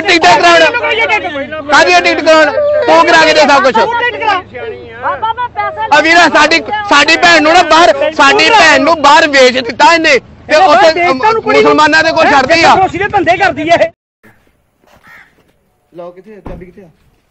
Ticket कराउण कादी ticket कराउण तू करा के दे सब कुछ वीर साडी साडी भैन नूं ना बाहर साडी भैन नूं बाहर वेच दित्ता इहने ते उत्थे मुसलमानां दे कोल छड्ड दी आ सीधे धंधे करदी है लो किथे चाबी किथे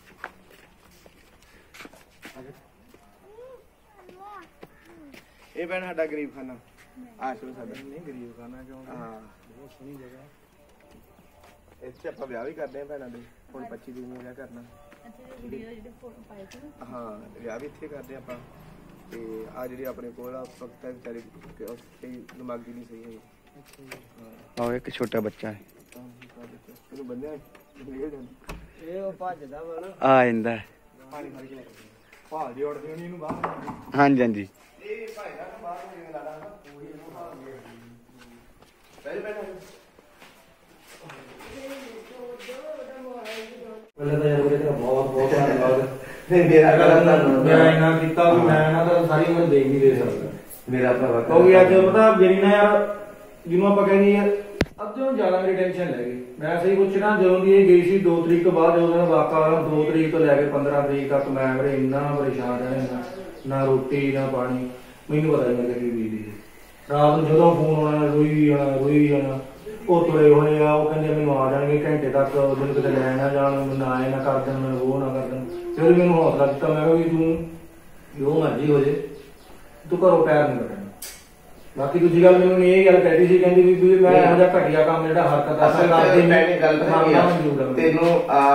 ये भैन साडा गरीब खाना आश्रम साडा नहीं गरीब खाना क्यों हां बहुत सोहनी जगह ਇੱਥੇ ਆਪਾਂ ਵਿਆਹ ਵੀ ਕਰਦੇ ਆ ਭੈਣਾਂ ਦੇ ਹੁਣ 25 ਦਿਨ ਨੂੰ ਵਿਆਹ ਕਰਨਾ ਅੱਛਾ ਵੀਡੀਓ ਜਿਹੜੇ ਫੋਟੋ ਪਾਏ ਸੀ ਹਾਂ ਵਿਆਹ ਵੀ ਇੱਥੇ ਕਰਦੇ ਆਪਾਂ ਤੇ ਆ ਜਿਹੜੀ ਆਪਣੇ ਕੋਲ ਆ ਫਕਤ ਵਿਚਾਰੀ ਉੱਥੇ ਦਿਮਾਗੀ ਨਹੀਂ ਸਹੀ ਹੈ ਅੱਛਾ ਆਹ ਇੱਕ ਛੋਟਾ ਬੱਚਾ ਹੈ ਇਹਨੂੰ ਬੰਨਿਆ ਇਹ ਉਹ ਭੱਜਦਾ ਵਾ ਨਾ ਆ ਜਾਂਦਾ ਪਾਣੀ ਫੜ ਕੇ ਲੈ ਭਾਲ ਦੀ ਉੜਦੀ ਹੋਣੀ ਇਹਨੂੰ ਬਾਹਰ ਹਾਂਜੀ ਹਾਂਜੀ ਇਹ ਭਾਈ ਦਾ ਬਾਹਰ ਨਹੀਂ ਲਾਦਾ ਪੂਰੀ ਇਹਨੂੰ ਹਾਲ ਪਹਿਲੇ ਪਹਿਲੇ पहले तो यार मेरे तेरा बहुत बहुत धन्यवाद मेरा इन्ना कीता भी मैं ना तो सारी उम्र देख नहीं दे सकता मेरा भरा क्योंकि आज पता मेरी ना यार जिन्हों आप कहनी यार अब जो ज्यादा मेरी टेंशन लग गई मैं सही पूछना जो ये गई सी 2 तरीक तो बाद जो वाका 2 तरीक तो लैके 15 तरीक तक मैं मेरे इन्ना परेशान रहना ना रोटी ना पानी मैनू पता नहीं मेरे की बीती रात में जो फोन आना रोई जाना ਉਹ ਤੁਰੇ ਹੋਏ ਆ ਉਹ ਕਹਿੰਦੇ ਮੈਨੂੰ ਆ ਜਾਣਗੇ ਘੰਟੇ ਤੱਕ ਮੈਨੂੰ ਕਿਤੇ ਲੈ ਨਾ ਜਾਣ ਮੈਨੂੰ ਆਏ ਨਾ ਕਰ ਦੇਣ ਮੈਨੂੰ ਉਹ ਨਾ ਕਰ ਦੇਣ ਫਿਰ ਮੈਨੂੰ ਹੌਸਲਾ ਦਿੱਤਾ ਮੈਂ ਕਿਹਾ ਵੀ ਤੂੰ ਜੋ ਮਰਜ਼ੀ ਹੋ ਜੇ ਤੂੰ ਘਰੋਂ ਪੈਰ ਨਹੀਂ ਕੱਢਣਾ ਬਾਕੀ ਦੂਜੀ ਗੱਲ ਮੈਨੂੰ ਇਹ ਗੱਲ ਕਹਿਦੀ ਸੀ ਕਹਿੰਦੀ ਵੀ ਮੈਂ ਇਹੋ ਜਿਹਾ ਘਟੀਆ ਕੰਮ ਜਿਹੜਾ ਹਰਕਤ ਅਸਲ ਕਰਦੀ ਮੈਂ ਗੱਲ ਤੈਨੂੰ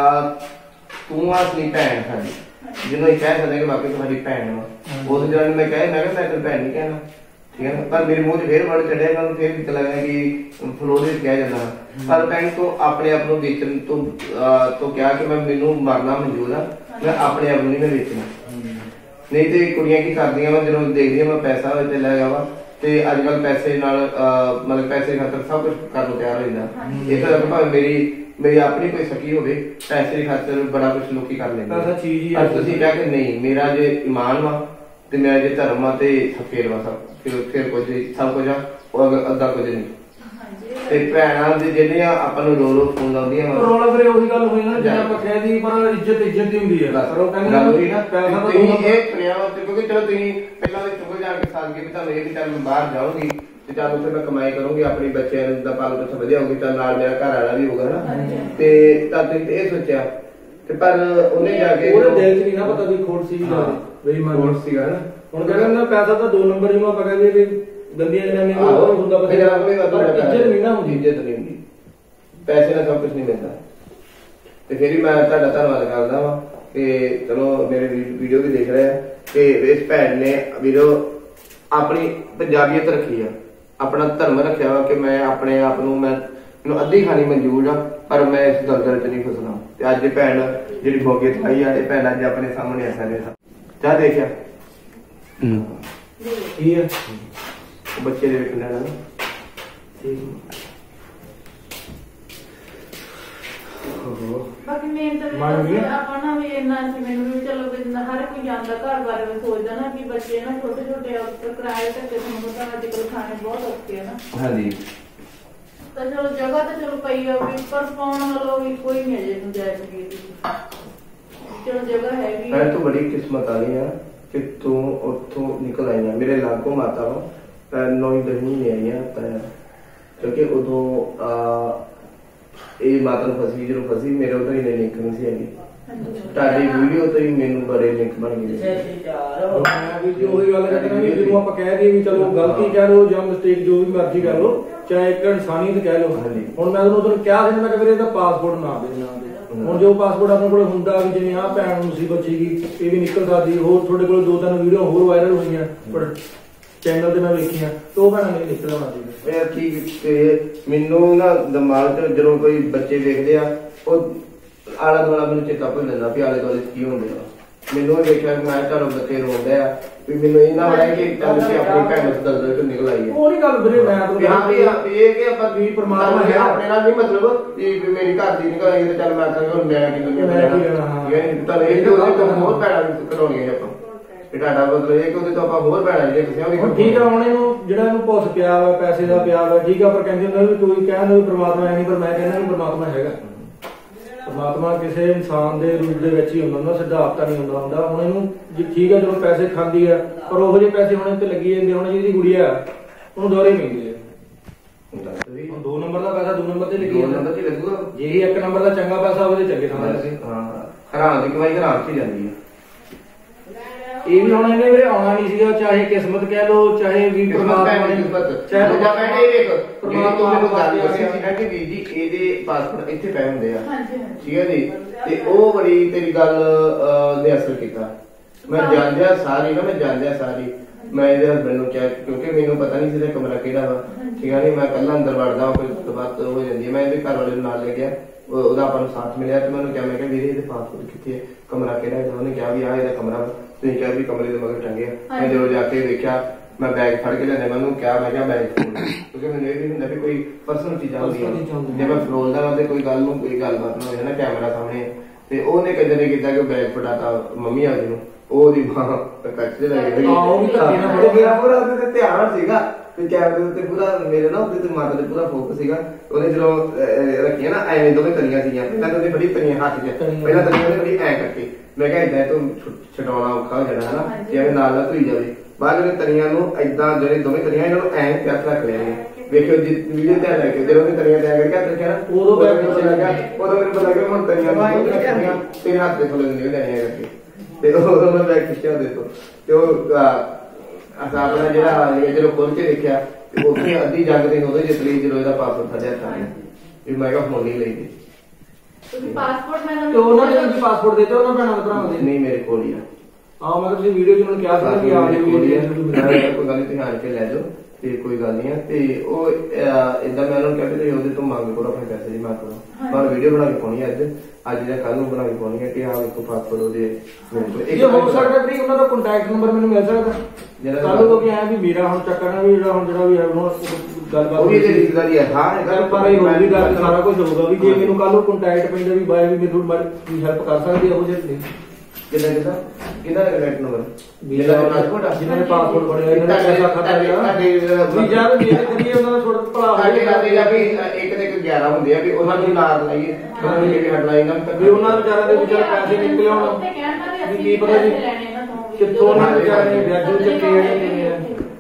ਤੂੰ ਆਪਣੀ ਭੈਣ ਸਾਡੀ ਜਿਹਨੂੰ ਇਹ ਕਹਿ ਸਕਦੇ ਕਿ ਬਾਕੀ ਤੁਹਾਡੀ ਭੈਣ ਵਾ ਉਸ ਜਣ ਮੈਂ ਕਿਹਾ ਮੈਂ ਤੇਰੀ ਭੈਣ ਨਹੀਂ ਕਹਿਣਾ ठीक है पर मेरे मुंह फिर वर्ड चढ़िया मैं फिर लगा कि फ्लोरिड कह जाता पर भैन तो अपने आप को बेचन तो क्या कि मैं मैनू मरना मंजूर है मैं अपने आप नहीं मैं बेचना नहीं तो कुड़ियां की करदियां मैं जो देखदी मैं पैसा ते ले गया वा ते अजकल पैसे नाल मतलब पैसे खातर सब कुछ करन तैयार हो जांदा इस तरह भावे मेरी अपनी कोई सकी होवे पैसे खातर बड़ा कुछ लोग कर लेंदे पैसा चीज ही है तुसीं कह के नहीं मेरा जे ईमान वा ते मेरा जे धर्म आ ते फिर वा सब फिर कुछ सब कुछ अद्धा कुछ नहीं ते भैणां दे ਜਿਹੜੀਆਂ ਆਪਾਂ ਨੂੰ ਰੋ ਫੋਨ ਲਾਉਂਦੀਆਂ ਰੋਲਾ ਫਿਰ ਉਹੀ ਗੱਲ ਹੋਈ ਨਾ ਜਿਵੇਂ ਆਪਾਂ ਕਹਿਦੀ ਪਰ ਇੱਜ਼ਤ ਦੀ ਹੁੰਦੀ ਹੈ ਪਰ ਉਹ ਕਹਿੰਦੇ ਨਾ ਪੈਸਾ ਤਾਂ ਇਹ ਪ੍ਰਿਆ ਤੇ ਕਿਉਂਕਿ ਚਲੋ ਤੁਸੀਂ ਪਹਿਲਾਂ ਦੇ ਚੁੱਕ ਜਾ ਕੇ ਸਾਲ ਕੇ ਵੀ ਤੁਹਾਨੂੰ ਇਹ ਵੀ ਚੱਲ ਮੈਂ ਬਾਹਰ ਜਾਊਂਗੀ ਤੇ ਚੱਲ ਉੱਥੇ ਮੈਂ ਕਮਾਈ ਕਰੂੰਗੀ ਆਪਣੀ ਬੱਚਿਆਂ ਦਾ ਪਾਲ ਪੋਸ਼ਣ ਵਧੀਆ ਹੋਊਗੀ ਚੱਲ ਨਾਲ ਮੇਰਾ ਘਰ ਵਾਲਾ ਵੀ ਹੋਊਗਾ ਨਾ ਤੇ ਤਾਂ ਤੁਸੀਂ ਇਹ ਸੋਚਿਆ ਤੇ ਪਰ ਉਹਨੇ ਜਾ ਕੇ ਉਹਦੇ ਦਿਲ 'ਚ ਨਹੀਂ ਨਾ ਪਤਾ ਵੀ ਖੋਟ ਸੀ ਬੇਈਮਾਨ ਖੋਟ ਸੀਗਾ ਨਾ ਹੁਣ ਕਹਿੰਦਾ ਪੈਸਾ ਤਾਂ 2 ਨੰਬਰ ਜਿਹਨੂੰ ਆਪਾਂ ਕਹਿੰਦੇ ਵੀ ਗੰਦੀਆਂ ਜਨਾਨੀਆਂ ਨੂੰ ਹੋਰ ਹੁੰਦਾ ਪਰ ਇੱਜ਼ਤ ਨਹੀਂ ਨਾ ਹੁੰਦੀ ਇੱਜ਼ਤ ਨਹੀਂ ਹੁੰਦੀ ਪੈਸੇ ਨਾਲ ਸਭ ਕੁਝ ਨਹੀਂ ਮਿਲਦਾ ਤੇ ਫਿਰ ਵੀ ਮੈਂ ਤੁਹਾਡਾ ਧੰਨਵਾਦ ਕਰਦਾ ਵਾਂ ਕਿ ਚਲੋ ਮੇਰੇ ਵੀਡੀਓ ਵੀ ਦੇਖ ਰਹੇ ਆ ਕਿ ਇਸ ਭੈਣ ਨੇ ਵੀਰੋ ਆਪਣੀ ਪੰਜਾਬੀਅਤ ਰੱਖੀ ਆ ਆਪਣਾ ਧਰਮ ਰੱਖਿਆ ਵਾ ਕਿ ਮੈਂ ਆਪਣੇ ਆਪ ਨੂੰ ਮੈਨੂੰ ਅੱਧੀ ਖਾਣੀ ਮਨਜ਼ੂਰ ਆ ਪਰ ਮੈਂ ਇਸ ਦਲਦਲ 'ਚ ਨਹੀਂ ਫਸਣਾ ਤੇ ਅੱਜ ਇਹ ਭੈਣ ਜਿਹੜੀ ਬੋਗੇ ਤੋਂ ਆਈ ਆ ਇਹ ਭੈਣ ਅੱਜ ਆਪਣੇ ਸਾਹਮਣੇ ਆ ਸਾਡੇ ਚਾਹ ਦੇਖਿਆ ਕੀ ਹੈ ਬੱਚੇ ਦੇ ਵੇਖਣ ਲੈਣਾ ਬਾਕੀ ਮੈਂ ਤਾਂ ਆਪਾਂ ਨਾ ਵੀ ਇੰਨਾ ਸੀ ਮੈਨੂੰ ਵੀ ਚਲੋ ਵੀ ਹਰ ਕੋਈ ਜਾਂਦਾ ਘਰ ਬਾਰੇ ਵੀ ਸੋਚਦਾ ਨਾ ਕਿ ਬੱਚੇ ਨਾ ਛੋਟੇ ਛੋਟੇ ਕਿਰਾਏ ਤੇ ਤੁਹਾਨੂੰ ਪਤਾ ਅੱਜ ਕੱਲ੍ਹ ਖਾਣੇ ਬਹੁਤ ਔਖੇ ਆ ਨਾ ਹਾਂਜੀ ਤਾਂ ਚਲੋ ਜਗ੍ਹਾ ਤਾਂ ਚਲੋ ਪਈ ਆ ਵੀ ਪਰ ਪਾਉਣ ਵਾਲੋ ਵੀ ਕੋਈ ਨਹੀਂ ਅਜੇ ਨੂੰ ਜਾਇਜ਼ ਗਈ ਚਲੋ ਜਗ੍ਹਾ ਹੈਗੀ ਮੈਂ ਤਾਂ ਬੜੀ ਕਿਸਮਤ ਵਾਲੀ ਆ ਕਿ ਤੂੰ ਉੱਥੋਂ ਨਿਕਲ ਆਈ ਆ ਮੇਰੇ ਲਾਗੋਂ ਮਾਤਾ ਵਾ 9-10 ਮਹੀਨੇ ਆਈਆਂ ਕਿਉਂਕਿ ਉਦੋਂ ਇਹ ਮਾਤਾ ਨੂੰ ਫਸੀ ਜਦੋਂ ਫਸੀ ਮੇਰੇ ਉਦੋਂ ਹੀ ਲਿੰਕ ਨਹੀਂ ਸੀ ਹੈਗੀ ਤੁਹਾਡੀ ਵੀਡੀਓ ਤੋਂ ਹੀ ਮੈਨੂੰ ਬੜੇ ਲਿੰਕ ਬਣ ਗਏ ਮੈਂ ਵੀ ਉਹੀ ਗੱਲ ਕਰਦਾ ਵੀ ਜਿਹਨੂੰ ਆਪਾਂ ਕਹਿ ਦਈਏ ਵੀ ਚਲੋ ਗਲਤੀ ਕਹਿ ਲਓ ਜਾਂ ਮਿਸਟੇਕ ਜੋ ਵੀ ਮਰਜ਼ੀ ਕਰ ਲਓ ਚਾਹੇ ਇੱਕ ਇਨਸਾਨੀਅਤ ਕਹਿ ਲਓ ਹੁਣ ਮੈਂ ਤੁਹਾਨੂੰ ਕਿਹਾ ਸੀ ਮੈਂ ਕਿ ਵੀਰੇ ਇਹਦਾ ਪਾਸਪੋਰਟ ਨਾ ਦੇ ਹੁਣ ਜੋ ਪਾਸਪੋਰਟ ਆਪਣੇ ਕੋਲ ਹੁੰਦਾ ਵੀ ਜਿਵੇਂ ਆਹ ਭੈਣ ਨੂੰ ਮੁਸੀਬਤ ਸੀਗੀ ਇਹ ਵੀ ਨਿਕਲ ਸਕਦੀ ਹੋਰ ਤੁਹਾਡੇ ਕੋਲ 2-3 ਵੀਡੀਓ ਹੋਰ ਵਾਇਰਲ ਹੋਈਆਂ ਪਰ ਚੈਨਲ ਤੇ ਮੈਂ ਵੇਖੀਆਂ ਤੇ ਉਹ ਭੈਣਾਂ ਨੇ ਨਿਕਲ ਆਉਣਾ ਸੀ ਯਾਰ ਠੀਕ ਤੇ ਮੈਨੂੰ ਨਾ ਦਿਮਾਗ 'ਚ ਜਦੋਂ ਕੋਈ ਬੱਚੇ ਵੇਖਦੇ ਆ ਉਹ ਆਲਾ ਦੁਆਲਾ ਮੈਨੂੰ ਚੇਤਾ ਭੁੱਲ ਜਾਂਦਾ ਵੀ ਆਲੇ ਦੁਆਲੇ ਕੀ ਹੁੰਦੇ ਆ ਮੈਨੂੰ ਇਹ ਵੇਖਿਆ ਕਿ ਮੈਂ ਤੁਹਾਨੂੰ ਬੱਚੇ ਰੋਂਦੇ ਆ ਵੀ ਮੈਨੂੰ ਇਹ ਨਾ ਹੋਇਆ ਕਿ ਚੱਲ ਕੇ ਆਪਣੀ ਭੈਣ ਨੂੰ ਦਲਦਲ ਤੋਂ ਨਿਕਲ ਆਈ ਹੈ ਉਹ ਨਹੀਂ ਗੱਲ ਵੀਰੇ ਮੈਂ ਤਾਂ ਇਹ ਕਿ ਆਪਾਂ ਵੀ ਪਰਮਾਤਮਾ ਹੈ ਆਪਣੇ ਨਾਲ ਨਹੀਂ ਮਤਲਬ ਕਿ ਮੇਰੀ ਘਰ ਦੀ ਨਿਕਲ ਆਈ ਤੇ ਚੱਲ ਮੈਂ ਕਹਾਂਗਾ ਮੈਂ ਕੀ ਦੁਨੀਆ ਮੈਂ ਕੀ ਲੈਣਾ ਇਹ ਤਾਂ ਇਹ ਜੋ ਹੋਰ ਭੈਣਾਂ ਨੂੰ ਕਰਾਉਣੀਆਂ ਆਪਾਂ ਇਹ ਤੁਹਾਡਾ ਮਤਲਬ ਇਹ ਕਿ ਉਹਦੇ ਤੋਂ ਆਪਾਂ ਹੋਰ ਭੈਣਾਂ ਜਿਹੜੇ ਕਿਸੇ ਵੀ ਠੀਕ ਆ ਹੁਣ ਇਹਨੂੰ ਜਿਹੜਾ ਇਹਨੂੰ ਪੁੱਛ ਪਿਆ ਵਾ ਪੈਸੇ ਦਾ ਪਿਆ ਵਾ ਠੀਕ ਆ ਪਰ ਕਹਿੰਦੇ ਹੁੰਦੇ ਵੀ ਕੋਈ ਕਹਿੰਦਾ ਵੀ ਪਰਮਾਤਮਾ ਹੈ ਨਹੀਂ ਪਰ ਮੈਂ ਕਹਿੰਦਾ ਵੀ ਪਰਮਾਤਮਾ ਹੈਗਾ ਪਰਮਾਤਮਾ ਕਿਸੇ ਇਨਸਾਨ ਦੇ ਰੂਪ ਦੇ ਵਿੱਚ ਹੀ ਹੁੰਦਾ ਹੁੰਦਾ, ਸਿਧਾਰਥ ਨਹੀਂ ਹੁੰਦਾ ਹੁਣ ਇਹਨੂੰ ਜੀ ਠੀਕ ਹੈ ਚਲੋ ਪੈਸੇ ਖਾਂਦੀ ਆ ਪਰ ਉਹੋ ਜਿਹੇ ਪੈਸੇ ਹੁਣ ਤੇ ਲੱਗੀ ਜਾਂਦੇ ਹੁਣ ਜਿਹਦੀ ਗੁੜੀਆ ਉਹਨੂੰ ਦੋਰੇ ਪੈਂਦੇ ਆ। 2 ਨੰਬਰ ਦਾ ਪੈਸਾ 2 ਨੰਬਰ ਤੇ ਲੱਗੀ ਜਾਂਦਾ ਤੇ ਲੱਗੂਗਾ ਜੇ 1 ਨੰਬਰ ਦਾ ਚੰਗਾ ਪੈਸਾ ਹੋਵੇ ਤੇ ਚੰਗੇ ਥਾਂ ਲੱਗੇ। ਹਾਂ ਹਰਾਮ ਦੀ ਕਮਾਈ ਹਰਾਮ 'ਚ ਜਾਂਦੀ ਹੈ। ਇਹ ਵੀ ਹੁਣ ਇਹਨੇ ਵੀਰੇ ਆਉਣਾ ਨਹੀਂ ਸੀਗਾ, ਚਾਹੇ ਕਿਸਮਤ ਕਹਿ ਲੋ ਚਾਹੇ ਵੀ ਪਰਮਾਤਮਾ ਨੇ ਚਾਹੇ ਦੂਜਾ ਪੈਂਡੇ ਇਹ ਵੇਖ ਪਰਮਾਤਮਾ ਮੈਨੂੰ ਗੱਲ ਦੱਸੀ ਸੀ ਨਾ ਕਿ ਵੀਰ ਜੀ ਇਹਦੇ ਪਾਸਪੋਰਟ ਇੱਥੇ ਪਏ ਹੁੰਦੇ ਆ ਠੀਕ ਹੈ ਜੀ ਤੇ ਉਹ ਬੜੀ ਤੇਰੀ ਗੱਲ ਨੇ ਅਸਰ ਕੀਤਾ। ਮੈਂ ਜਾਣਦਿਆ ਸਾਰੀ ਮੈਂ ਇਹਦੇ ਹਸਬੈਂਡ ਨੂੰ ਕਿਹਾ ਕਿਉਂਕਿ ਮੈਨੂੰ ਪਤਾ ਨਹੀਂ ਸੀ ਇਹਦਾ ਕਮਰਾ ਕਿਹੜਾ ਵਾ ਠੀਕ ਹੈ ਨਹੀਂ ਮੈਂ ਕੱਲਾ ਅੰਦਰ ਵੜਦਾ ਕੋਈ ਬਾਤ ਹੋ ਜਾਂਦੀ ਹੈ। ਮੈਂ ਇਹਦੇ ਘਰ ਵਾਲੇ ਨੂੰ ਨਾਲ ਲੈ ਗਿਆ ਉਹਦਾ ਆਪਾਂ ਨੂੰ ਸਾਥ ਮਿਲਿਆ ਤੇ ਮੈਨੂੰ ਕਿਹਾ ਮੈਂ ਕਿਹਾ ਵੀਰੇ ਇਹਦੇ ਪਾਸਪੋਰਟ ਕਿੱਥੇ ਹੈ ਕਮਰਾ ਕਿਹੜਾ ਹੈ। ਉਹਨੇ ਕਿਹਾ ਵੀ ਆਹ ਇਹਦਾ ਕਮਰਾ ਤੁਸੀਂ ਕਿਹਾ ਵੀ ਕਮਰੇ ਦੇ ਮਗਰ ਟੰਗੇ ਮੈਂ ਜਦੋਂ ਜਾ ਕੇ ਵੇਖਿਆ ਮੈਂ ਬੈਗ ਫੜ ਕੇ ਲਿਆਂਦਾ ਮੈਨੂੰ ਕਿਹਾ ਮੈਂ ਕਿਹਾ ਬੈਗ ਖੋਲ ਕਿਉਂਕਿ ਮੈਨੂੰ ਇਹ ਵੀ ਹੁੰਦਾ ਵੀ ਕੋਈ ਪਰਸਨਲ ਚੀਜ਼ਾਂ ਹੁੰਦੀਆਂ ਜੇ ਮੈਂ ਫਰੋਲਦਾ ਤੇ ਕੋਈ ਗੱਲ ਨੂੰ ਕੋਈ ਗੱਲਬਾਤ ਨਾ ਹੋਵੇ ਨਾ ਕੈਮਰਾ ਸਾਹਮਣੇ ਤੇ ਉਹਨੇ ਕਦੇ ਨੇ ਕੀਤਾ ਕਿ ਬੈਗ ਫੜਾਤਾ ਮੰਮੀ ਆ ਜੀ ਨੂੰ ਉਹਦੀ ਮਾਂ ਕੱਚ ਦੇ ਲੱਗੇ ਉਹ ਵੀ ਧੱਕੇ ਨਾਲ ਫੜ ਗਿਆ ਪੂਰਾ ਉਹਦੇ ਧਿਆਨ ਸੀਗਾ ਤੇ ਕੈਮਰੇ ਉੱਤੇ ਪੂਰਾ ਮੇਰੇ ਨਾ ਉਹਦੇ ਤੇ ਮਾਤਾ ਦੇ ਪੂਰਾ ਫੋਕਸ ਸੀਗਾ। ਉਹਨੇ ਜਦੋਂ ਰੱਖੀਆਂ ਨਾ ਐਵੇਂ ਦੋਵੇਂ ਤਰੀਆਂ ਸੀਗੀਆਂ ਪਹਿਲਾਂ ਤਾਂ ਉਹਨੇ ਬੜੀ ਤਰੀਆਂ ਹੱਥ 'ਚ ਪਹਿਲਾਂ ਤਰੀਆਂ ਉਹਨੇ ਬੜੀ ਐ ਕਰਕੇ ਮੈਂ ਕਿਹਾ ਏਦਾਂ ਤੋਂ ਛਡਾਉਣਾ ਔਖਾ ਹੋ ਜਾਣਾ ਹਨਾ ਜਿਵੇਂ ਨਾਲ ਧੋਈ ਜਾਵੇ ਬਾਅਦ ਉਹਨੇ ਤਰੀਆਂ ਨੂੰ ਏਦਾਂ ਜਿਹੜੇ ਦੋਵੇਂ ਤਰੀਆਂ ਇਹਨਾਂ ਨੂੰ ਐਂ ਹੱਥ ਰੱਖ ਲਿਆ ਵੇਖਿਓ ਜੀ ਵੀਡੀਓ ਤੇ ਲੈ ਕੇ ਜਦੋਂ ਉਹਨੇ ਤਰੀਆਂ ਤਿਆਰ ਕਰਕੇ ਹੱਥ ਰੱਖਿਆ ਨਾ ਉਦੋਂ ਪਿੱਛੇ ਲੱਗਾ ਉਦੋਂ ਮੈਨੂੰ ਪਤਾ ਕਿ ਹੁਣ ਤਰੀਆਂ ਤੇਰੇ ਹੱਥ ਦੇ ਥੱਲੇ ਨਹੀਂ ਲੈਣੀਆਂ ਕਰਕੇ ਤੇ ਉਦੋਂ ਮੈਂ ਬੈਗ ਖਿੱਚਿਆ ਉਹਦੇ ਤੋਂ ਤੇ ਉਹ ਅਸਾਂ ਆਪਣਾ ਜਿਹੜਾ ਜਦੋਂ ਖੋਲ ਕੇ ਦੇਖਿਆ ਤੇ ਉੱਥੇ ਅੱਧੀ ਜੰਗ ਦੇ ਉਦੋਂ ਜਿੱਤਲੀ ਜਦੋਂ ਇਹਦਾ ਪਾਸਪੋਰਟ ਸਾਡੇ ਹੱਥਾਂ ਨੇ ਵੀ ਮੈਂ ਕਿਹਾ ਹੁਣ ਨਹੀਂ ਲਈਦੀ ਤੁਸੀਂ ਪਾਸਪੋਰਟ ਮੈਂ ਤੇ ਉਹਨਾਂ ਨੇ ਵੀ ਪਾਸਪੋਰਟ ਦਿੱਤਾ ਉਹਨਾਂ ਭੈਣਾਂ ਦੇ ਭਰਾਵਾਂ ਦੇ ਨਹੀਂ ਮੇਰੇ ਕੋਲ ਹੀ ਆ ਮੈਂ ਤੁਸੀਂ ਵੀਡੀਓ 'ਚ ਉਹਨਾਂ ਨੂੰ ਕਿਹਾ ਸੀ ਕਿ ਆ ਜਾਓ ਕੋਈ ਗੱਲ ਨਹੀਂ ਤੁਸੀਂ ਆਣ ਕੇ ਲੈ ਜਾਓ ਤੇ ਕੋਈ ਗੱਲ ਨਹੀਂ ਹੈ ਤੇ ਉਹ ਇਦਾਂ ਮੈਂ ਉਹਨਾਂ ਨੂੰ ਕਹਿੰਦੇ ਤੁਸੀਂ ਉਹਦੇ ਤੋਂ ਮੰਗ ਕਰੋ ਆਪਣੇ ਪੈਸੇ ਦੀ ਮੰਗ ਕਰੋ ਮੈਂ ਵੀਡੀਓ ਬਣਾ ਕੇ ਪਾਉਣੀ ਅੱਜ ਜਾਂ ਕੱਲ ਨੂੰ ਬਣਾ ਕੇ ਪਾਉਣੀ ਹੈ ਕਿ ਆਹ ਇੱਕ ਪਾਸਪੋਰਟ ਉਹਦੇ ਇਹ ਹੋ ਸਕਦਾ ਵੀ ਉਹਨਾਂ ਦਾ ਕੰਟੈਕਟ ਨੰਬਰ ਮੈਨੂੰ ਮਿਲ ਸਕਦਾ ਜਿਹੜਾ ਕੱਲ ਲੋਕ ਆਇਆ ਵੀ ਮੇਰਾ ਹੁਣ ਚੱਕਣਾ ਵੀ ਜਿਹੜਾ ਵੀ ਹੈ ਹੁਣ ਗੱਲਬਾਤ ਉਹ ਵੀ ਇਹਦੀ ਰਿਸ਼ਤੇਦਾਰੀ ਹੈ ਹਾਂ ਗੱਲ ਪਰ ਇਹ ਹੋਊਗੀ ਗੱਲ ਸਾਰਾ ਕੁਝ ਹੋਊਗਾ ਵੀ ਜੇ ਮੈਨੂੰ ਕੱਲ ਨੂੰ ਕੰਟੈਕਟ ਪੈਂਦਾ ਵੀ ਬਾਈ ਵੀ ਮੈਨੂੰ ਬੜੀ ਹੈਲਪ ਕਰ ਸਕਦੀ ਉਹ ਜੇ ਕਿੰਨਾ ਕਿੰਨਾ ਕੰਟੈਕਟ ਨੰਬਰ ਜਿਹਨਾਂ ਨੇ ਪਾਸਪੋਰਟ ਬਣਿਆ ਇਹਨਾਂ ਨੇ ਪੈਸਾ ਖਾਤਾ ਲਿਆ ਵੀ ਜਦ ਮੇਰੇ ਕਰੀਏ ਉਹਨਾਂ ਦਾ ਥੋੜਾ ਭਲਾ ਸਾਡੇ ਰਾਤੇ ਜਾ ਵੀ ਇੱਕ ਤੇ 11 ਹੁੰਦੇ ਆ ਵੀ ਉਹਨਾਂ ਨੂੰ ਨਾਲ ਲਾਈਏ ਉਹਨਾਂ ਨੂੰ ਜਿਹੜੀ ਹੈਡਲਾਈਨ ਨਾਲ ਵੀ ਉਹਨਾਂ ਵਿਚਾਰਿਆਂ ਦੇ ਵਿਚਾਰ ਪੈਸੇ ਨਿਕਲੇ ਹੁਣ ਵੀ ਕੀ ਪਤਾ ਜੀ ਕਿੱਥੋਂ ਉਹਨਾਂ ਵਿਚਾਰੇ ਵਿਆਜੂ ਚੱਕੇ ਜਿਹੜੇ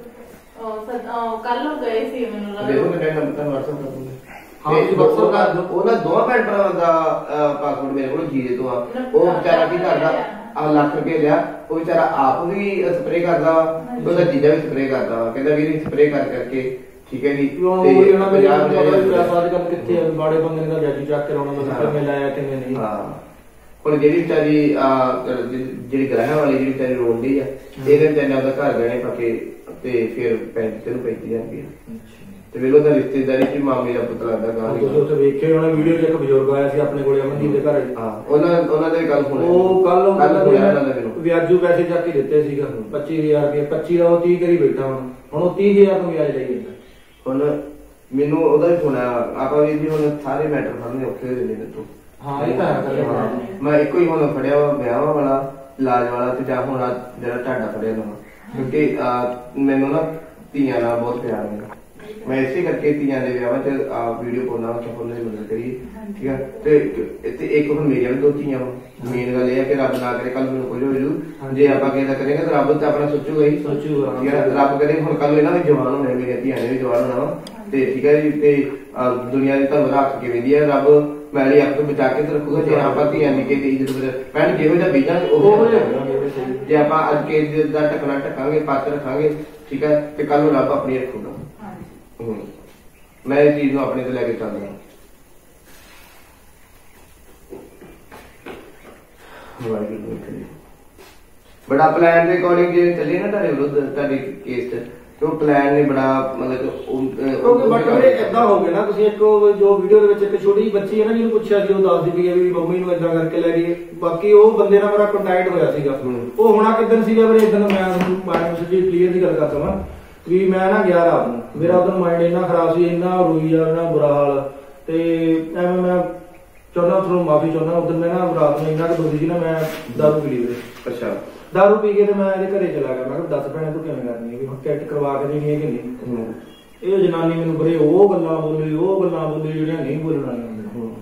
ਕੱਲ ਨੂੰ ਗਏ ਸੀ ਮੈਨੂੰ ਲੱਗਦਾ ਦੇਖੋ ਮੈਂ ਨੰਬਰ ਤਾਂ WhatsApp ਕਰ ਦੂੰਗਾ ਉਹਨਾਂ ਦੋਵਾਂ ਭੈਣ ਭਰਾਵਾਂ ਦਾ ਪਾਸਪੋਰਟ ਮੇਰੇ ਕੋਲ ਜੀਰੇ ਤੋਂ ਆ ਉਹ ਵਿਚਾਰਾ ਕੀ ਕਰਦਾ ਆ ਲੱਖ ਰੁਪਏ ਲਿਆ ਉਹ ਵਿਚਾਰਾ ਆਪ ਵੀ ਸਪਰੇ ਕਰਦਾ ਉਹਦਾ ਜੀਜਾ ਵੀ ਸਪਰੇ ਕਰਦਾ ਕਹਿੰਦਾ ਵੀਰ ਸਪਰੇ ਕਰਕੇ ਠੀਕ ਹੈ ਜੀ ਤੇ ਉਹਨਾਂ ਦੇ ਅੱਜ ਕੱਲ ਕਿੱਥੇ ਬਾੜੇ ਬੰਦੇ ਦਾ ਵਿਆਜੀ ਚੱਕ ਕੇ ਲਾਉਣਾ ਬਸ ਕਿਵੇਂ ਲਾਇਆ ਕਿਵੇਂ ਨਹੀਂ ਹਾਂ ਹੁਣ ਜਿਹੜੀ ਵਿਚਾਰੀ ਜਿਹੜੀ ਗ੍ਰਹਿ ਵਾਲੀ ਜਿਹੜੀ ਵਿਚਾਰੀ ਰੋਂਦੀ ਆ ਇਹਦੇ ਵਿਚਾਰੇ ਆਪਦਾ ਘਰ ਗਹਿਣੇ ਪਾ ਕੇ ਤੇ ਫਿਰ 35 ਜਾਂਦੀ ਆ ਤੇ ਵੇਲੋ ਦਾ ਰਿਸ਼ਤੇਦਾਰੀ ਚ ਮਾਮੇ ਦਾ ਪੁੱਤ ਲੱਗਦਾ ਗਾਂ ਤੁਸੀਂ ਉੱਥੇ ਵੇਖਿਆ ਹੋਣਾ ਵੀਡੀਓ 'ਚ ਇੱਕ ਬਜ਼ੁਰਗ ਆਇਆ ਸੀ ਆਪਣੇ ਕੋਲੇ ਅਮਨਦੀਪ ਦੇ ਘਰ ਹਾਂ ਉਹਨਾਂ ਦੇ ਗੱਲ ਸੁਣੀ ਉਹ ਕੱਲ ਵਿਆਜੂ ਪੈਸੇ ਚੱਕ ਕੇ ਦਿੱਤੇ ਸੀਗਾ 25000 ਰੁਪਏ 25 ਦਾ ਉਹ 30 ਕਰੀ ਬੈਠਾ ਹੁਣ ਉਹ 30000 ਨੂੰ ਵਿਆਜ ਲਈ ਜਾਂਦਾ ਹੁਣ ਮੈਨੂੰ ਉਹਦਾ ਵੀ ਸੁਣਿਆ ਆਪਾਂ ਵੀ ਜੀ ਹੁਣ ਸਾਰੇ ਮੈਟਰ ਸਾਹਮਣੇ ਔਖੇ ਹੋ ਜਾਂਦੇ ਨੇ ਤੋਂ ਹਾਂ ਇਹ ਤਾਂ ਹੈ ਮੈਂ ਇੱਕੋ ਹੀ ਹੁਣ ਫੜਿਆ ਵਾ ਵਿਆਹਾਂ ਵਾਲਾ ਇਲਾਜ ਵਾਲਾ ਤੇ ਜਾਂ ਹੁਣ ਜਿਹੜਾ ਢਾਡਾ ਫੜਿਆ ਨਵਾਂ ਕਿਉਂਕਿ ਮੈਨੂੰ ਨਾ ਧੀਆਂ ਨਾਲ ਬਹੁਤ ਪਿਆਰ ਹੈ ਮੈਂ ਇਸੇ ਕਰਕੇ ਧੀਆਂ ਦੇ ਵਿਆਹਾਂ 'ਚ ਵੀਡੀਓ ਪਾਉਣਾ ਕਿ ਉਹਨਾਂ ਦੀ ਮਦਦ ਕਰੀਏ ਠੀਕ ਹੈ ਤੇ ਇੱਕ ਹੁਣ ਮੇਰੀਆਂ ਵੀ 2 ਧੀਆਂ ਮੇਨ ਗੱਲ ਇਹ ਹੈ ਕਿ ਰੱਬ ਨਾ ਕਰੇ ਕੱਲ ਮੈਨੂੰ ਕੁਝ ਹੋ ਜੂ ਜੇ ਆਪਾਂ ਕਿਸੇ ਦਾ ਕਰਾਂਗੇ ਤਾਂ ਰੱਬ ਤਾਂ ਆਪਣਾ ਸੋਚੂਗਾ ਹੀ ਠੀਕ ਹੈ ਰੱਬ ਕਰੇ ਹੁਣ ਕੱਲ ਇਹਨਾਂ ਵੀ ਜਵਾਨ ਹੋਣੇ ਮੇਰੀਆਂ ਧੀਆਂ ਨੇ ਵੀ ਜਵਾਨ ਹੋਣਾ ਤੇ ਠੀਕ ਹੈ ਜੀ ਤੇ ਦੁਨੀਆ ਦੀ ਤਾਂ ਰੱਖ ਕੇ ਵੇਦੀ ਹੈ ਰੱਬ ਮੈਲੀ ਆਪ ਤੋਂ ਬਚਾ ਕੇ ਰੱਖੂਗਾ ਜੇ ਆਪਾਂ ਧੀਆਂ ਨਿੱਕੇ ਦੀ ਇੱਜ਼ਤ ਭੈਣ ਜਿਹੋ ਜਿਹਾ ਬੀਜਾਂ ਉਹ ਜੇ ਆਪਾਂ ਅੱਜ ਕੇ ਇੱਜ਼ਤ ਦਾ ਟਕਣਾ ਟਕਾਂਗੇ ਪਾਤਰ ਰੱਖਾਂਗੇ ਠੀਕ ਹੈ ਤੇ ਕੱਲ ਨੂੰ ਰੱਬ ਆਪਣੀ ਰੱਖੂਗਾ ਮੈਂ ਇਸ ਚੀਜ਼ ਨੂੰ ਆਪਣੇ ਤੇ ਲੈ ਕੇ ਚੱਲਦਾ ਬੜਾ ਪਲਾਨ ਦੇ ਅਕੋਰਡਿੰਗ ਜੇ ਚੱਲੇ ਨਾ ਤੁਹਾਡੇ ਵਿਰੁੱਧ ਤੁਹਾਡੇ ਕੇਸ ਤੇ ਉਹ ਪਲਾਨ ਨੇ ਬੜਾ ਮਤਲਬ ਕਿਉਂਕਿ ਬਟ ਵੀਰੇ ਏਦਾਂ ਹੋ ਗਿਆ ਨਾ ਤੁਸੀਂ ਇੱਕ ਜੋ ਵੀਡੀਓ ਦੇ ਵਿੱਚ ਇੱਕ ਛੋਟੀ ਜਿਹੀ ਬੱਚੀ ਹੈ ਨਾ ਜਿਹਨੂੰ ਪੁੱਛਿਆ ਸੀ ਉਹ ਦੱਸਦੀ ਪਈ ਵੀ ਮੰਮੀ ਨੂੰ ਏਦਾਂ ਕਰਕੇ ਲੈ ਗਈ ਬਾਕੀ ਉਹ ਬੰਦੇ ਨਾਲ ਮੇਰਾ ਕੰਟੈਕਟ ਹੋਇਆ ਸੀਗਾ ਉਹ ਹੋਣਾ ਕਿੱਦਣ ਸੀਗਾ ਵੀਰੇ ਇਦਾਂ ਮੈਂ ਸੱਚੀ ਕਲੀਅਰ ਦੀ ਗੱਲ ਕਰਦਾ ਵਾਂ ਵੀ ਮੈਂ ਨਾ ਗਿਆ ਰਾਤ ਨੂੰ ਮੇਰਾ ਉਦੋਂ ਮਾਈਂਡ ਇੰਨਾ ਖਰਾਬ ਸੀ ਇੰਨਾ ਰੋਈ ਜਾ ਇੰਨਾ ਬੁਰਾ ਹਾਲ ਤੇ ਐਵੇਂ ਮੈਂ ਚਾਹੁੰਦਾ ਤੁਹਾਨੂੰ ਮਾਫੀ ਚਾਹੁੰਦਾ ਉਦੋਂ ਮੈਂ ਨਾ ਰਾਤ ਨੂੰ ਇੰਨਾ ਕੁ ਦੁਖੀ ਸੀ ਨਾ ਮੈਂ ਦਾਰੂ ਪੀ ਲਈ ਵੀਰੇ ਅੱਛਾ ਦਾਰੂ ਪੀ ਕੇ ਤੇ ਮੈਂ ਇਹਦੇ ਘਰੇ ਚਲਾ ਗਿਆ ਮੈਂ ਕਿਹਾ ਦੱਸ ਭੈਣੇ ਤੂੰ ਕਿਵੇਂ ਕਰਨੀ ਹੈ ਵੀ ਹੁਣ ਟਿਕਟ ਕਰਵਾ ਕੇ ਦੇਣੀ ਹੈ ਕਿ ਨਹੀਂ ਇਹ ਜਨਾਨੀ ਮੈਨੂੰ ਬਰੇ ਉਹ ਗੱਲਾਂ ਬੋਲੀ ਜਿਹੜੀਆਂ ਨਹੀਂ ਬੋਲਣ ਵਾਲੀਆਂ ਹੁੰਦੀਆਂ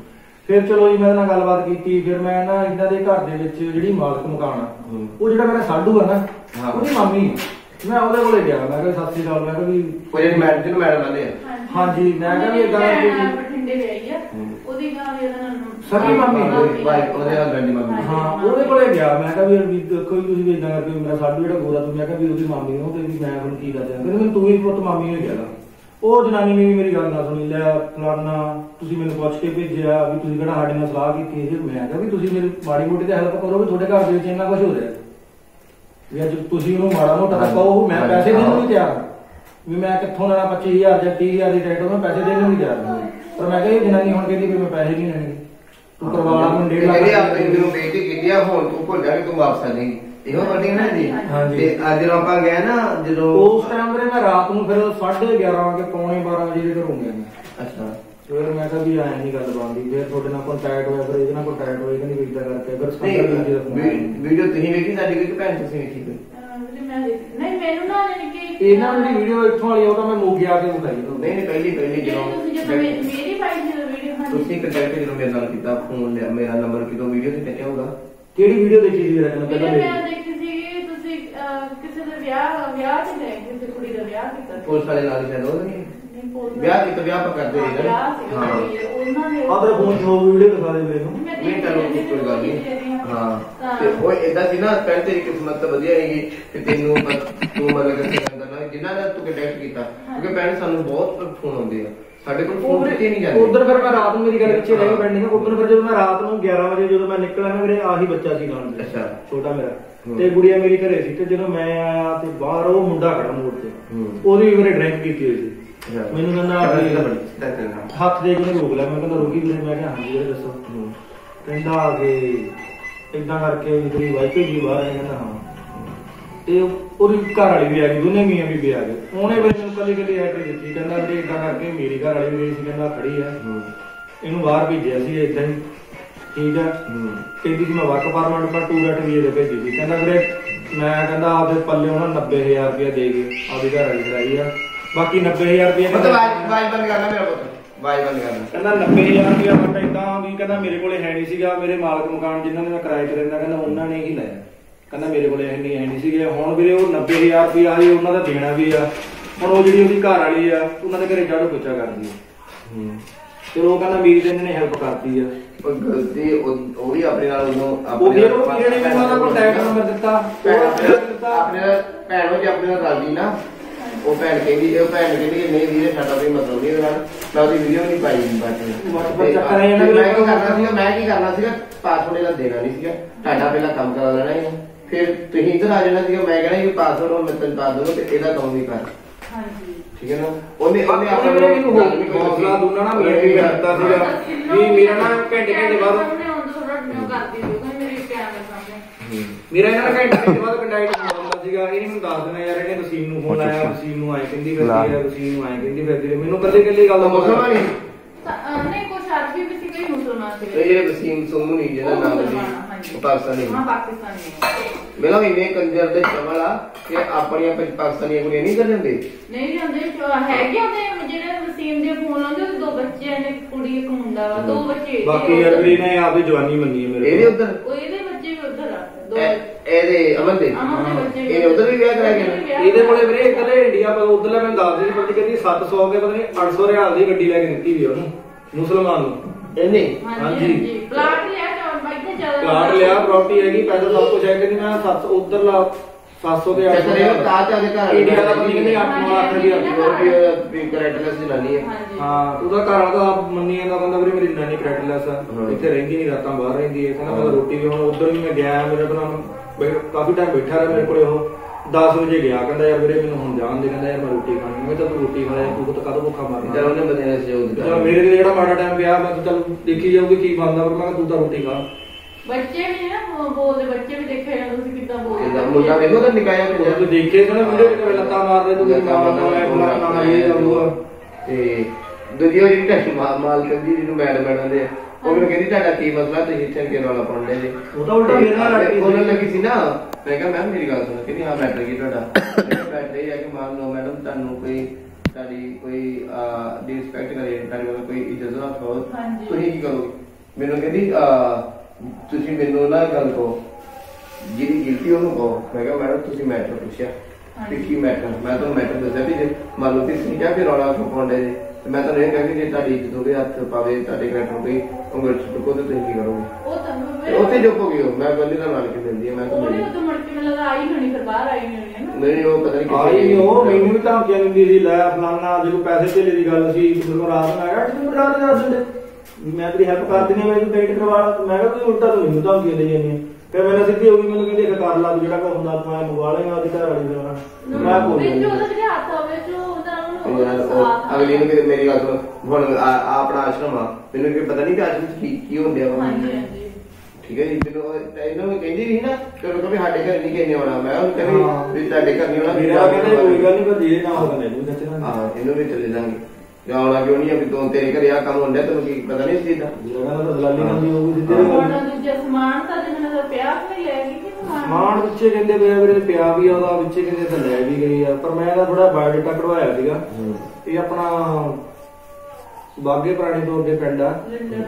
ਫਿਰ ਚਲੋ ਜੀ ਮੈਂ ਇਹਨਾਂ ਨਾਲ ਗੱਲਬਾਤ ਕੀਤੀ। ਫਿਰ ਮੈਂ ਨਾ ਇਹਨਾਂ ਦੇ ਘਰ ਦੇ ਵਿੱਚ ਜਿਹੜੀ ਮਾਲਕ ਮਕਾਨ ਆ ਉਹ ਜਿਹੜਾ ਮੇਰਾ ਸਾਡੂ ਆ ਨਾ ਉਹਦੀ ਮਾਮੀ, ਮੈਂ ਉਹਦੇ ਕੋਲੇ ਗਿਆ। ਮੈਂ ਕਿਹਾ ਸਤਿ ਸ਼੍ਰੀ ਅਕਾਲ। ਮੈਂ ਕਿਹਾ ਵੀ ਉਹ ਜਿਹੜੀ ਮੈਡਮ ਵਾਲੇ ਆ। ਹਾਂਜੀ ਮੈਂ ਕਿਹਾ ਵੀ ਇਦਾਂ ਬਠਿੰਡੇ ਵਿਆਹੀ ਆ ਉਹਦੀ ਗਾਂ ਵੀ ਉਹਨਾਂ ਨੂੰ ਸਕੀ ਮਾਮੀ ਉਹਦੇ ਹਸਬੈਂਡ ਦੀ ਮਾਮੀ। ਹਾਂ ਉਹਦੇ ਕੋਲੇ ਗਿਆ। ਮੈਂ ਕਿਹਾ ਵੀ ਦੇਖੋ ਵੀ ਤੁਸੀਂ ਵੀ ਇਦਾਂ ਕਰਕੇ ਮੇਰਾ ਸਾਡੂ ਜਿਹੜਾ ਗੋਰਾ ਤੂੰ, ਮੈਂ ਕਿਹਾ ਵੀ ਉਹਦੀ ਮਾਮੀ ਹੋ ਤੇ ਵੀ ਮੈਂ ਹੁਣ ਕੀ ਕਰਦਾ। ਕਹਿੰਦੇ ਤੂੰ ਹੀ ਪੁੱਤ ਮਾਮੀ ਨੂੰ ਗਿਆ। ਉਹ ਜਨਾਨੀ ਨੇ ਵੀ ਮੇਰੀ ਗੱਲ ਨਾ ਸੁਣੀ। ਲੈ ਫਲਾਨਾ ਤੁਸੀਂ ਮੈਨੂੰ ਪੁੱਛ ਕੇ ਭੇਜਿਆ ਵੀ ਤੁਸੀਂ ਕਿਹੜਾ ਸਾਡੇ ਨਾਲ ਸਲਾਹ ਕੀਤੀ ਹੈ। ਮੈਂ ਕਿਹਾ ਵੀ ਤੁਸੀਂ ਮੇਰੀ ਮਾੜੀ ਮੋਟੀ ਤੇ ਹੈਲਪ ਕਰੋ ਵੀ ਤੁਹਾਡੇ ਘਰ ਦੇ ਵਿੱਚ ਇੰਨਾ ਕੁਝ ਹੋ ਰਿਹਾ ਵੀ ਅੱਜ ਤੁਸੀਂ ਉਹਨੂੰ ਮਾੜਾ ਮੋਟਾ ਤਾਂ ਕਹੋ। ਮੈਂ ਪੈਸੇ ਦੇਣ ਨੂੰ ਵੀ ਤਿਆਰ ਵੀ ਮੈਂ ਕਿੱਥੋਂ ਲੈਣਾ 25,000 ਜਾਂ 30,000 ਦੀ ਟਿਕਟ, ਮੈਂ ਪੈਸੇ ਦੇਣ ਨੂੰ ਵੀ ਤਿਆਰ ਨਹੀਂ। ਪਰ ਮੈਂ ਕਿਹਾ ਇਹ ਜਨਾਨੀ ਹੁਣ ਕਹਿੰਦੀ ਵੀ ਮੈਂ ਪੈਸੇ ਨਹੀਂ ਲੈਣੇ, ਤੂੰ ਕਰਵਾ ਲਾ ਮੈਨੂੰ 1.5 ਲੱਖ। ਆਪਣੀ ਮੈਨੂੰ ਬੇਇੱਜ਼ਤੀ ਕੀਤੀ ਆ, ਹੁਣ ਤੂੰ ਭੁੱਲ ਜਾ ਕਿ ਤੂੰ ਵਾਪਸ ਆ ਜਾਏਂਗੀ। ਇਹੋ ਵੱਡੀ ਨਾ ਜੀ। ਤੇ ਅੱਜ ਜਦੋਂ ਆਪਾਂ ਗਏ ਨਾ, ਜਦੋਂ ਉਸ ਟਾਈਮ ਵੀਰੇ ਮੈਂ ਰਾਤ ਨੂੰ ਫਿਰ 11:30 ਕੇ ਪੌਣੇ 12 ਵਜੇ ਦੇ ਘਰੋਂ ਗਿਆ ਮੈਂ। ਅੱਛਾ ਫਿਰ ਮੈਂ ਕਿਹਾ ਵੀ ਐਂ ਨਹੀਂ ਗੱਲ ਬਣਦੀ। ਫਿਰ ਤੁਹਾਡੇ ਨਾਲ ਕੰਟੈਕਟ ਹੋਇਆ, ਫਿਰ ਇਹਦੇ ਨਾਲ ਕੰਟੈਕਟ ਹੋਇਆ, ਕਹਿੰਦੀ ਵੀ ਇਦਾਂ ਕਰਕੇ ਫਿਰ ਵੀਡੀਓ ਤੁਸੀਂ ਵੇਖੀ ਸਾਡੀ ਕੋਈ ਭੈਣ ਤੁਸੀਂ ਵੇਖੀ ਕੋਈ? ਨਹੀਂ ਮੈਨੂੰ ਨਾ ਕਿ ਇਹਨਾਂ ਦੀ ਵੀਡੀਓ ਇੱਥੋਂ ਵਾਲੀ ਉਹ ਤਾਂ ਮੈਂ ਮੋਗੇ ਆ ਕੇ ਵਿਖਾਈ। ਨਹੀਂ ਪਹਿਲੀ ਜਦੋਂ ਮੇਰੀ ਭਾਈ ਦੀ ਵੀਡੀਓ ਤੁਸੀਂ ਕੰਟੈਕਟ ਜਦੋਂ ਮੇਰੇ ਨਾਲ ਕੀਤਾ, ਫੋਨ ਲਿਆ, ਮੇਰਾ ਨੰਬਰ ਕਿਤੋਂ ਵੀਡੀਓ ਤੇ ਕੱਟਿਆ ਹੋਊਗਾ। ਕਿਹੜੀ ਵੀਡੀਓ ਦੇਖੀ ਸੀ ਵੀਰੇ? ਮੈਂ ਪਹਿਲਾਂ ਮੈਂ ਦੇਖੀ ਸੀ ਤੁਸੀਂ ਕਿਸੇ ਦਾ ਵਿਆਹ ਤੇ ਗਏ, ਕਿਸੇ ਕੁੜੀ ਦਾ ਵਿਆਹ ਕੀਤਾ ਪੁਲਿਸ ਵਾਲੇ ਨਾਲ ਹੀ ਜਦੋਂ ਨਹੀਂ ਵਿਆਹ ਕੀਤਾ, ਵਿਆਹ ਆਪਾਂ ਕਰਦੇ ਰਹੇ ਹਾਂ ਉਹਨਾਂ ਨੇ ਆਦਰ ਫੋਨ ਤੋਂ ਵੀਡੀਓ ਦਿਖਾ ਦੇ ਮੈਨੂੰ। ਨਹੀਂ ਚਲੋ ਕੋਈ ਗੱਲ ਨਹੀਂ। ਹਾਂ ਤੇ ਉਹ ਏਦਾਂ ਸੀ ਨਾ, ਪਹਿਲਾਂ ਤੇਰੀ ਕਿਸਮਤ ਤਾਂ ਵਧੀਆ ਹੈਗੀ ਕਿ ਤੈਨੂੰ ਤੂੰ ਮਤਲਬ ਕਿ ਜਿਨ੍ਹਾਂ ਦਾ ਤੂੰ ਕੰਟੈਕਟ ਕੀਤਾ, ਕਿਉਂਕਿ ਪਹਿਲਾਂ ਸਾਨੂੰ ਬਹੁਤ ਫੋਨ ਆਉਂਦੇ ਆ, ਸਾਡੇ ਕੋਲ ਫੋਨ ਕਿਤੇ ਨਹੀਂ ਜਾਂਦੇ। ਉਧਰ ਫਿਰ ਮੈਂ ਰਾਤ ਨੂੰ ਮੇਰੀ ਗੱਲ ਪਿੱਛੇ ਰਹਿ ਗਈ ਪੈਂਡਿੰਗ। ਉਧਰ ਫਿਰ ਜਦੋਂ ਮੈਂ ਰਾਤ ਨੂੰ 11 ਵਜੇ ਜਦੋਂ ਮੈਂ ਨਿਕਲਿਆ ਨਾ, ਮੇਰੇ ਆਹੀ ਬੱਚਾ ਸੀ ਨਾਲ। ਅੱਛਾ ਛੋਟਾ ਮੇਰਾ ਤੇ ਗੁੜੀਆ ਮੇਰੀ ਘਰੇ ਸੀ। ਤੇ ਜਦੋਂ ਮੈਂ ਆਇਆ ਤੇ ਬਾਹਰ ਉਹ ਮੁੰਡਾ ਖੜਾ ਮੋੜ ਤੇ, ਉਹਦੀ ਵੀ ਮੇਰੇ ਡਰਿੰਕ ਕੀਤੀ ਹੋਈ ਸੀ। ਮੈਨੂੰ ਕਹਿੰਦਾ ਹੱਥ ਦੇ ਕੇ ਰੋਕ ਲਿਆ। ਮੈਂ ਕਹਿੰਦਾ ਰੋਕੀ ਵੀਰੇ? ਮੈਂ ਕਿਹਾ ਹਾਂਜੀ ਵੀਰੇ ਦੱਸੋ। ਕਹਿੰਦਾ ਕਿ ਏਦਾਂ ਕਰਕੇ ਤੇਰੀ ਵਾਈਫ ਭੇਜੀ ਬਾਹਰ। ਕਹਿੰਦਾ ਹਾਂ। ਤੇ ਉਹਦੀ ਘਰ ਵਾਲੀ ਵੀ ਆ ਗਈ, ਦੋਨੇ ਮੀਆਂ ਬੀਬੀ ਆ ਗਏ। ਉਹਨੇ ਫਿਰ ਮੈਨੂੰ ਕੱਲੀ ਕੱਲੀ ਐਂਟਰੀ ਦਿੱਤੀ। ਕਹਿੰਦਾ ਵੀਰੇ ਏਦਾਂ ਕਰਕੇ ਮੇਰੀ ਘਰ ਵਾਲੀ ਵੀ ਗਈ ਸੀ, ਕਹਿੰਦਾ ਖੜੀ ਹੈ, ਇਹਨੂੰ ਬਾਹਰ ਭੇਜਿਆ ਸੀ ਏਦਾਂ ਹੀ। ਠੀਕ ਹੈ। ਕਹਿੰਦੀ ਸੀ ਮੈਂ ਵਰਕ ਪਰਮਿਟ ਪਰ ਟੂਰਿਸਟ ਵੀਜ਼ੇ ਤੇ ਭੇਜੀ ਸੀ। ਕਹਿੰਦਾ ਵੀਰੇ ਮੈਂ ਕਹਿੰਦਾ ਆਪਦੇ ਪੱਲੇ ਉਹਨਾਂ 90,000 ਰੁਪਇਆ ਦੇ ਕੇ ਆਪਦੀ ਘਰ ਵਾਲੀ ਕਰਾਈ ਆ, ਬਾਕੀ 90,000 ਰੁਪਇਆ ਵਾਜ ਬੰਦ ਕਰਨਾ ਮੇਰਾ ਪੁੱਤ, ਵਾਜ ਬੰਦ ਕਰਨਾ। ਕਹਿੰਦਾ 90,000 ਰੁਪਇਆ ਬਟ ਏਦਾਂ ਵੀ ਕਹਿੰਦਾ ਮੇਰੇ ਕੋਲੇ ਹੈ ਨਹੀਂ ਸੀਗਾ। ਮੇਰੇ ਮਾਲਕ ਮਕਾਨ ਜਿਨ੍ਹਾਂ ਨੇ ਮੈਂ ਕਿਰਾਏ ਤੇ ਰਹਿੰਦਾ, ਕਹਿੰਦਾ ਉਹਨਾਂ ਨੇ ਹੀ ਲਿਆ। ਕਹਿੰਦਾ ਮੇਰੇ ਕੋਲੇ ਹੈ ਨਹੀਂ ਸੀਗੇ। ਹੁਣ ਵੀਰੇ ਉਹ 90,000 ਰੁਪਇਆ ਆ ਉਹਨਾਂ ਦਾ ਦੇਣਾ ਵੀ ਆ। ਹੁਣ ਉਹ ਜਿਹੜੀ ਉਹਦੀ ਘਰ ਵਾਲੀ ਆ ਉਹਨਾਂ ਦੇ ਘਰੇ ਝਾੜੂ ਪੋਚਾ ਕਰਦੀ ਆ। ਫਿਰ ਉਹ ਕਹਿੰਦਾ ਮੇਰੀ ਤੇ ਇਹਨਾਂ ਨੇ ਹੈਲਪ ਕਰਤੀ ਆ। ਗਲਤੀ ਉਹ ਵੀ ਆਪਣੇ ਨਾਲ ਉਹ ਵੀਰੇ ਨੇ ਮੈਨੂੰ ਉਹਦਾ ਕੰਟੈਕਟ ਨੰਬਰ ਦਿੱਤਾ। ਆਪਣੇ ਭੈਣ ਵਜੇ ਆਪਣੇ ਨਾਲ ਰਲਦੀ ਨਾ, ਉਹ ਭੈਣ ਕਹਿੰਦੀ ਕਿ ਨਹੀਂ ਵੀਰੇ ਸਾਡਾ ਕੋਈ ਮਤਲਬ ਨਹੀਂ ਇਹਦੇ ਨਾਲ, ਮੈਂ ਉਹਦੀ ਵੀਡੀਓ ਨਹੀਂ ਪਾਈ। ਮੈਂ ਕੀ ਕਰਨਾ ਸੀਗਾ, ਪਾਸਵਰਡ ਇਹਦਾ ਦੇਣਾ ਨਹੀਂ ਸੀਗਾ, ਤੁਹਾਡਾ ਪਹਿਲਾਂ ਕੰਮ ਕਰਾ ਲੈਣਾ ਹੈ, ਫਿਰ ਤੁਸੀਂ ਇੱਧਰ ਆ ਜਾਣਾ ਸੀਗਾ। ਮੈਂ ਕਹਿਣਾ ਕਿ ਪਾਸਵਰਡ ਹੁਣ ਮੈਂ ਤੈਨੂੰ ਪਾ ਦੂੰਗਾ ਤੇ ਇਹਦਾ ਕੰਮ ਵੀ ਕਰ। ਠੀਕ ਹੈ ਨਾ। ਉਹਨੇ ਆਪਣੇ ਮੈਨੂੰ ਹੌਸਲਾ ਦੋਨਾਂ ਨਾਲ ਮੇਰਾ ਵੀ ਕਰਤਾ ਸੀਗਾ ਵੀ ਮੇਰਾ ਨਾ ਘੰਟੇ ਬਾਅਦ ਮੇਰਾ ਇਹਨਾਂ ਦਾ ਘੰਟੇ ਬਾਅਦ ਕੰਟੈਕਟ ਹੁੰਦਾ ਸੀਗਾ। ਇਹ ਮੈਨੂੰ ਦੱਸ ਦੇਣਾ ਯਾਰ ਇਹਨੇ ਵਸੀਮ ਨੂੰ ਫੋਨ ਆਇਆ, ਵਸੀਮ ਨੂੰ ਆਏ ਕਹਿੰਦੀ ਫਿਰਦੀ ਆ, ਵਸੀਮ ਨੂੰ ਆਏ ਕਹਿੰਦੀ ਫਿਰਦੀ ਆ। ਮੈਨੂੰ ਕੱਲੀ ਕੱਲੀ ਗੱਲ ਦਾ ਮੁਸਲਮਾਨ ਨਹੀਂ ਕੁਛ ਅਰਬੀ ਵੀ ਸੀ, ਕਈ ਮੁਸਲਮਾਨ ਸੀ। ਇਹ ਜਿਹੜੇ ਵਸੀਮ ਸੋਮੂ ਨਹੀਂ ਜਿਹੜਾ ਨਾਮ ਸੀ ਪਾਕਿਸਤਾਨੀ। ਹਾਂ ਪਾਕਿਸਤਾਨੀ। ਮੇਰਾ ਵੀ ਇਹ ਕੰਜਰ ਦੇ ਚਵਲ ਆ ਕਿ ਆਪਣੀਆਂ ਪਾਕਿਸਤਾਨੀਆਂ ਕੁੜੀਆਂ ਨਹੀਂ ਕਰ ਜਾਂਦੇ। ਨਹੀਂ ਜਾਂਦੇ ਹੈਗੇ ਉਹਦੇ ਜਿਹੜੇ ਵਸੀਮ ਦੇ ਫੋਨ ਆਉਂਦੇ ਉਹਦੇ 2 ਬੱਚੇ ਨੇ, ਕੁੜੀ ਇੱਕ ਮੁੰਡਾ ਵਾ, 2 ਬੱਚੇ। ਬਾਕੀ ਯਾਰ ਵੀ ਨੇ ਆਪਦੀ ਜਵਾਨੀ ਮੰਨੀ ਹੈ ਮੇਰੇ। ਇਹਦੇ ਉਧਰ ਉਹ ਇਹਦੇ ਬੱਚੇ ਵੀ ਉਧਰ ਆ। ਇਹਦੇ ਅਮਨ ਦੇ ਇਹਨੇ ਉਧਰ ਵੀ ਵਿਆਹ ਕਰਾਇਆ ਗਿਆ। ਇਹਦੇ ਕੋਲੇ ਵੀਰੇ ਇਕੱਲੇ ਇੰਡੀਆ ਪਰ ਉਧਰਲੇ ਮੈਨੂੰ ਦੱਸ ਦੀ ਪਤਾ ਕਹਿੰਦੀ 700 ਕੇ ਪਤਾ ਨਹੀਂ 800 ਰਿਆਲ ਦੀ ਗੱਡੀ ਲੈ ਕੇ ਦਿੱਤੀ ਵੀ ਉਹਨੂੰ ਮੁਸਲਮਾਨ ਨੂੰ। ਇਹਨੇ ਹਾਂਜੀ ਪਲਾਟ ਲਿਆ ਪਲਾਟ ਲਿਆ, ਪ੍ਰਾਪਰਟੀ ਹੈਗੀ, ਪੈਸਾ ਸਭ ਕੁਝ ਹੈ। ਕਹਿੰਦੀ ਮੈਂ 700 ਉਧਰਲਾ 700 ਦੇ 800 ਤਾਜ ਦੇ ਘਰ ਇੰਡੀਆ ਦਾ ਪਤਾ ਨਹੀਂ 8 ਵੀ ਕਰੈਕਟਰਲੈਸ ਜਨਾਨੀ ਹੈ। ਹਾਂ ਉਹਦਾ ਘਰ ਵਾਲਾ ਤਾਂ ਆਪ ਮੰਨੀ ਜਾਂਦਾ, ਕਹਿੰਦਾ ਵੀਰੇ ਮੇਰੀ ਜਨਾਨੀ ਕਰੈਕਟਰਲੈਸ ਆ, ਇੱਥੇ ਰਹਿੰਦੀ ਨਹੀਂ, ਰਾਤਾਂ ਬਾਹਰ ਰਹਿੰਦੀ ਹੈ। ਕਹਿੰਦਾ ਮੈਂ ਰੋਟੀ ਵੀ ਹੁਣ ਉਧਰ ਵੀ ਮੈਂ ਗਿਆ, ਮੇਰੇ ਕੋਲ ਕਾਫੀ ਟਾਈਮ ਬੈਠਾ ਰਿਹਾ ਮੇਰੇ ਕੋਲੇ। ਉਹ 10 ਵਜੇ ਗਿਆ, ਕਹਿੰਦਾ ਯਾਰ ਵੀਰੇ ਮੈਨੂੰ ਹੁਣ ਜਾਣ ਦੇ, ਕਹਿੰਦਾ ਯਾਰ ਮੈਂ ਰੋਟੀ ਖਾਣੀ। ਮੈਂ ਤਾਂ ਤੂੰ ਰੋਟੀ ਖਾਇਆ, ਤੂੰ ਤਾਂ ਕਦੋਂ ਭੁੱਖਾ ਮਰਨਾ। ਚਲ ਉਹਨੇ ਬਦਿਆ ਸੀ ਮੇਰੇ ਤੇ ਜਿਹੜਾ ਮਾੜਾ ਟਾਈਮ ਪਿਆ, ਮੈਂ ਤਾਂ ਚੱਲ ਦੇਖੀ ਜਾਊਗੀ ਕੀ ਬਣਦਾ, ਪਰ ਮੈਂ ਤੂੰ ਤਾਂ ਰੋਟੀ ਖਾ। ਬੱਚੇ ਵੀ ਨਾ ਬੋਲਦੇ, ਬੱਚੇ ਵੀ ਦੇਖੇ ਜਾਂਦੇ ਤੁਸੀਂ ਕਿੱਦਾਂ ਬੋਲਦੇ। ਮੁੰਡਾ ਦੇਖੋ ਤਾਂ ਨਿਕਾਇਆ ਤੂੰ ਦੇਖੇ ਸੀ ਨਾ ਵੀਡੀਓ ਕਿਤੇ ਲੱਤਾਂ ਮਾਰਦੇ ਤੂੰ ਮਾਰਨਾ ਇਹ ਕਰੂਗਾ। ਤੇ ਦੂਜੀ ਉਹ ਜਿਹੜੀ ਮਾਲ ਕਹਿੰਦੀ ਜਿਹਨੂੰ ਮੈਡਮ ਦੇ ਉਹ ਮੈਨੂੰ ਕਹਿੰਦੀ ਤੁਹਾਡਾ ਕੀ ਮਸਲਾ, ਤੁਸੀਂ ਇੱਥੇ ਕਿਉਂ ਰੌਲਾ ਪਾਉਂਦੇ ਜੀ? ਉਹ ਤਾਂ ਉਲਟਾ ਮੇਰੇ ਨਾਲ ਲੜਦੀ ਬੋਲਣ ਲੱਗੀ ਸੀ ਨਾ। ਮੈਂ ਕਿਹਾ ਮੈਮ ਮੇਰੀ ਗੱਲ ਸੁਣੋ। ਕਹਿੰਦੀ ਹਾਂ ਮੈਟਰ ਕੀ ਤੁਹਾਡਾ? ਮੈਟਰ ਇਹ ਹੈ ਕਿ ਮੰਨ ਲਓ ਮੈਡਮ ਤੁਹਾਨੂੰ ਤੁਹਾਡੀ ਕੋਈ ਡਿਸਪੈਕਟ ਕਰੇ, ਤੁਹਾਡੇ ਵੱਲੋਂ ਕੋਈ ਇੱਜ਼ਤ ਨਾ ਕਰੋ, ਤੁਸੀਂ ਕੀ ਕਰੋਗੇ? ਮੈਨੂੰ ਕਹਿੰਦੀ ਤੁਸੀਂ ਮੈਨੂੰ ਨਾ ਗੱਲ ਕਹੋ ਜਿਹੜੀ ਗਿਲਟੀ ਉਹਨੂੰ ਕਹੋ। ਮੈਂ ਕਿਹਾ ਮੈਡਮ ਤੁਸੀਂ ਮੈਟਰ ਪੁੱਛਿਆ ਕਿ ਕੀ ਮੈਟਰ, ਮੈਂ ਤੁਹਾਨੂੰ ਮੈਟਰ ਦੱਸਿਆ ਵੀ ਜੇ ਮੰਨ ਲਓ ਤੁਸੀਂ ਕਿਹਾ ਕਿ ਰੌਲਾ ਕਿਉਂ ਪਾਉਂਦੇ ਜੇ, ਤੇ ਮੈਂ ਤੁਹਾਨੂੰ ਇਹ ਕਿਹਾ ਕਿ ਜੇ ਤੁਹਾਡੀ ਇੱਜ਼ਤ ਉਹਦੇ ਹੱਥ ਪਾਵੇ ਤੁਹਾਡੇ ਕਰੈਕਟਰ ਕੋਈ ਉਂਗਲ ਚੁੱਕੋ ਤੇ ਤੁਸੀਂ ਕੀ ਕਰੋਗੇ? ਉੱਥੇ ਚੁੱਪ ਹੋ ਗਏ ਹੋ। ਮੈਂ ਬੰਦੇ ਨਾਲ ਲੜ ਕੇ ਮਿਲਦੀ ਹੈ, ਮੈਂ ਤਾਂ ਉਹਨੇ ਉਦੋਂ ਮੁੜ ਕੇ ਮੈਨੂੰ ਲੱਗਾ ਆਈ ਹੋਣੀ, ਫਿਰ ਬਾਹਰ ਆਈ ਹੋਣੀ ਹੈ ਨਾ। ਨਹੀਂ ਉਹ ਪਤਾ ਨਹੀਂ ਆਈ ਨਹੀਂ, ਉਹ ਮੈਨੂੰ ਵੀ ਧਮਕੀਆਂ ਦਿੰਦੀ ਸੀ, ਲੈ ਫਲਾਨਾ ਜਦੋਂ ਪੈਸੇ ਧੇਲੇ ਦੀ ਗੱਲ ਸੀ ਮੈਨੂੰ ਰਾਤ ਨੂੰ ਆਇਆ ਤੂੰ ਰਾਤ ਨੂੰ ਦੱਸ ਦਿੰਦੇ ਮੈਂ ਤੇਰੀ ਹੈਲਪ ਕਰ ਦਿੰਦੀ, ਮੈਨੂੰ ਪੇਂਟ ਕਰਵਾ ਲਾ। ਮੈਂ ਕਿਹਾ ਤੁਸੀਂ ਉਲਟਾ ਤੂੰ ਮੈਨੂੰ ਧਮਕੀਆਂ ਦੇਈ ਜਾਂਦੀ। ਫਿਰ ਮੈਨੂੰ ਸਿੱਧੀ ਹੋ ਗਈ, ਮੈਨੂੰ ਕਹਿੰਦੀ ਕਰ ਲਾ ਜਿਹੜਾ ਕੋ ਹੁੰਦਾ ਤੂੰ ਮੰਗਵਾ ਲੇਗਾ ਉਹਦੀ ਘਰ ਵਾਲੀ ਦਾ। ਮੈਂ ਬੋਲ ਅਗਲੀ ਨੂੰ ਮੇਰੀ ਗੱਲ ਸੁਣ, ਹੁਣ ਆਪਣਾ ਆਸ਼ਰਮ ਆ, ਮੈਨੂੰ ਕਿ ਪਤਾ ਨਹੀਂ ਕਿ ਆਸ਼ਰਮ ਚ ਕੀ ਹੁੰਦਿਆ ਵਾ। ਠੀਕ ਹੈ ਜੀ, ਮੈਨੂੰ ਇਹਨਾਂ ਨੂੰ ਕਹਿੰਦੀ ਨਹੀਂ ਨਾ ਚਲੋ ਕਦੇ ਸਾਡੇ ਘਰ ਨਹੀਂ ਕਹਿੰਦੇ ਆਉਣਾ, ਮੈਂ ਉਹਨੂੰ ਕਹਿੰਦੀ ਵੀ ਤੁਹਾਡੇ ਘਰ ਨਹੀਂ ਆਉਣਾ, ਕੋਈ ਗੱਲ ਨਹੀਂ ਪਰ ਜੇ ਨਾ ਹੋਗਾ ਮੈਨੂੰ ਦੱਸਣਾ। ਹਾਂ ਇਹਨੂੰ ਵੀ ਚਲੇ ਜਾਵਾਂਗੇ ਜਾਂ ਆਉਣਾ ਕਿਉਂ ਨਹੀਂ ਆ ਵੀ ਤੂੰ ਤੇਰੇ ਘਰੇ ਆ ਕੰਮ ਹੁੰਦਾ ਤੈਨੂੰ ਕੀ ਪਤਾ ਨਹੀਂ ਇਸ ਚੀਜ਼ ਦਾ। ਸਮਾਨ ਪਿੱਛੇ ਕਹਿੰਦੇ ਪਿਆ ਵੀਰੇ ਪਿਆ ਵੀ ਆ, ਉਹਦਾ ਪਿੱਛੇ ਕਹਿੰਦੇ ਤਾਂ ਲੈ ਵੀ ਗਈ ਆ, ਪਰ ਮੈਂ ਇਹਦਾ ਥੋੜਾ ਬਾਇਓਡਾਟਾ ਕਢਵਾਇਆ ਸੀਗਾ। ਇਹ ਆਪਣਾ ਬਾਗੇ ਪੁਰਾਣੇ ਤੋਂ ਅੱਗੇ ਪਿੰਡ ਆ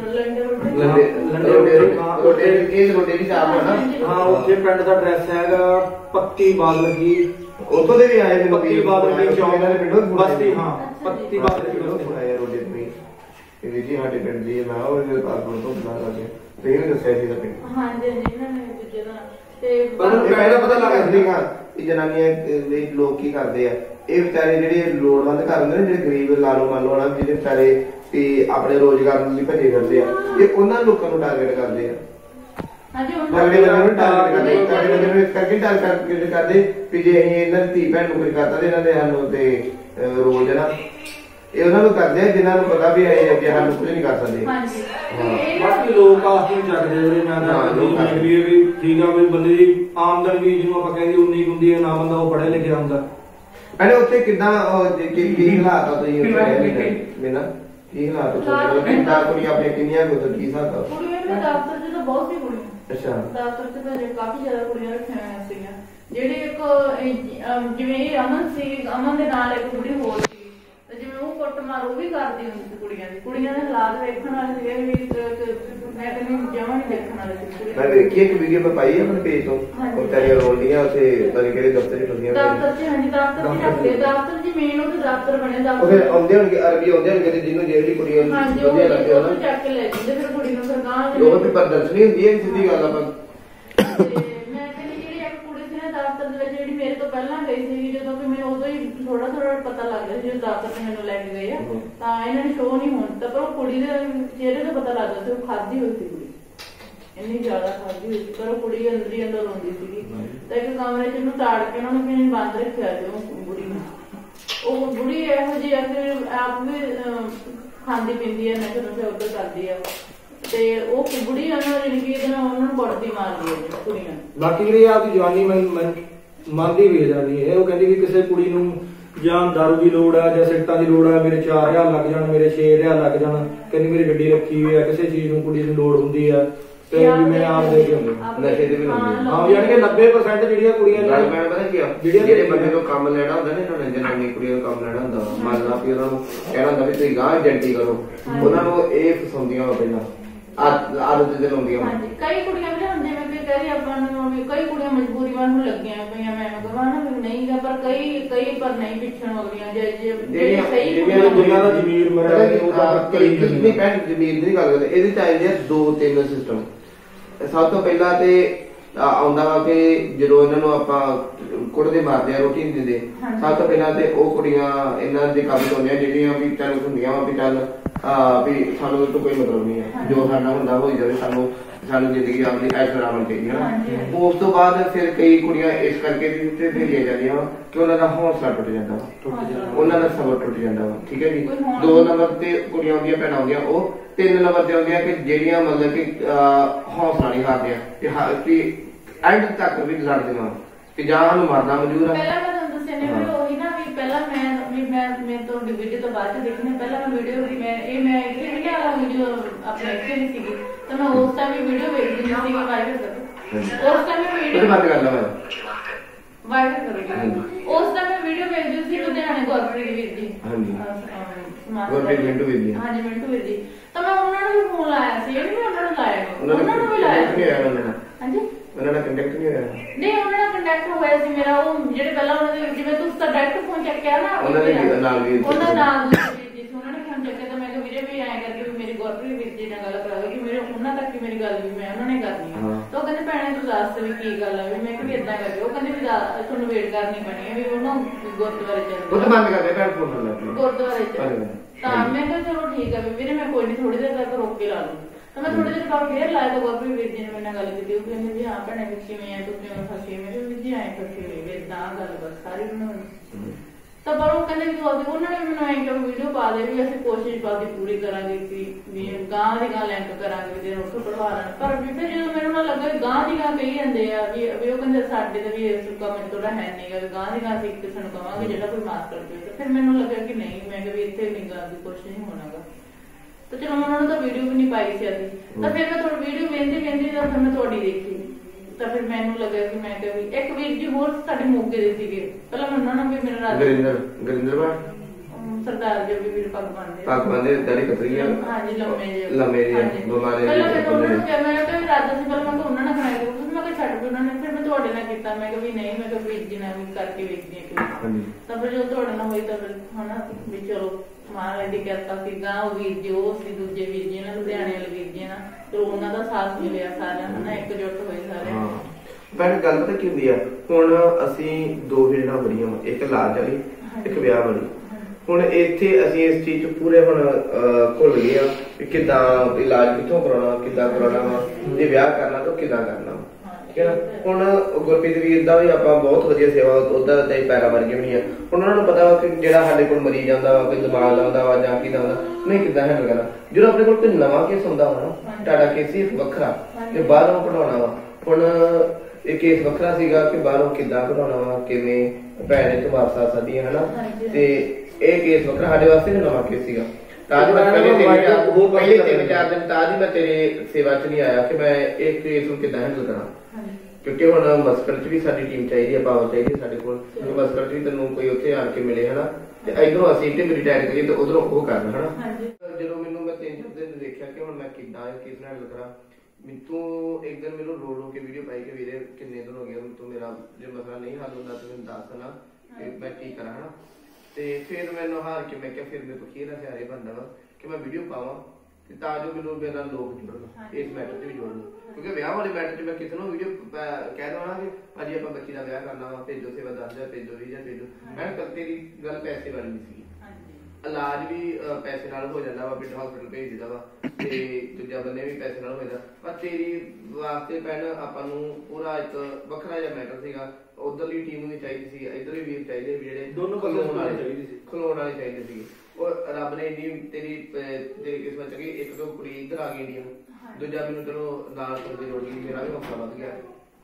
ਹਾਂ, ਉੱਥੇ ਪਿੰਡ ਦਾ ਐਡਰੈਸ ਹੈਗਾ ਪੱਤੀ ਬਾਦਲ ਕੀ, ਉੱਥੋਂ ਦੇ ਵੀ ਆਏ ਨੇ ਪੱਤੀ ਬਾਦਲ ਕੀ ਚੌਂਕ ਦੇ ਪਿੰਡੋਂ ਬਸਤੀ। ਹਾਂ ਪੱਤੀ ਬਾਦਲ ਕੀ ਬਸਤੀ ਆਇਆ ਰੋਡੇ ਤੋਂ ਇਹ ਵੀ ਜੀ ਸਾਡੇ ਪਿੰਡ ਦੀ ਮੈਂ ਉਹ ਕਾਰਪੋਰੇਟ ਤੋਂ ਬੁਲਾ ਲੱਗੇ ਤੇ ਇਹ ਦੱਸਿਆ ਸੀ ਦਾ ਪਿੰਡ। ਹਾਂਜੀ ਜੀ ਇਹਨਾਂ ਨੇ ਦੂਜੇ ਦਾ ਤੇ ਪਹਿਲਾਂ ਪਤਾ ਲੱਗ ਸੀਗਾ ਕਿ ਜਨਾਨੀਆਂ ਲੋਕ ਕੀ ਕਰਦੇ ਆ, ਇਹ ਵਿਚਾਰੇ ਜਿਹੜੇ ਲੋੜਵੰਦ ਘਰ ਹੁੰਦੇ ਨੇ, ਜਿਹੜੇ ਗਰੀਬ ਲਾ ਲਓ ਮੰਨ ਲਓ ਨਾ, ਜਿਹੜੇ ਵਿਚਾਰੇ ਤੇ ਆਪਣੇ ਰੋਜ਼ਗਾਰ ਲਈ ਭੱਜੇ ਫਿਰਦੇ ਆ, ਇਹ ਉਹਨਾਂ ਲੋਕਾਂ ਨੂੰ ਟਾਰਗੇਟ ਕਰਦੇ ਆ। ਅਗਲੇ ਬੰਦੇ ਨੂੰ ਟਾਰਗੇਟ ਕਰਦੇ, ਅਗਲੇ ਬੰਦੇ ਨੂੰ ਇਸ ਕਰਕੇ ਟਾਰਗੇਟ ਕਰਦੇ ਵੀ ਜੇ ਅਸੀਂ ਇਹਨਾਂ ਦੀ ਧੀ ਭੈਣ ਨੂੰ ਕੁਝ ਕਰਤਾ ਤੇ ਇਹਨਾਂ ਦੇ ਸਾਨੂੰ ਤੇ ਰੋਲ ਦੇਣਾ। ਇਹ ਉਹਨਾਂ ਨੂੰ ਕਰਦੇ ਆ ਜਿਨ੍ਹਾਂ ਨੂੰ ਪਤਾ ਵੀ ਇਹ ਅੱਗੇ ਸਾਨੂੰ ਕੁਝ ਨਹੀਂ ਕਰ ਸਕਦੇ। ਬਾਕੀ ਲੋਕ ਆਸ ਨੂੰ ਚੱਕਦੇ ਜਿਹੜੇ ਮੈਂ ਤਾਂ ਵੀ ਠੀਕ ਆ, ਕੋਈ ਬੰਦੇ ਦੀ ਆਮਦਨ ਵੀ ਜਿਹਨੂੰ ਆਪਾਂ ਕਹਿੰਦੇ ਉਨੀ ਹੁੰਦੀ ਹੈ, ਨਾ ਬੰਦਾ ਉਹ ਪੜ੍ਹਿਆ ਲਿਖਿਆ ਹੁੰਦਾ। ਅਰੇ ਉੱਥੇ ਕਿੱਦਾਂ ਕੀ ਹਾਲਾਤ ਆ ਤੁਸੀਂ ਮੇਰਾ ਕੀ ਹਾਲਾਤ ਕਿੱਦਾਂ ਕੁੜੀਆਂ ਆਪਣੇ ਕਿੰਨੀਆਂ ਕੁ ਕੀ ਹਿਸਾਬ ਆ? ਕੁੜੀਆਂ ਦੇ ਦਫ਼ਤਰ 'ਚ ਤਾਂ ਬਹੁਤ ਸੀ ਕੁੜੀਆਂ। ਅੱਛਾ ਦਫ਼ਤਰ 'ਚ ਤਾਂ ਕਾਫੀ ਜ਼ਿਆਦਾ ਕੁੜੀਆਂ ਰੱਖੀਆਂ ਹੋਈਆਂ ਸੀਗੀਆਂ। ਜਿਹੜੇ ਇੱਕ ਜਿਵੇਂ ਇਹ ਅਮਨ ਸੀ, ਅਮਨ ਦੇ ਨਾਲ ਇੱਕ ਕੁੜੀ ਹੋਰ ਸੀ, ਤੇ ਜਿਵੇਂ ਉਹ ਕੁੱਟਮਾਰ ਉਹ ਵੀ ਕਰਦੀ ਹੁੰਦੀ ਸੀ ਕੁੜੀਆਂ ਦੀ। ਕੁੜੀਆਂ ਦੇ ਹਾਲਾਤ ਵੇਖਣ ਵਾਲੇ ਸੀਗੇ ਵੀ ਮੈਂ ਕਹਿੰਦੀ ਜਮਾਂ ਨਹੀਂ ਦੇਖਣ ਵਾਲੇ ਸੀ। ਮੈਂ ਵੇਖੀ ਇੱਕ ਵੀਡੀਓ ਮੈਂ ਪਾਈ ਆਪਣੇ ਪੇਜ ਤੋਂ, ਉਹ ਤੇਰੀਆਂ ਰੋਲਦੀਆਂ ਉੱਥੇ ਪਤਾ ਨਹੀਂ ਕਿਹੜੇ ਦਫ਼ਤਰ 'ਚ ਹੁੰਦੀਆਂ। ਦਫ਼ਤਰ 'ਚ ਹਾਂਜੀ ਦਫ਼ਤਰ 'ਚ ਰੱਖਦੇ, ਦਫ਼ਤਰ 'ਚ ਮੇਨ ਉਹ ਦਫ਼ਤਰ ਬਣੇ ਦਫ਼ਤਰ। ਉਹ ਫਿਰ ਆਉਂਦੇ ਹੋਣਗੇ ਅਰਬੀ ਆਉਂਦੇ ਹੋਣਗੇ ਤੇ ਜਿਹਨੂੰ ਜਿਹੜੀ ਕੁੜੀ ਵਧੀਆ ਲੱਗਦੀ ਆ ਨਾ ਚੱਕ ਕੇ ਲੈ ਜਾਂਦੇ ਫਿਰ ਕੁੜੀ ਨੂੰ ਸਰਕਾਰ ਉਹ ਵੀ ਪ੍ਰਦਰਸ਼ਨੀ ਹੁੰਦੀ ਹੈ ਸਿੱਧੀ ਗੱਲ ਆਪਾਂ। ਮੈਂ ਕਹਿੰਦੀ ਜਿਹੜੀ ਇੱਕ ਕੁੜੀ ਸੀ ਨਾ ਦਫ਼ਤਰ ਦੇ ਵਿੱਚ ਜਿਹੜੀ ਮੇਰੇ ਤੋਂ ਪਹਿਲਾਂ ਗਈ ਸੀ, ਜਦੋਂ ਕਿ ਮੈਨੂੰ ਉਦੋਂ ਹੀ ਥੋੜਾ ਪਤਾ ਲੱਗ ਗਿਆ ਸੀ ਜਦੋਂ ਦਫ਼ਤਰ 'ਚ ਮੈਨੂੰ ਲੈ ਕੇ ਗਏ ਆ, ਤਾਂ ਇਹਨਾਂ ਨੇ ਸ਼ੋਅ ਨਹੀਂ ਹੋਣ ਦਿੱਤਾ, ਪਰ ਉਹ ਕੁੜੀ ਦੇ ਚਿਹਰੇ ਤੋਂ ਪਤਾ ਲੱਗਦਾ ਸੀ ਉਹ ਖਾਧੀ ਹੋਈ ਸੀ ਕੁੜੀ, ਇੰਨੀ ਜ਼ਿਆਦਾ ਖਾਧੀ ਹੋਈ ਸੀ, ਪਰ ਉਹ ਕੁੜੀ ਅੰਦਰ ਹੀ ਅੰਦਰ ਰੋਂਦੀ ਸੀਗੀ। ਤਾਂ ਇੱਕ ਕਮਰੇ 'ਚ ਉਹਨੂੰ ਤਾੜ ਕੇ ਉਹਨਾਂ ਨੂੰ ਬੰਦ ਰੱਖਿਆ ਸੀ ਉਹ ਬੁੜੀ ਨੂੰ। ਉਹ ਬੁੜੀ ਇਹੋ ਜਿਹੀ ਆ ਕਿ ਆਪ ਵੀ ਖਾਂਦੀ ਪੀਂਦੀ ਹੈ, ਨਸ਼ੇ ਨੁਸ਼ੇ ਉੱਧਰ ਕਰਦੀ ਆ, ਤੇ ਉਹ ਬੁੜੀ ਉਹਨਾਂ ਜਿਹੜੀ ਕਿ ਇਹਦੇ ਨਾਲ ਉਹਨਾਂ ਨੂੰ ਕੁੱਟਦੀ ਮਾਰਦੀ ਹੈ ਕੁੜੀਆਂ। ਬਾਕੀ ਜਿਹੜੀ ਆਪਦੀ ਜਵਾਨੀ ਮੰਨਦੀ ਵੀ ਜਾਂਦੀ ਹੈ, ਉਹ ਕਹਿੰਦੀ ਵੀ ਕਿਸੇ ਕੁੜੀ ਨੂੰ ਜਾਂ ਦਾਰੂ ਦੀ ਲੋੜ ਆ ਜਾਂ ਸਿਗਰਟਾਂ ਦੀ ਲੋੜ ਆ, ਮੇਰੇ 4000 ਲੱਗ ਜਾਣ, ਮੇਰੇ 6000 ਲੱਗ ਜਾਣ, ਕਹਿੰਦੀ ਮੇਰੀ ਗੱਡੀ ਰੱਖੀ ਹੋਈ ਆ, ਕਿਸੇ ਚੀਜ਼ ਨੂੰ ਕੁੜੀ ਨੂੰ ਲੋੜ ਹੁੰਦੀ ਆ ਤੇ ਮੈਂ ਆਪ ਦੇ ਕੇ ਨਸ਼ੇ ਦੇ ਵੀ ਹੁੰਦੀ। ਹਾਂ ਯਾਨੀ ਕਿ 90% ਜਿਹੜੀਆਂ ਕੁੜੀਆਂ ਨੇ ਮੈਂ ਪਤਾ ਕੀ ਆ, ਜਿਹੜੇ ਬੰਦੇ ਤੋਂ ਕੰਮ ਲੈਣਾ ਹੁੰਦਾ ਨਾ, ਇਹਨਾਂ ਨੇ ਜਨਾਨੀ ਕੁੜੀਆਂ ਨੂੰ ਕੰਮ ਲੈਣਾ ਹੁੰਦਾ, ਮੰਨ ਲਾ ਵੀ ਉਹਨਾਂ ਨੂੰ ਕਹਿਣਾ ਹੁੰਦਾ ਵੀ ਤੁਸੀਂ ਗਾਂ ਏਜੰਟੀ ਕਰੋ, ਉਹਨਾਂ ਨੂੰ ਇਹ ਫਸਾਉਂਦੀਆਂ ਵਾ ਪਹਿਲਾਂ ਆਦਤ ਦੇ ਲਾਉਂਦੀਆਂ। ਕਈ ਕੁੜੀਆਂ ਵੀ ਹੁੰਦੀਆਂ ਮੈਂ ਕਹਿੰਦੀ ਆਪਾਂ ਨੂੰ ਵੀ ਕਈ ਕੁੜੀਆਂ ਮਜਬੂਰੀ ਵਾਂ ਨੂੰ ਲੱਗੀਆਂ ਪਈਆਂ, ਮੈਂ ਕਹਾਂ ਨਾ ਵੀ ਨਹੀਂ ਗਾ, ਪਰ ਕਈ ਪਰ ਨਹੀਂ ਪਿੱਛਣ ਆਉਂਦੀਆਂ ਜਿਹੜੀਆਂ ਸਹੀ ਦੁਨੀਆ ਦਾ ਜ਼ਮੀਰ ਮਰਿਆ ਨਹੀਂ ਭੈਣ ਜ਼ਮੀਰ ਦੀ ਗੱਲ ਕਰਦੇ। ਇਹਦੇ ਚ ਆਏ ਨੇ 2-3 ਸਿਸਟਮ। ਸਭ ਤੋਂ ਪਹਿਲਾਂ ਤੇ ਆਉਂਦਾ ਵਾ ਕਿ ਜਦੋਂ ਇਹਨਾਂ ਨੂੰ ਆਪਾਂ ਕੁੱਟਦੇ ਮਾਰਦੇ ਆ, ਰੋਟੀ ਨਹੀਂ ਦਿੰਦੇ, ਸਭ ਤੋਂ ਪਹਿਲਾਂ ਤੇ ਉਹ ਕੁੜੀਆਂ ਇਹਨਾਂ ਦੇ ਕਾਬੂ ਹੁੰਦੀਆਂ ਜਿਹੜੀਆਂ ਵੀ ਚੱਲ ਹੁੰਦੀਆਂ ਵਾ ਵੀ ਚੱਲ ਵੀ ਸਾਨੂੰ ਤੋਂ ਕੋਈ ਮਤਲਬ ਨਹੀਂ ਹੈ, ਜੋ ਸਾਡਾ ਹੁੰਦਾ ਹੋ ਜਾਵੇ, ਸਾਨੂੰ ਜ਼ਿੰਦਗੀ ਆਪਣੀ ਐਸ਼ ਆਰਾਮ ਚਾਹੀਦੀ ਹੈ। ਉਸ ਤੋਂ ਬਾਅਦ ਫਿਰ ਕਈ ਕੁੜੀਆਂ ਇਸ ਕਰਕੇ ਵੀ ਉੱਤੇ ਭੇਜੀਆਂ ਜਾਂਦੀਆਂ ਵਾ ਕਿ ਉਹਨਾਂ ਦਾ ਹੌਸਲਾ ਟੁੱਟ ਜਾਂਦਾ ਵਾ, ਉਹਨਾਂ ਦਾ ਸਬਰ ਟੁੱਟ ਜਾਂਦਾ ਵਾ। ਠੀਕ ਹੈ ਜੀ। 2 ਨੰਬਰ ਤੇ ਕੁੜੀਆਂ ਆਉਂਦੀਆਂ ਭੈਣਾਂ ਆਉਂਦੀਆਂ, ਉਹ 3 ਨੰਬਰ ਤੇ ਆਉਂਦੀਆਂ ਕਿ ਜਿਹੜੀਆਂ ਮਤਲਬ ਕਿ ਹੌਸਲਾ ਨਹੀਂ ਹਾਰਦੀਆਂ ਕਿ ਐਂਡ ਤੱਕ ਵੀ ਲੜਦੀਆਂ ਕਿ ਜਾਂ ਸਾਨੂੰ ਮਰਨਾ ਮਨਜ਼ੂਰ ਹੈ। ਉਹੀ ਨਾ ਵੀ ਪਹਿਲਾਂ ਮੈਂ ਤੋਂ ਵੀਡੀਓ ਤੋਂ ਬਾਅਦ ਦੇਖਣੇ, ਪਹਿਲਾਂ ਮੈਂ ਵੀਡੀਓ ਵੀ ਮੈਂ ਇੱਥੇ ਨਹੀਂ ਆ ਵੀਡੀਓ ਆਪਣੇ ਇੱਥੇ ਨਹੀਂ ਸੀਗੀ, ਤਾਂ ਮੈਂ ਉਸ ਟਾਈਮ ਵੀ ਵੀਡੀਓ ਵੇਖਦੀ ਸੀ ਵਾਇਰਲ ਕਰ, ਉਸ ਟਾਈਮ ਮੈਂ ਵੀਡੀਓ ਬੰਦ ਕਰ ਲਾ, ਮੈਂ ਵਾਇਰਲ ਕਰੂੰਗੀ। ਉਸ ਟਾਈਮ ਮੈਂ ਵੀਡੀਓ ਵੇਖਦੀ ਸੀ ਲੁਧਿਆਣੇ ਗੁਰਪ੍ਰੀਤ ਵੀਰ ਜੀ ਹਾਂਜੀ ਗੁਰਪ੍ਰੀਤ ਮਿੰਟੂ ਵੀਰ ਜੀ ਹਾਂਜੀ ਮਿੰਟੂ ਵੀਰ ਜੀ ਤਾਂ ਮੈਂ ਉਹਨਾਂ ਨੂੰ ਵੀ ਫੋਨ ਲਾਇਆ ਸੀ ਇਹ ਵੀ ਉਹਨਾਂ ਨੂੰ ਲਾਇਆ ਉਹਨਾਂ ਨੂੰ ਵੀ ਲਾਇਆ ਨਹੀਂ ਆਇਆ ਉਹਨਾਂ ਨਾਲ ਹਾਂਜੀ ਉਹਨਾਂ ਨਾਲ ਕੰਟੈਕਟ ਨਹੀਂ ਹੋਇਆ ਨਹੀਂ ਉਹਨਾਂ ਨਾਲ ਕੰਟੈਕਟ ਹੋਇਆ ਸੀ ਮੇਰਾ ਉਹ ਜਿਹੜੇ ਪਹਿਲਾਂ ਉਹਨਾਂ ਦੇ ਜਿਵੇਂ ਤੁਸੀਂ ਤਾਂ ਡਾਇਰੈਕਟ ਫੋਨ ਚੱਕਿਆ ਨਾ ਉਹਨਾਂ ਦੇ ਨਾਲ ਵੀ ਉਹਨਾਂ ਨਾਲ ਵੀਰ ਜੀ ਸੀ ਉਹਨਾਂ ਨੇ ਫੋਨ ਚੱਕਿਆ ਤਾਂ ਮੈਂ ਕਿਹਾ ਵੀਰੇ ਵੀ ਐਂ ਕਰਕੇ ਵੀ ਮੇਰੀ ਗੁਰਪ੍ਰੀਤ ਵੀਰ ਜੀ ਨਾਲ ਗੱਲ ਕਰਾ ਦਿਓ ਕਿ ਮੇਰੇ ਉਹਨਾਂ ਤੱਕ ਹੀ ਮੇਰੀ ਗੱਲ ਵੀ ਮੈਂ ਉਹਨਾਂ ਨੇ ਕਰਨੀ ਆ ਤਾਂ ਉਹ ਕਹਿੰਦੇ ਭੈਣੇ ਤੂੰ ਦੱਸ ਵੀ ਕੀ ਗੱਲ ਆ ਵੀ ਮੈਂ ਕਿਹਾ ਵੀ ਇਦਾਂ ਕਰਕੇ ਉਹ ਕਹਿੰਦੇ ਵੀ ਤੁਹਾਨੂੰ ਵੇਟ ਕਰਨੀ ਪੈਣੀ ਹੈ ਵੀ ਉਹਨਾਂ ਗੁਰਦੁਆਰੇ ਚੱਲ ਉਹ ਤਾਂ ਬੰਦ ਕਰਦੇ ਭੈਣ ਫੋਨ ਨਾਲ ਲੱਗ ਗੁਰਦੁਆਰੇ ਚੱਲ ਤਾਂ ਮੈਂ ਕਿਹਾ ਚਲੋ ਠੀਕ ਆ ਵੀ ਵੀਰੇ ਮੈਂ ਕੋਈ ਨਹੀਂ ਥੋੜੀ ਦੇਰ ਤੱਕ ਰੋਕ ਕੇ ਲਾ ਲੂੰ ਤਾਂ ਮੈਂ ਥੋੜੀ ਦੇਰ ਬਾਅਦ ਫੇਰ ਲਾਇਆ ਤਾਂ ਗੁਰਪ੍ਰੀਤ ਵੀਰ ਜੀ ਨੇ ਮੇਰੇ ਨਾਲ ਗੱਲ ਕੀਤੀ ਉਹ ਕਹਿੰਦੇ ਵੀ ਹਾਂ ਭੈਣੇ ਵੀ ਕਿਵੇਂ ਆ ਤੂੰ ਕਿਵੇਂ ਫਸੀ ਮੇਰੇ ਵੀਰ ਜੀ ਐਂ ਫਸੀ ਹੋਈ ਵੀ ਏਦਾਂ ਗੱਲ ਬਸ ਸਾਰੀ ਬਣਾਉਣੀ ਤਾਂ ਪਰ ਉਹ ਕਹਿੰਦੇ ਵੀ ਤੂੰ ਉਹਨਾਂ ਨੇ ਮੈਨੂੰ ਐਂ ਕਿ ਵੀਡੀਓ ਪਾ ਦੇ ਵੀ ਅਸੀਂ ਕੋਸ਼ਿਸ਼ ਬਾਦੀ ਪੂਰੀ ਕਰਾਂਗੇ ਕਿ ਵੀ ਗਾਂ ਦੀ ਗਾਂ ਲਿੰਕ ਕਰਾਂਗੇ ਵੀ ਉੱਥੋਂ ਪੜਵਾ ਲੈਣ ਪਰ ਵੀ ਫਿਰ ਜਦੋਂ ਮੈਨੂੰ ਨਾਲ ਲੱਗਾ ਵੀ ਗਾਂ ਦੀ ਗਾਂ ਕਹੀ ਜਾਂਦੇ ਆ ਵੀ ਉਹ ਕਹਿੰਦੇ ਸਾਡੇ ਤੇ ਵੀ ਇਸ ਕੰਮ ਥੋੜਾ ਹੈ ਨਹੀਂਗਾ ਵੀ ਗਾਂ ਦੀ ਗਾਂ ਅਸੀਂ ਕਿਸੇ ਨੂੰ ਕਵਾਂਗੇ ਜਿਹੜਾ ਕੋਈ ਮਾਸਟਰ ਕੋਈ ਫਿਰ ਮੈਨੂੰ ਲੱਗਾ ਕਿ ਨਹੀਂ ਮੈਂ ਕਿ ਵੀ ਇੱਥੇ ਨਹੀਂ ਗੱਲ ਦੀ ਕੁਛ ਨਹੀਂ ਹੋਣਾਗਾ ਤਾਂ ਚਲੋ ਮੈਂ ਉਹਨਾਂ ਨੂੰ ਤਾਂ ਵੀਡੀਓ ਵੀ ਨਹੀਂ ਪਾਈ ਸੀ ਅਸੀਂ ਤਾਂ ਫਿਰ ਮੈਂ ਤੁਹਾਡੀ ਵੀਡੀਓ ਵੇਖਦੀ ਤਾਂ ਫਿਰ ਮੈਂ ਤੁਹਾਡੀ ਦੇਖੀ ਤਾਂ ਫਿਰ ਮੈਨੂੰ ਲੱਗਾ ਕਿ ਮੈਂ ਕਿ ਵੀ ਇੱਕ ਵੀਰ ਜੀ ਹੋਰ ਸਾਡੇ ਮੋਗੇ ਦੇ ਸੀਗੇ ਪਹਿਲਾਂ ਮੈਂ ਉਹਨਾਂ ਨਾਲ ਵੀ ਮੇਰਾ ਰਾਜ ਗਰਿੰਦਰ ਸਰਦਾਰ ਜੀ ਵੀ ਵੀਰ ਪੱਗ ਬੰਨਦੇ ਦਾੜੀ ਕਤਰੀ ਹਾਂਜੀ ਲੰਮੇ ਜਿਹੇ ਬਿਮਾਰੇ ਪਹਿਲਾਂ ਮੈਂ ਉਹਨਾਂ ਨੂੰ ਕਿਹਾ ਮੈਂ ਕਿ ਰਾਜਾ ਸੀ ਪਹਿਲਾਂ ਮੈਂ ਉਹਨਾਂ ਨਾਲ ਕਰਾਇਆ ਮੈਂ ਕਿਹਾ ਛੱਡ ਉਹਨਾਂ ਨੇ ਫਿਰ ਮੈਂ ਤੁਹਾਡੇ ਨਾਲ ਕੀਤਾ ਮੈਂ ਕਿਹਾ ਵੀ ਨਹੀਂ ਮੈਂ ਕਿਹਾ ਵੀਰ ਜੀ ਨਾਲ ਵੀ ਕਰਕੇ ਵੇਖਦੀ ਹਾਂ ਤਾਂ ਫਿਰ ਜਦੋਂ ਤੁਹਾਡੇ ਨਾਲ ਹੋਈ ਤਾਂ ਫਿਰ ਹਨਾ ਵੀ ਚਲੋ ਮਹਾਰਾਜ ਦੀ ਕਿਰਪਾ ਸੀ ਗਾਂ ਉਹ ਵੀਰ ਜੀ ਉਹ ਸੀ ਦੂਜੇ ਵੀਰ ਜੀ ਨਾਲ ਲੁਧਿਆਣੇ ਵਾਲੇ ਵੀਰ ਜੀ ਨਾਲ ਤੇ ਉਹਨਾਂ ਦਾ ਸਾਥ ਮਿਲਿਆ ਸਾਰਿਆਂ ਹਨਾ ਇਕਜੁੱਟ ਹੋਏ ਸਾਰੇ ਭੈਣ ਗੱਲ ਪਤਾ ਕੀ ਹੁੰਦੀ ਆ ਹੁਣ ਅਸੀਂ ਦੋ ਹੀੜਾਂ ਬੜੀਆਂ ਇੱਕ ਇਲਾਜ ਵਾਲੀ ਇੱਕ ਵਿਆਹ ਵਾਲੀ ਹੁਣ ਇੱਥੇ ਅਸੀਂ ਇਸ ਚੀਜ਼ ਚ ਪੂਰੇ ਹੁਣ ਘੁਲ ਗਏ ਆ ਕਿ ਕਿੱਦਾਂ ਇਲਾਜ ਕਿੱਥੋਂ ਕਰਾਉਣਾ ਕਿੱਦਾਂ ਕਰਾਉਣਾ ਵਾ ਜੇ ਵਿਆਹ ਕਰਨਾ ਤਾਂ ਕਿੱਦਾਂ ਕਰਨਾ ਠੀਕ ਹੈ ਨਾ ਹੁਣ ਗੁਰਪ੍ਰੀਤ ਵੀਰ ਦਾ ਵੀ ਆਪਾਂ ਬਹੁਤ ਵਧੀਆ ਸੇਵਾ ਉਹਦਾ ਤੇ ਪੈਰਾ ਵਰਗੇ ਵੀ ਨਹੀਂ ਆ ਉਹਨਾਂ ਨੂੰ ਪਤਾ ਕਿ ਜਿਹੜਾ ਸਾਡੇ ਕੋਲ ਮਰੀਜ਼ ਆਉਂਦਾ ਵਾ ਕੋਈ ਦਿਮਾਗ ਲਾਉਂਦਾ ਵਾ ਜਾਂ ਕਿਦਾਂ ਦਾ ਨਹੀਂ ਕਿੱਦਾਂ ਹੈਂਡਲ ਕਰਨਾ ਜਦੋਂ ਆਪਣੇ ਕੋਲ ਕੋਈ ਨਵਾਂ ਕੇਸ ਹੁੰਦਾ ਵਾ ਨਾ ਤੁਹਾਡਾ ਕੇਸ ਹੀ ਵੱਖਰਾ ਤੇ ਬਾਹਰੋਂ ਕਢਾਉਣਾ ਵਾ ਹੁਣ ਇਹ ਕੇਸ ਵੱਖਰਾ ਸੀਗਾ ਕਿ ਬਾਹਰੋਂ ਕਿੱਦਾਂ ਕਢਾਉਣਾ ਵਾ ਕਿਵੇਂ ਭੈਣ ਇੱਥੋਂ ਵਾਪਸ ਆ ਸਕਦੀ ਹੈ ਹਨਾ ਤੇ ਇਹ ਕੇਸ ਵੱਖਰਾ ਸਾਡੇ ਵਾਸਤੇ ਨਵਾਂ ਕੇਸ ਸੀਗਾ ਤਾਂ ਅੱਜ ਮੈਂ ਪਹਿਲੇ 3-4 ਦਿਨ ਤਾਂ ਅੱਜ ਮੈਂ ਤੇਰੇ ਸੇਵਾ ਚ ਨਹੀਂ ਆਇਆ ਕਿ ਮੈਂ ਇਹ ਕੇਸ ਨੂੰ ਕਿੱਦਾਂ ਹੈਂਡਲ ਕਰਾਂ ਕਿਉਂਕਿ ਹੁਣ ਮਸਕਟ ਚ ਵੀ ਸਾਡੀ ਟੀਮ ਚਾਹੀਦੀ ਹੈ ਪਾਵਰ ਚਾਹੀਦੀ ਸਾਡੇ ਕੋਲ ਮਸਕਟ ਚ ਵੀ ਤੈਨੂੰ ਕੋਈ ਉੱਥੇ ਆ ਕੇ ਮਿਲੇ ਹਨਾ ਤੇ ਇਧਰੋਂ ਅਸੀਂ ਤੇ ਰਿਟਾਇਰ ਕਰੀਏ ਤੇ ਉਧਰੋਂ ਉਹ ਕਰਨਾ ਹਨਾ ਜਦੋਂ ਮੈਨੂੰ ਮੈਂ 3-4 ਦਿਨ ਦੇਖਿਆ ਕਿ ਹੁਣ ਮੈਂ ਕਿੱਦਾਂ ਇਹ ਕੇਸ ਹੈਂਡਲ ਕਰਾਂ ਤੂੰ ਇੱਕ ਦਿਨ ਮੈਨੂੰ ਰੋ ਕੇ ਵੀਡੀਓ ਪਾਈ ਕਿ ਵੀਰੇ ਕਿੰਨੇ ਦਿਨ ਹੋ ਗਏ ਤੂੰ ਮੇਰਾ ਜੇ ਮਸਲਾ ਨਹੀਂ ਹੱਲ ਹੁੰਦਾ ਤੂੰ ਮੈਨੂੰ ਦੱਸ ਨਾ ਕਿ ਮੈਂ ਕੀ ਕਰਾਂ ਹਨਾ ਤੇ ਫਿਰ ਮੈਨੂੰ ਹਾਰ ਕੇ ਮੈਂ ਕਿਹਾ ਫਿਰ ਮੇਰੇ ਕੋਲ ਕਿਹੜਾ ਸਿਆਰੇ ਬਣਦਾ ਵਾ ਕਿ ਮੈਂ ਵੀਡੀਓ ਪਾਵਾਂ ਤੇ ਤਾਂ ਜੋ ਮੈਨੂੰ ਮੇਰੇ ਨਾਲ ਲੋਕ ਜੁੜਨ ਇਸ ਮੈਟਰ 'ਚ ਵੀ ਜੁੜਨ ਕਿਉਂਕਿ ਵਿਆਹ ਵਾਲੇ ਮੈਟਰ 'ਚ ਮੈਂ ਕਿਸੇ ਨੂੰ ਵੀਡੀਓ ਕਹਿ ਦਵਾਂ ਕਿ ਭਾਜੀ ਆਪਾਂ ਬੱਚੀ ਦਾ ਵਿਆਹ ਕਰਨਾ ਵਾ ਭੇਜੋ ਸੇਵਾ 10,000 ਭੇਜੋ 20,000 ਭੇਜੋ ਮੈਂ ਤੇਰੀ ਗੱਲ ਪੈਸੇ ਵਾਲੀ ਨਹੀਂ ਸੀ ਇਲਾਜ ਵੀ ਪੈਸੇ ਨਾਲ ਹੋ ਜਾਂਦਾ ਵਾ ਪਿੰਡ ਹਸਪੀਟਲ ਭੇਜ ਦਿੰਦਾ ਵਾ ਤੇ ਦੂਜਾ ਬੰਦੇ ਵੀ ਪੈਸੇ ਨਾਲ ਹੋ ਜਾਂਦਾ ਪਰ ਤੇਰੀ ਵਾਸਤੇ ਭੈਣ ਆਪਾਂ ਨੂੰ ਪੂਰਾ ਇੱਕ ਵੱਖਰਾ ਜਿਹਾ ਮੈਟਰ ਸੀਗਾ ਉਧਰਲੀ ਟੀਮ ਵੀ ਚਾਹੀਦੀ ਸੀ ਇੱਧਰਲੀ ਵੀ ਚਾਹੀਦੇ ਵੀ ਜਿਹੜੇ ਦੋਨੋਂ ਖਲੋਣ ਵਾਲੇ ਚਾਹੀਦੇ ਸੀਗੇ ਉਹ ਰੱਬ ਨੇ ਇੰਨੀ ਤੇਰੀ ਕਿਸਮਤ ਚ ਕਿ ਇੱਕ ਦੋ ਕੁੜੀ ਇੱਧਰ ਆ ਗਈ ਇੰਡੀਆ ਦੂਜਾ ਮੈਨੂੰ ਚਲੋ ਨਾਲ ਦੀ ਲੋੜ ਨਹੀਂ ਮੇਰਾ ਵੀ ਹੌਸਲਾ ਵੱਧ ਗਿਆ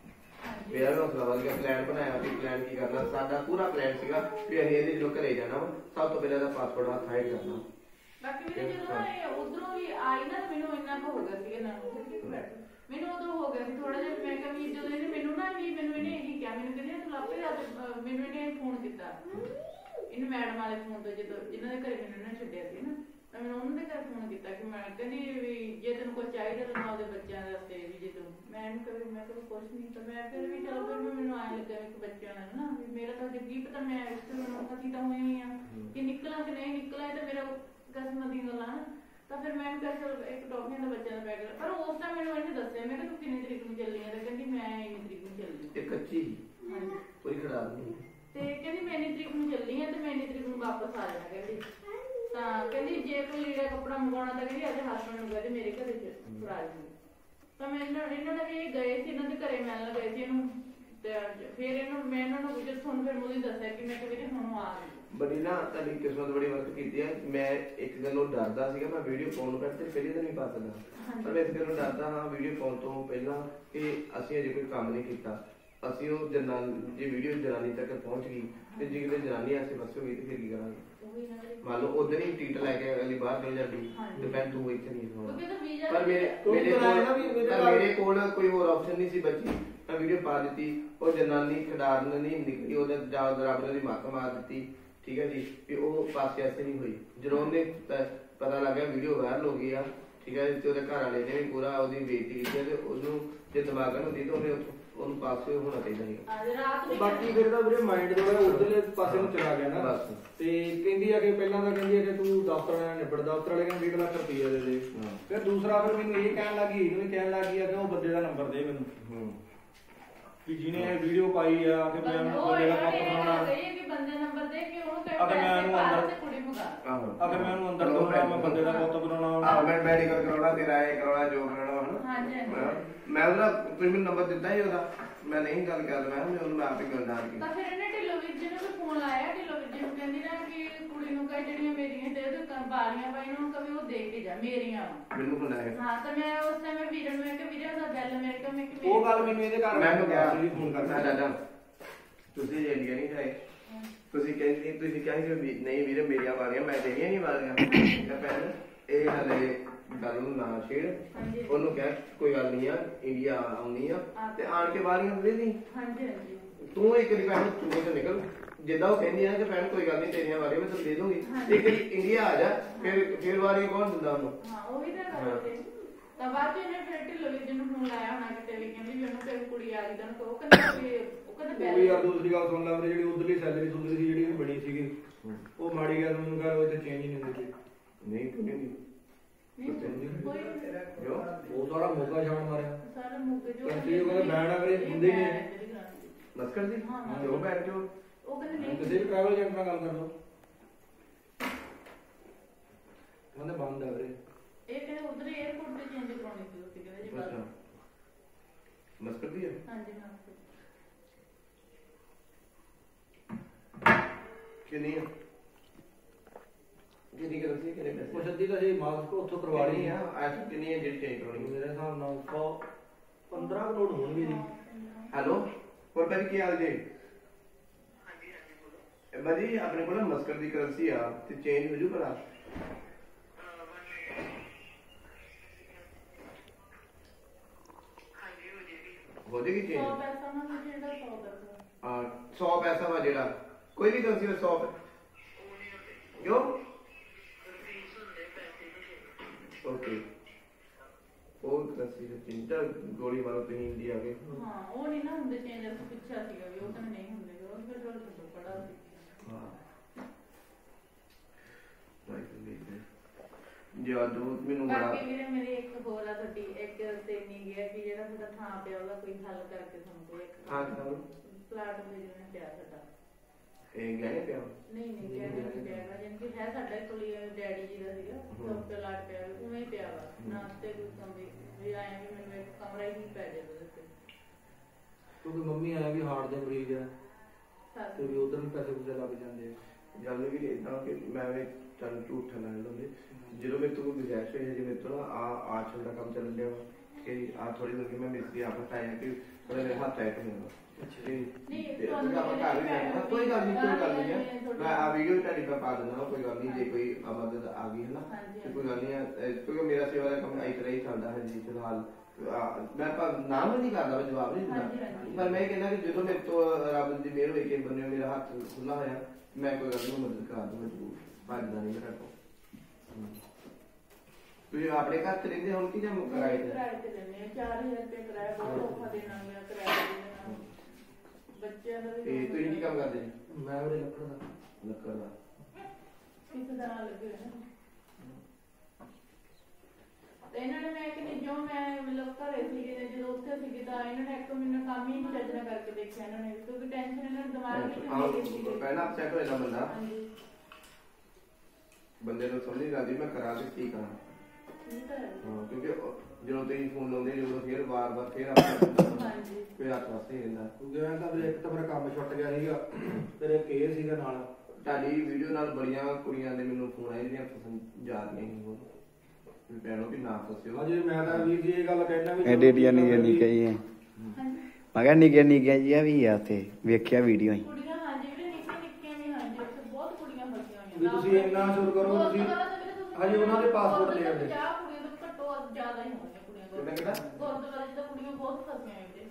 ਪਲਾਨ ਬਣਾਇਆ ਵੀ ਪਲਾਨ ਕੀ ਕਰਨਾ ਸਾਡਾ ਪੂਰਾ ਪਲਾਨ ਸੀਗਾ ਵੀ ਅਸੀਂ ਇਹਦੇ ਜਦੋਂ ਘਰੇ ਜਾਣਾ ਸਭ ਤੋਂ ਪਹਿਲਾਂ ਦਾ ਪਾਸਪੋਰਟ ਹੱਥ ਹਾਈਡ ਕਰਨਾ ਬਾਕੀ ਮੇਰੇ ਜਦੋਂ ਉਧਰੋਂ ਵੀ ਆਈ ਨਾ ਮੈਨੂੰ ਇੰਨਾ ਕੁ ਹੋ ਗਿਆ ਸੀ ਮੈਨੂੰ ਉਦੋਂ ਹੋ ਗਿਆ ਸੀ ਥੋੜਾ ਜਿਹਾ ਮੈਂ ਕਿਹਾ ਵੀ ਜਦੋਂ ਇਹਨੇ ਮੈਨੂੰ ਇਹਨੇ ਇਹੀ ਕਿਹਾ ਮੈਨੂੰ ਕਹਿੰਦੀ ਤੂੰ ਲੱਭੇ ਮੈਨੂੰ ਇਹਨੇ ਫੋਨ ਕੀਤਾ ਇਹਨੂੰ ਮੈਡਮ ਵਾਲੇ ਫੋਨ ਤੋਂ ਜਦੋਂ ਜਿਨ੍ਹਾਂ ਦੇ ਘਰੇ ਮੈਨੂੰ ਇਹਨੇ ਛੱਡਿਆ ਸੀ ਨਾ ਤਾਂ ਮੈਨੂੰ ਉਹਨਾਂ ਦੇ ਘਰ ਫੋਨ ਕੀਤਾ ਕਿ ਮੈਂ ਕਹਿੰਦੀ ਵੀ ਜੇ ਤੈਨੂੰ ਕੁਝ ਚਾਹੀਦਾ ਤਾਂ ਆਪਦੇ ਬੱਚਿਆਂ ਦੇ ਵਾਸਤੇ ਵੀ ਜੇ ਤੂੰ ਮੈਂ ਕੁਛ ਨਹੀਂ ਤਾਂ ਮੈਂ ਫਿਰ ਵੀ ਚਲੋ ਫਿਰ ਮੈਨੂੰ ਆਏ ਲੱਗਾ ਕਿ ਬੱਚਿਆਂ ਨਾਲ ਨਾ ਵੀ ਮੇਰਾ ਤਾਂ ਕੀ ਪਤਾ ਮੈਂ ਇੱਥੇ ਮੈਨੂੰ ਫਸੀ ਤਾਂ ਹੋਈ ਆ ਕਿ ਨਿਕਲਾਂ ਕਿ ਨਹੀਂ ਨਿਕਲਾਂ ਤਾਂ ਮੇਰਾ ਕਿਸਮਤ ਦੀ ਗੱਲ ਆ ਤਾਂ ਫਿਰ ਮੈਂ ਕਿਹਾ ਚਲ ਇੱਕ ਟੌਫੀਆਂ ਦਾ ਬੱਚਿਆਂ ਦਾ ਪੈਕ ਪਰ ਉਸ ਟਾਈਮ ਮੈਨੂੰ ਇਹਨੇ ਦੱਸਿਆ ਮੈਂ ਕਿ ਤੂੰ ਕਿੰਨੀ ਤਰੀਕ ਨੂੰ ਚੱਲੀ ਆ ਤਾਂ ਕਹਿੰਦੀ ਮੈਂ ਇੰਨੀ ਤਰੀਕ ਨੂੰ ਚੱਲੀ ਇਹ ਕੱਚੀ ਕੋਈ ਖਰਾਬ ਨਹੀਂ ਤੇ ਕਹਿੰਦੀ ਮੈਂ ਇੰਨੀ ਤਰੀਕ ਨੂੰ ਚੱਲੀ ਆ ਤੇ ਮੈਂ ਇੰਨੀ ਤਰੀਕ ਨੂੰ ਵਾਪਸ ਆ ਜਾਣਾ ਕਹਿੰਦੀ ਤਾਂ ਕਹਿੰਦੀ ਜੇ ਕੋਈ ਲੀੜਾ ਕੱਪੜਾ ਮੰਗਵਾਉਣਾ ਤਾਂ ਕਹਿੰਦੀ ਅੱਜ ਹਸਬੈਂਡ ਨੂੰ ਕਹਿੰਦੇ ਮੇਰੇ ਘਰੇ ਚ ਫੜਾ ਜੀ ਤਾਂ ਮੈਂ ਇਹਨਾਂ ਦਾ ਵੀ ਗਏ ਸੀ ਇਹਨਾਂ ਦੇ ਘਰੇ ਮਿਲਣ ਗਏ ਸੀ ਇਹਨੂੰ ਤੇ ਫਿਰ ਮੈਂ ਇਹਨਾਂ ਨੂੰ ਜਦੋਂ ਤੁਹਾਨੂੰ ਫਿਰ ਮੈਨੂੰ ਦੱਸਿਆ ਕਿ ਮੈਂ ਕਿਹਾ ਹੁਣ ਆ ਗਈ ਬੜੀ ਨਾ ਤੁਹਾਡੀ ਕਿਸਮਤ ਬੜੀ ਵਰਤ ਕੀਤੀ ਹੈ ਮੈਂ ਇੱਕ ਦਿਨ ਉਹ ਡਰਦਾ ਸੀਗਾ ਮੈਂ ਵੀਡੀਓ ਪਾਉਣ ਕਰਕੇ ਪਹਿਲੇ ਦਿਨ ਨਹੀਂ ਪਾ ਸਕਦਾ ਪਰ ਮੈਂ ਇਸ ਗੱਲ ਨੂੰ ਡਰਦਾ ਹਾਂ ਵੀਡੀਓ ਪਾਉਣ ਤੋਂ ਪਹਿਲਾਂ ਕਿ ਅਸੀਂ ਅਜੇ ਕੋਈ ਕੰਮ ਨਹੀਂ ਕੀਤਾ ਅਸੀਂ ਉਹ ਜੇ ਵੀਡੀਓ ਜਨਾਨੀ ਤੱਕ ਪਹੁੰਚ ਗਈ ਤੇ ਜੇ ਕਿਤੇ ਜਨਾਨੀ ਆਸੇ ਪਾਸੇ ਹੋਈ ਤੇ ਫਿਰ ਕੀ ਕਰਾਂਗੇ ਮੰਨ ਲਓ ਉਧਰ ਹੀ ਟਿਕਟ ਲੈ ਕੇ ਅਗਲੀ ਬਾਹਰ ਚਲ ਜਾਂਦੀ ਤੇ ਮੈਂ ਤੂੰ ਇੱਥੇ ਨਹੀਂ ਹੋਣਾ ਪਰ ਮੇਰੇ ਕੋਲ ਕੋਈ ਹੋਰ ਆਪਸ਼ਨ ਨਹੀਂ ਸੀ ਬਚੀ, ਮੈਂ ਵੀਡੀਓ ਪਾ ਦਿੱਤੀ। ਉਹ ਜਨਾਨੀ ਖਿਡਾਰਨ ਨਹੀਂ ਨਿਕਲੀ, ਉਹਦੇ ਜਾਂ ਰੱਬ ਨੇ ਉਹਦੀ ਮੱਤ ਮਾਰ ਦਿੱਤੀ। ਠੀਕ ਹੈ ਜੀ, ਵੀ ਉਹ ਪਾਸੇ ਐਸੇ ਨਹੀਂ ਹੋਈ। ਜਦੋਂ ਉਹਨੇ ਪਤਾ ਲੱਗਿਆ ਵੀਡੀਓ ਵਾਇਰਲ ਹੋ ਗਈ ਆ, ਠੀਕ ਹੈ, ਤੇ ਉਹਦੇ ਘਰ ਵਾਲੇ ਨੇ ਵੀ ਪੂਰਾ ਉਹਦੀ ਬੇਇੱਜ਼ਤੀ ਕੀਤੀ ਤੇ ਉਹਨੂੰ ਜੇ ਦਿਮਾਗ ਨਾਲ ਹੁੰਦੀ ਤਾਂ ਉਹਨੂੰ ਪਾਸੇ ਹੋਣਾ ਚਾਹੀਦਾ ਸੀ। ਬਾਕੀ ਫਿਰ ਤਾਂ ਵੀਰੇ ਮਾਈਂਡ ਜਿਹੜਾ ਉਧਰਲੇ ਪਾਸੇ ਨੂੰ ਚਲਾ ਗਿਆ ਨਾ। ਤੇ ਕਹਿੰਦੀ ਆ ਕਿ ਪਹਿਲਾਂ ਤਾਂ ਕਹਿੰਦੀ ਆ ਕਿ ਤੂੰ ਦਫ਼ਤਰ ਨਾਲ ਨਿਬੜ, ਦਫ਼ਤਰ ਵਾਲੇ ਕਹਿੰਦੇ 1.5 ਲੱਖ ਰੁਪਈਆ ਦੇ ਦੇ। ਫਿਰ ਦੂਸਰਾ ਫਿਰ ਮੈਨੂੰ ਇਹ ਕਹਿਣ ਲੱਗੀ, ਇਹਨੂੰ ਵੀ ਕਹਿਣ ਲੱਗੀ ਆ ਕਿ ਉਹ ਬੰਦੇ ਦਾ ਨੰਬਰ ਦੇ ਮੈਨੂੰ, ਕਿ ਜਿਹਨੇ ਵੀਡੀਓ ਪਾਈ ਆ ਕਿ ਮੈਂ ਉਹਨੂੰ ਬੰਦੇ ਦਾ ਕੰਮ ਕਰਾਉਣਾ, ਬੰਦੇ ਨੰਬਰ ਦੇ ਕੇ ਉਹਨੂੰ ਅਗਰ ਮੈਂ ਉਹਨੂੰ ਅੰਦਰ ਤੇ ਕੁੜੀ ਮੰਗਾ, ਅਗਰ ਮੈਂ ਉਹਨੂੰ ਅੰਦਰ ਲਾਉਣਾ, ਮੈਂ ਬੰਦੇ ਦਾ ਪੁੱਤ ਬਣਾਉਣਾ, ਮੈਂ ਮੈਡੀਕਲ ਕਰਾਉਣਾ, ਤੇਰਾ ਇਹ ਕਰਾਉਣਾ, ਜੋ ਕਰਾਉਣਾ ਹਨਾ। ਮੈਂ ਉਹਦਾ ਤੁਸੀਂ ਮੈਨੂੰ ਨੰਬਰ ਦਿੱਤਾ ਹੀ ਉਹਦਾ, ਮੈਂ ਨਹੀਂ ਗੱਲ ਕਰ ਮੈਂ ਉਹਨੂੰ ਮੈਂ ਆਪੇ ਗੱਲ ਨਾਲ ਤਾਂ ਫਿਰ ਇਹਨੇ ਢਿੱਲੋਂ ਵੀਰ ਜੀ ਨੂੰ ਵੀ ਫੋਨ ਲਾਇਆ। ਢਿੱਲੋਂ ਵੀਰ ਜੀ ਨੂੰ ਕਹਿੰਦੀ ਨਾ ਕਿ ਕੁੜੀ ਨੂੰ ਕਹੇ ਜਿਹੜੀਆਂ ਮੇਰੀਆਂ ਤੇ ਉਹਦੇ ਬਾਲੀਆਂ ਪਾਈ ਨੂੰ ਕਦੇ ਉਹ ਦੇ ਕੇ ਜਾ ਮੇਰੀਆਂ ਮੈਨੂੰ ਫੋਨ ਆਇਆ। ਹਾਂ ਤਾਂ ਮੈਂ ਉਸ ਟਾਈਮ ਵੀਰਨ ਨੂੰ ਕਿ ਵੀਰੇ ਉਹਦਾ ਬਿੱਲ ਮੇਰੇ ਕੋਲ ਮੈਂ ਕਿ ਉਹ ਗੱਲ ਮੈਨੂੰ ਇਹਦੇ ਘਰ ਮੈਂ ਕਿਹਾ ਫੋਨ ਕਰਦਾ ਦਾਦਾ ਤੁਸੀਂ ਇੰਡੀਆ ਨਹੀਂ ਜਾਏ, ਤੁਸੀਂ ਕਹਿੰਦੇ ਤੁਸੀਂ ਕਹਿੰਦੇ ਨਹੀਂ ਵੀਰੇ ਮੇਰੀਆਂ ਵਾਲੀਆਂ ਮੈਂ ਤੇਰੀਆਂ ਨਹੀਂ ਵਾਲੀਆਂ। ਮੈਂ ਭੈਣ ਇਹ ਹਲੇ ਗੱਲ ਨੂੰ ਨਾ ਛੇੜ, ਉਹਨੂੰ ਕਹਿ ਕੋਈ ਗੱਲ ਨਹੀਂ ਆ, ਇੰਡੀਆ ਆਉਣੀ ਆ ਤੇ ਆਣ ਕੇ ਵਾਲੀਆਂ ਦੇ ਦੀ। ਤੂੰ ਇੱਕ ਦੀ ਭੈਣ ਚੂਹੇ ਤੋਂ ਨਿਕਲ, ਜਿੱਦਾਂ ਉਹ ਕਹਿੰਦੀ ਆ ਕਿ ਭੈਣ ਕੋਈ ਗੱਲ ਨਹੀਂ ਤੇਰੀਆਂ ਵਾਲੀਆਂ ਮੈਂ ਤੈਨੂੰ ਦੇ ਦੂੰਗੀ, ਇੱਕ ਇੰਡੀਆ ਆ ਜਾ, ਫਿਰ ਵਾਲੀ ਕੌਣ ਦਿੰਦਾ ਉਹਨੂੰ। ਹਾਂ ਉਹੀ ਤਾਂ ਗੱਲ ਹੈ। ਤਾਂ ਬਾਅਦ ਚ ਇਹਨੇ ਫਿਰ ਢਿੱਲੋਂ ਵੀਰ ਜੀ ਨੂੰ ਫੋਨ ਲਾਇਆ ਹੋਣਾ ਕਿਤੇ ਵੀ, ਕਹਿੰਦੀ ਵੀ ਉਹਨੂੰ ਕੋਈ ਕੁੜੀ ਆ ਗਈ ਤਾਂ ਉਹ ਕਹਿੰਦਾ ਉਹ ਯਾਰ ਦੂਸਰੀ ਗੱਲ ਸੁਣ ਲੈ, ਜਿਹੜੀ ਉਧਰਲੀ ਸੈਲਰੀ ਸੁਣਦੀ ਸੀ ਜਿਹੜੀ ਬਣੀ ਸੀਗੀ ਉਹ ਮਾੜੀ ਗੱਲ ਮੈਨੂੰ ਕਹ ਉਹ ਚੇਂਜ ਹੀ ਨਹੀਂ ਹੁੰਦੀ। ਨਹੀਂ ਤੂੰ ਨਹੀਂ ਉਹ ਸਾਰਾ ਮੋਗਾ ਛਾਣ ਮਾਰਿਆ ਸਾਰਾ ਮੁੱਕ ਜੋ ਕਹਿੰਦੀ ਉਹ ਕਹਿੰਦਾ ਬੈਂਡ ਅਗਰੇ ਹੁੰਦੇ ਹੀ ਨਹੀਂ ਮਸਕਰ ਦੀ ਜੋ ਬੈਠ ਜੋ ਉਹ ਕਹਿੰਦੇ ਨਹੀਂ ਕਿਸੇ ਵੀ ਟਰੈਵਲ ਏਜੰਟ ਨਾਲ ਗੱਲ ਕਰ ਲਓ, ਕਹਿੰਦੇ ਬੰਦ ਹੈ ਵੀਰੇ। ਇਹ ਕਹਿੰਦੇ ਉਧਰ 에어ਪੋਰਟ ਤੇ ਚੇਂਜ ਕਰਾਉਣੀ ਸੀ ਉੱਥੇ ਕਹਿੰਦੇ ਜੀ ਬਾਅਦ ਮਸਕਰ ਦੀ ਹੈ। ਹਾਂਜੀ ਹਾਂ ਕਿੰਨੀ ਹੈ ਕਿੰਨੀ ਕਰ ਸੀ ਕਿੰਨੇ ਪੈਸੇ ਉਹ ਸੱਦੀ ਤਾਂ ਇਹ ਮਾਸਕ ਉੱਥੋਂ ਕਰਵਾ ਲਈ ਆ ਅੱਜ ਕਿੰਨੀ ਹੈ ਜਿਹੜੀ ਚੇਂਜ ਕਰਾਉਣੀ ਮੇਰੇ ਹਿਸਾਬ ਨਾਲ 115 ਕਰੋੜ ਹੋਣਗੇ ਜੀ। ਹੈਲੋ ਹੋਰ ਭਾਜੀ ਕੀ ਹਾਲ ਜੀ? ਭਾਜੀ ਆਪਣੇ ਕੋਲ ਮਸਕਰ ਦੀ ਕਰੰਸੀ ਆ ਤੇ ਚੇਂਜ ਹੋ ਜੂ ਭਲਾ? ਹੋ ਜਾਏਗੀ ਚੇਂਜ 100 ਪੈਸਾ ਨਾ ਜਿਹੜਾ 100 ਪੈਸਾ 100 ਪੈਸਾ ਵਾ ਜਿਹੜਾ ਕੋਈ ਵੀ ਕਰੰਸੀ ਦਾ 100 ਕਿਉਂ? ਓਕੇ ਉਹ ਕਰੰਸੀ ਦੇ ਚਿੰਤਾ ਗੋਲੀ ਮਾਰੋ ਤੁਸੀਂ ਇੰਡੀਆ ਗਏ। ਹਾਂ ਉਹ ਨਹੀਂ ਨਾ ਹੁੰਦੇ ਚੇਂਜ ਅਸੀਂ ਪੁੱਛਿਆ ਸੀਗਾ ਵੀ ਉਹ ਤਾਂ ਨਹੀਂ ਹੁੰਦੇ ਉਹ ਫਿਰ ਥੋੜਾ ਪੜਾ ਸੀ। ਹਾਂ ਜਦੋਂ ਮੈਨੂੰ ਬੜਾ ਬਾਕੀ ਵੀਰੇ ਮੇਰੀ ਇੱਕ ਹੋਰ ਆ ਤੁਹਾਡੀ ਇੱਕ ਤੇ ਨਹੀਂ ਗਿਆ ਕਿ ਜਿਹੜਾ ਤੁਹਾਡਾ ਥਾਂ ਪਿਆ ਉਹਦਾ ਕੋਈ ਹੱਲ ਕਰਕੇ ਸਾਨੂੰ ਕੋਈ ਇੱਕ ਹਾਂ ਕਿਹਦਾ ਪਲਾਟ ਦੇ ਜਿਹਨੇ ਪਿਆ ਸਾਡਾ ਇਹ ਗਏ ਪਿਆ ਨਹੀਂ ਗਿਆ ਨਹੀਂ ਪਿਆ ਜਿੰਨ ਕਿ ਹੈ ਸਾਡਾ ਕੋਲ ਡੈਡੀ ਜੀ ਦਾ ਸੀਗਾ ਸਭ ਪਲਾਟ ਪਿਆ ਉਵੇਂ ਹੀ ਪਿਆ ਵਾ ਨਾ ਤੇ ਕੋਈ ਕਮਰੇ ਵੀ ਆਏ ਵੀ ਮੈਨੂੰ ਇੱਕ ਕਮਰਾ ਹੀ ਨਹੀਂ ਪੈ ਜਾਵੇ ਉਹਦੇ ਤੇ ਕਿਉਂਕਿ ਮੰਮੀ ਆਇਆ ਵੀ ਹਾਰਟ ਦੇ ਮਰੀਜ਼ ਆ ਤੇ ਵੀ ਉਧਰ ਵੀ ਪੈਸੇ ਪੂਸੇ ਲੱਗ ਜਾਂਦੇ ਆ। ਗੱਲ ਵੀ ਇਦਾਂ ਕਿ ਮੈਂ ਵੀ ਚੱਲ ਝੂਠ ਨਾ ਲਾਉਂਦੇ ਜਦੋਂ ਮੇਰੇ ਤੋਂ ਗੁਜ਼ਾਰਿਸ਼ ਹੋਈ ਜਿਵੇਂ ਤੋਂ ਆ ਦਾ ਕੰਮ ਚੱਲ ਰਿਹਾ ਕਿ ਆ ਥੋੜੀ ਦੇਰ ਮੈਂ ਮਿਸਤਰੀ ਆਪਸ ਆਇਆ ਕਿ ਥੋੜਾ ਮੇਰੇ ਹੱਥ ਟਾਈਟ ਹੋ ਜਾਂਦਾ। ਨਹੀਂ ਆਪਾਂ ਘਰ ਵੀ ਜਾਣਾ ਕੋਈ ਗੱਲ ਨਹੀਂ ਮੈਂ ਆ ਵੀਡੀਓ ਤੁਹਾਡੀ ਮੈਂ ਪਾ ਦਿੰਦਾ ਕੋਈ ਗੱਲ ਨਹੀਂ ਜੇ ਕੋਈ ਮਦਦ ਆ ਗਈ ਹੈ ਨਾ ਤੇ ਕੋਈ ਗੱਲ ਨਹੀਂ ਕਿਉਂਕਿ ਮੇਰਾ ਸੇਵਾ ਦਾ ਕੰਮ ਇਸ ਤਰ੍ਹਾਂ ਹੀ ਚੱਲਦਾ ਹੈ ਜੀ ਫਿਲਹਾਲ ਮੈਂ ਨਾਮ ਨਹੀਂ ਕਰਦਾ ਮੈਂ ਜਵਾਬ ਨਹੀਂ ਦਿੰਦਾ ਪਰ ਮੈਂ ਕਹਿੰਦਾ ਕਿ ਜਦੋਂ ਮੇਰੇ ਤੋਂ ਰੱਬ ਦੀ ਮਿਹਰ ਹੋਈ ਕਿ ਬੰਨੇ ਮੇਰਾ ਹੱਥ ਖੁੱਲਾ ਹੋਇਆ ਮੈਂ ਕੋਈ ਗੱਲ ਨਹੀਂ ਮਦਦ ਕਰਾ ਦੂੰਗਾ ਜ਼ਰੂਰ ਭੱਜਦਾ ਨਹੀਂ ਮੇਰਾ ਤੋਂ। ਤੁਸੀਂ ਆਪਣੇ ਘਰ ਤੇ ਰਹਿੰਦੇ ਹੁਣ ਕੀ ਜਾਂ ਕਿਰਾਏ ਤੇ ਲੈਣੇ 4000 ਰੁਪਏ ਕਿਰਾਇਆ ਬਹੁਤ ਔਖਾ ਦੇਣਾ ਮੇਰਾ ਕਿਰਾਇਆ ਦੇਣਾ ਬੱਚਿਆਂ ਦਾ ਵੀ ਤੇ ਤੁਸੀਂ ਕੀ ਕੰਮ ਕਰਦੇ ਜੀ? ਮੈਂ ਉਹਦੇ ਲੱਕੜ ਦਾ ਕਿਸੇ ਦਾ ਲੱਗੇ ਤੇ ਇਹਨਾਂ ਨੇ ਮੈਂ ਕਿ ਜੋ ਮੈਂ ਮਤਲਬ ਘਰੇ ਸੀਗੇ ਜਦੋਂ ਉੱਥੇ ਸੀਗੇ ਤਾਂ ਇਹਨਾਂ ਨੇ ਇੱਕ ਮੈਨੂੰ ਕੰਮ ਹੀ ਨਹੀਂ ਚੱਜਣਾ ਕਰਕੇ ਦੇਖਿਆ ਇਹਨਾਂ ਨੇ ਕਿਉਂਕਿ ਟੈਨਸ਼ਨ ਇਹਨਾਂ ਨੂੰ ਦਿਮਾਗ ਵਿੱਚ ਪਹਿਲਾਂ ਅਪਸੈਟ ਹੋ ਜਾਂਦਾ ਬੰਦਾ ਬੰਦੇ ਨੂੰ ਸਮਝ ਨਹੀਂ ਆਉਂਦੀ ਮੈਂ ਕਰਾਂ ਤੇ ਕੀ ਕਰਾਂ। ਹਾਂ ਕਿਉਂਕਿ ਜਦੋਂ ਤੁਸੀਂ ਫੋਨ ਲਾਉਂਦੇ ਜਦੋਂ ਫਿਰ ਵਾਰ-ਵਾਰ ਫਿਰ ਕੋਈ ਹੱਥ ਵਾਸਤੇ ਰਹਿੰਦਾ ਕਿਉਂਕਿ ਮੈਂ ਤਾਂ ਇੱਕ ਤਾਂ ਮੇਰਾ ਕੰਮ ਛੁੱਟ ਗਿਆ ਸੀਗਾ ਫਿਰ ਇੱਕ ਇਹ ਸੀਗਾ ਨਾਲ ਤੁਹਾਡੀ ਵੀਡੀਓ ਨਾਲ ਬੜੀਆਂ ਕੁੜੀਆਂ ਦੇ ਮੈਨੂੰ ਫੋਨ ਆਏ ਜਿਹੜੀਆਂ ਪਸੰਦ ਜਾ ਰਹੀਆਂ ਸੀ ਉਹ ਵੀ ਭੈਣੋ ਵੀ ਨਾ ਫਸਿਓ। ਅਜੇ ਮੈਂ ਤਾਂ ਵੀਰ ਜੀ ਇਹ ਗੱਲ ਕਹਿਣਾ ਵੀ ਐਡੀਆਂ ਨਹੀਂ ਕਹੀ ਹੈ ਮੈਂ ਕਿਹਾ ਨਿੱਕੀਆਂ ਜੀ ਆ ਵੀ ਆ ਉੱਥੇ ਵੇਖਿਆ ਵੀਡੀਓ ਹੀ ਕੁੜੀਆਂ ਹਾਂਜੀ ਜਿਹੜੇ ਨਿੱਕੀਆਂ ਵੀ ਹਾਂਜੀ ਉੱਥੇ ਬਹੁਤ ਕੁੜੀਆਂ ਫਸੀਆਂ ਹੋਈਆਂ ਵੀ ਤੁਸੀਂ ਇੰਨਾ ਸ਼ੁਰੂ ਕਰੋ ਤੁਸੀਂ ਹਜੇ ਉਹਨਾਂ ਦੇ ਪਾਸਪੋਰਟ ਲੈ ਆਉਂਦੇ 50 ਕੁੜੀਆਂ ਤੋਂ ਘੱਟੋ ਜ਼ਿਆਦਾ ਹੀ ਹੋਣਗੀਆਂ ਕੁੜੀਆਂ ਕੋਲ ਗੁਰਦੁਆਰੇ ਜਦੋਂ ਬਹੁਤ ਫਸੀਆਂ ਇਹਦੇ।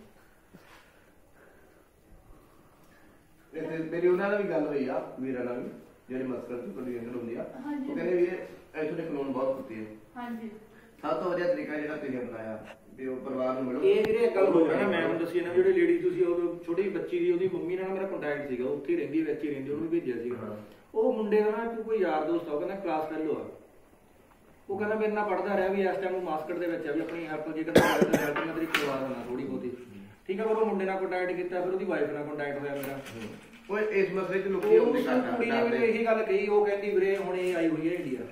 ਮੇਰੀ ਉਹਨਾਂ ਨਾਲ ਵੀ ਗੱਲ ਹੋਈ ਆ, ਵੀਰਾਂ ਨਾਲ ਵੀ, ਜਿਹੜੇ ਮਸਕਰ ਤੋਂ ਕੰਡੀਸ਼ਨ ਹੁੰਦੀ ਆ। ਉਹ ਕਹਿੰਦੇ ਵੀਰੇ ਇੱਥੋਂ ਦੇ ਕਾਨੂੰਨ ਬਹੁਤ ਕੁੱਤੇ ਆ। ਹਾਂਜੀ ਸਭ ਤੋਂ ਵਧੀਆ ਤਰੀਕਾ ਜਿਹੜਾ ਤੁਸੀਂ ਅਪਣਾਇਆ ਵੀ ਉਹ ਪਰਿਵਾਰ ਨੂੰ ਮਿਲੋ। ਇਹ ਵੀਰੇ ਇੱਕ ਗੱਲ ਹੋ ਗਿਆ ਨਾ, ਮੈਂ ਤੁਹਾਨੂੰ ਦੱਸੀ ਨਾ, ਜਿਹੜੀ ਲੇਡੀ ਤੁਸੀਂ ਉਹ ਛੋਟੀ ਬੱਚੀ ਦੀ ਉਹਦੀ ਮੰਮੀ ਨਾਲ ਮੇਰਾ ਕੰਟੈਕਟ ਸੀਗਾ, ਉੱਥੇ ਹੀ ਰਹਿੰਦੀ ਵਿੱਚ ਹੀ ਰਹਿੰਦੀ, ਉਹਨੂੰ ਭੇਜਿਆ ਸੀਗਾ। ਉਹ ਮੁੰਡੇ ਦਾ ਨਾ ਕੋਈ ਯਾਰ ਦੋਸਤ ਆ, ਉਹ ਕਹਿੰਦਾ ਕਲਾਸ ਫੈਲੋ ਆ, ਉਹ ਕਹਿੰਦਾ ਮੇਰੇ ਨਾਲ ਪੜ੍ਹਦਾ ਰਿਹਾ ਵੀ ਇਸ ਟਾਈਮ ਉਹ ਮਾਸਕਟ ਦੇ ਵਿੱਚ ਆ, ਵੀ ਆਪਣੀ ਹੈਲਪ ਜੇ ਕਹਿੰਦਾ ਹੈਲਪ ਮੈਂ ਤੇਰੀ ਕਰਵਾ ਦੇਣਾ ਥੋੜੀ ਬਹੁਤੀ, ਠੀਕ ਆ। ਪਰ ਉਹ ਮੁੰਡੇ ਨਾਲ ਕੰਟੈਕਟ ਕੀਤਾ, ਫਿਰ ਉਹਦੀ ਵਾਈਫ ਨਾਲ ਕੰਟੈਕਟ ਹੋਇਆ ਮੇਰਾ। ਉਹ ਇਸ ਮਸਲੇ 'ਚ ਲੋਕੀ ਹੁੰਦੇ ਕੁੜੀ ਨੇ ਮੈਨੂੰ ਇਹੀ ਗੱਲ ਕਹੀ, ਉਹ ਕਹਿੰਦੀ ਵੀਰੇ ਹੁਣ ਇਹ ਆਈ ਹੋਈ ਹੈ ਇੰਡੀਆ,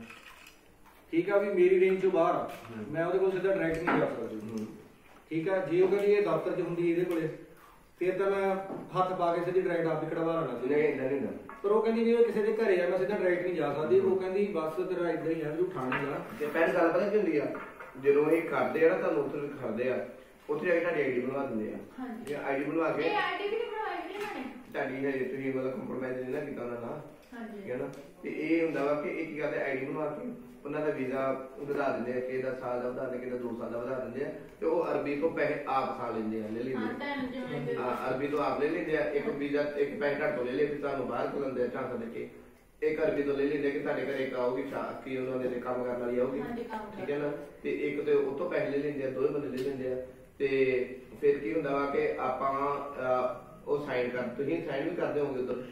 ਠੀਕ ਆ, ਵੀ ਮੇਰੀ ਰੇਂਜ ਤੋਂ ਬਾਹਰ ਆ, ਮੈਂ ਉਹਦੇ ਕੋਲ ਸਿੱਧਾ ਡਾਇਰੈਕਟ ਨਹੀਂ ਜਾ ਸਕਦਾ, ਠੀਕ ਆ। ਜੇ ਉਹ ਕਹਿੰਦੀ ਇਹ ਦਫ਼ਤਰ 'ਚ ਹੁੰਦੀ ਇਹਦੇ ਕੋਲੇ, ਫਿਰ ਤਾਂ ਮੈਂ ਹੱਥ ਪਾ ਕੇ ਸਿੱਧੀ ਡਾਇਰੈਕਟ ਆਪ ਹੀ ਕਢਵਾ ਲੈਣਾ ਸੀ। ਨਹੀਂ ਪਰ ਉਹ ਕਹਿੰਦੀ ਵੀ ਉਹ ਕਿਸੇ ਦੇ ਘਰੇ ਆ, ਮੈਂ ਸਿੱਧਾ ਡਾਇਰੈਕਟ ਨਹੀਂ ਜਾ ਸਕਦੀ। ਉਹ ਕਹਿੰਦੀ ਬਸ ਤੇਰਾ ਇਦਾਂ ਹੀ ਆ ਵੀ ਤੂੰ ਠਾਣੇ ਜਾ। ਤੇ ਪਹਿਲੀ ਗੱਲ ਪਤਾ ਕੀ ਹੁੰਦੀ ਆ, ਜਦੋਂ ਇਹ ਕਰਦੇ ਆ ਨਾ ਤੁਹਾਨੂੰ ਉੱਥੇ ਖੜਦੇ ਆ, ਉੱਥੇ ਜਾ ਕੇ ਤੁਹਾਡੀ ਆਈਡੀ ਬਣਵਾ ਦਿੰਦੇ ਆ। ਜੇ ਆਈਡੀ ਬਣਵਾ ਕੇ ਇਹ ਆਈਡੀ ਵੀ ਨਹੀਂ ਬਣਵਾਈ ਜੀ ਇਹਨਾਂ ਨੇ ਤੁਹਾਡੀ ਹਜੇ ਤੁਸੀਂ ਮਤਲਬ ਕੰਪਰੋਮਾਈਜ਼ ਨਹੀਂ ਨਾ ਕੀਤਾ ਉਹਨਾਂ ਨਾਲ, ਹਾਂਜੀ ਠੀਕ ਹੈ ਨਾ। ਤੇ ਇਹ ਹੁੰਦਾ ਵਾ ਕਿ ਇੱਕ ਗੱਲ ਆਈਡੀ ਬਣਵਾ ਕੇ ਉਹਨਾਂ ਦਾ ਵੀਜ਼ਾ ਵਧਾ ਦਿੰਦੇ ਆ, ਕਿਸੇ ਦਾ ਸਾਲ ਦਾ ਵਧਾ ਦਿੰਦੇ, ਕਿਸੇ ਦਾ 2 ਸਾਲ ਦਾ ਵਧਾ ਦਿੰਦੇ ਆ। ਤੇ ਉਹ ਅਰਬੀ ਤੋਂ ਪੈਸੇ ਆਪ ਖਾ ਲੈਂਦੇ ਆ, ਲੈ ਲੈਂਦੇ ਆ। ਅਰਬੀ ਤੋਂ ਆਪ ਲੈ ਲੈਂਦੇ ਆ। ਇੱਕ ਵੀਜ਼ਾ ਇੱਕ ਪੈਸੇ ਘੱਟ ਤੋਂ ਲੈ ਲੈ ਵੀ ਤੁਹਾਨੂੰ ਬਾਹਰ ਖੁੱਲਣ ਦੇ ਚਾਂਸ ਦੇ ਕੇ, ਇੱਕ ਅਰਬੀ ਤੋਂ ਲੈ ਲੈਂਦੇ ਕਿ ਤੁਹਾਡੇ ਘਰੇ ਇੱਕ ਆਊਗੀ ਕੀ ਉਹਨਾਂ ਦੇ ਕੰਮ ਕਰਨ ਵਾਲੀ ਆਊਗੀ, ਠੀਕ ਹੈ ਨਾ। ਤੇ ਇੱਕ ਤੇ ਉਹ ਤੋਂ ਪੈਸੇ ਲੈ ਲੈਂਦੇ ਆ, ਦੋਵੇਂ ਬੰਦੇ ਲੈ ਲੈਂਦੇ ਆ। ਤੇ ਫਿਰ ਕੀ ਹੁੰਦਾ ਵਾ ਕਿ ਆਪਾਂ ਉਹ ਸਾਈਨ ਕਰ, ਤੁਸੀਂ ਸਾਈਨ ਵੀ ਕਰਦੇ ਹੋਗੇ ਉਧਰ,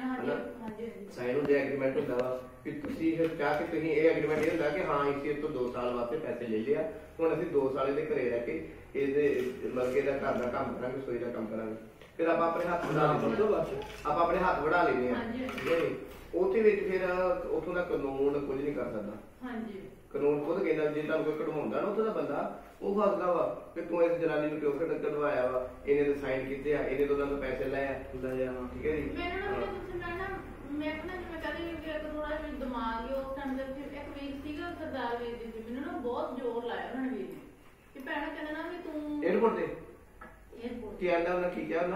ਸਾਈਨ ਹੁੰਦੇ ਐਗਰੀਮੈਂਟ ਹੁੰਦਾ ਵਾ ਕਿ ਤੁਸੀਂ ਇਹ ਚਾਹ ਕੇ ਤੁਸੀਂ ਇਹ ਐਗਰੀਮੈਂਟ ਇਹ ਹੁੰਦਾ ਕਿ ਹਾਂ ਅਸੀਂ ਤੋਂ 2 ਸਾਲ ਵਾਸਤੇ ਪੈਸੇ ਲੈ ਲਿਆ, ਹੁਣ ਅਸੀਂ 2 ਸਾਲ ਇਹਦੇ ਘਰੇ ਰਹਿ ਕੇ ਇਹਦੇ ਮਰਗੇ ਦਾ ਘਰ ਦਾ ਕੰਮ ਕਰਾਂਗੇ, ਸੋਈ ਦਾ ਕੰਮ ਕਰਾਂਗੇ। ਫਿਰ ਆਪਾਂ ਆਪਣੇ ਹੱਥ ਵੜਾ ਲੈਂਦੇ ਆ, ਆਪਾਂ ਆਪਣੇ ਹੱਥ ਵੜਾ ਲੈਂਦੇ ਆ, ਠੀਕ ਹੈ ਜੀ। ਉਹਦੇ ਵਿੱਚ ਫਿਰ ਉੱਥੋਂ ਦਾ ਕਾਨੂੰਨ ਕੁਝ ਨਹੀਂ ਕਰ ਸਕਦਾ। ਕਾਨੂੰਨ ਖੁਦ ਕਹਿੰਦਾ ਜੇ ਤੁਹਾਨੂੰ ਕੋਈ ਕਢਵਾਉਂਦਾ ਨਾ ਉੱਥੋਂ ਦਾ ਬੰਦਾ, ਉਹ ਫਸਦਾ ਵਾ ਕਿ ਤੂੰ ਇਸ ਜਨਾਨੀ ਨੂੰ ਕਿਉਂ ਕਢਵਾਇਆ ਵਾ, ਇਹਨੇ ਤਾਂ ਸਾਈਨ ਕੀਤੇ ਆ, ਇਹਨੇ ਤੋਂ ਤੁਹਾਨੂੰ ਪੈਸੇ ਲੈ ਆ, ਠੀਕ ਹੈ ਜੀ। ਮੈਂ ਆਪਣਾ ਜਿਵੇਂ ਕਹਿੰਦੀ ਕਿ ਥੋੜਾ ਜਿਹਾ ਦਿਮਾਗ ਹੀ ਉਸ ਟਾਈਮ ਦੇ ਵਿੱਚ ਇੱਕ ਵੀਰ ਸੀਗਾ ਸਰਦਾਰ ਵੀਰ ਜੀ ਸੀ, ਮੈਨੂੰ ਨਾ ਬਹੁਤ ਜ਼ੋਰ ਲਾਇਆ ਉਹਨਾਂ ਨੇ ਵੀਰ ਨੇ ਕਿ ਭੈਣਾ ਕਹਿੰਦਾ ਨਾ ਵੀ ਤੂੰ 에어ਪੋਰਟ ਕੀ ਆਂਦਾ ਉਹਨਾਂ ਕੀ ਕਿਹਾ ਉਹਨਾਂ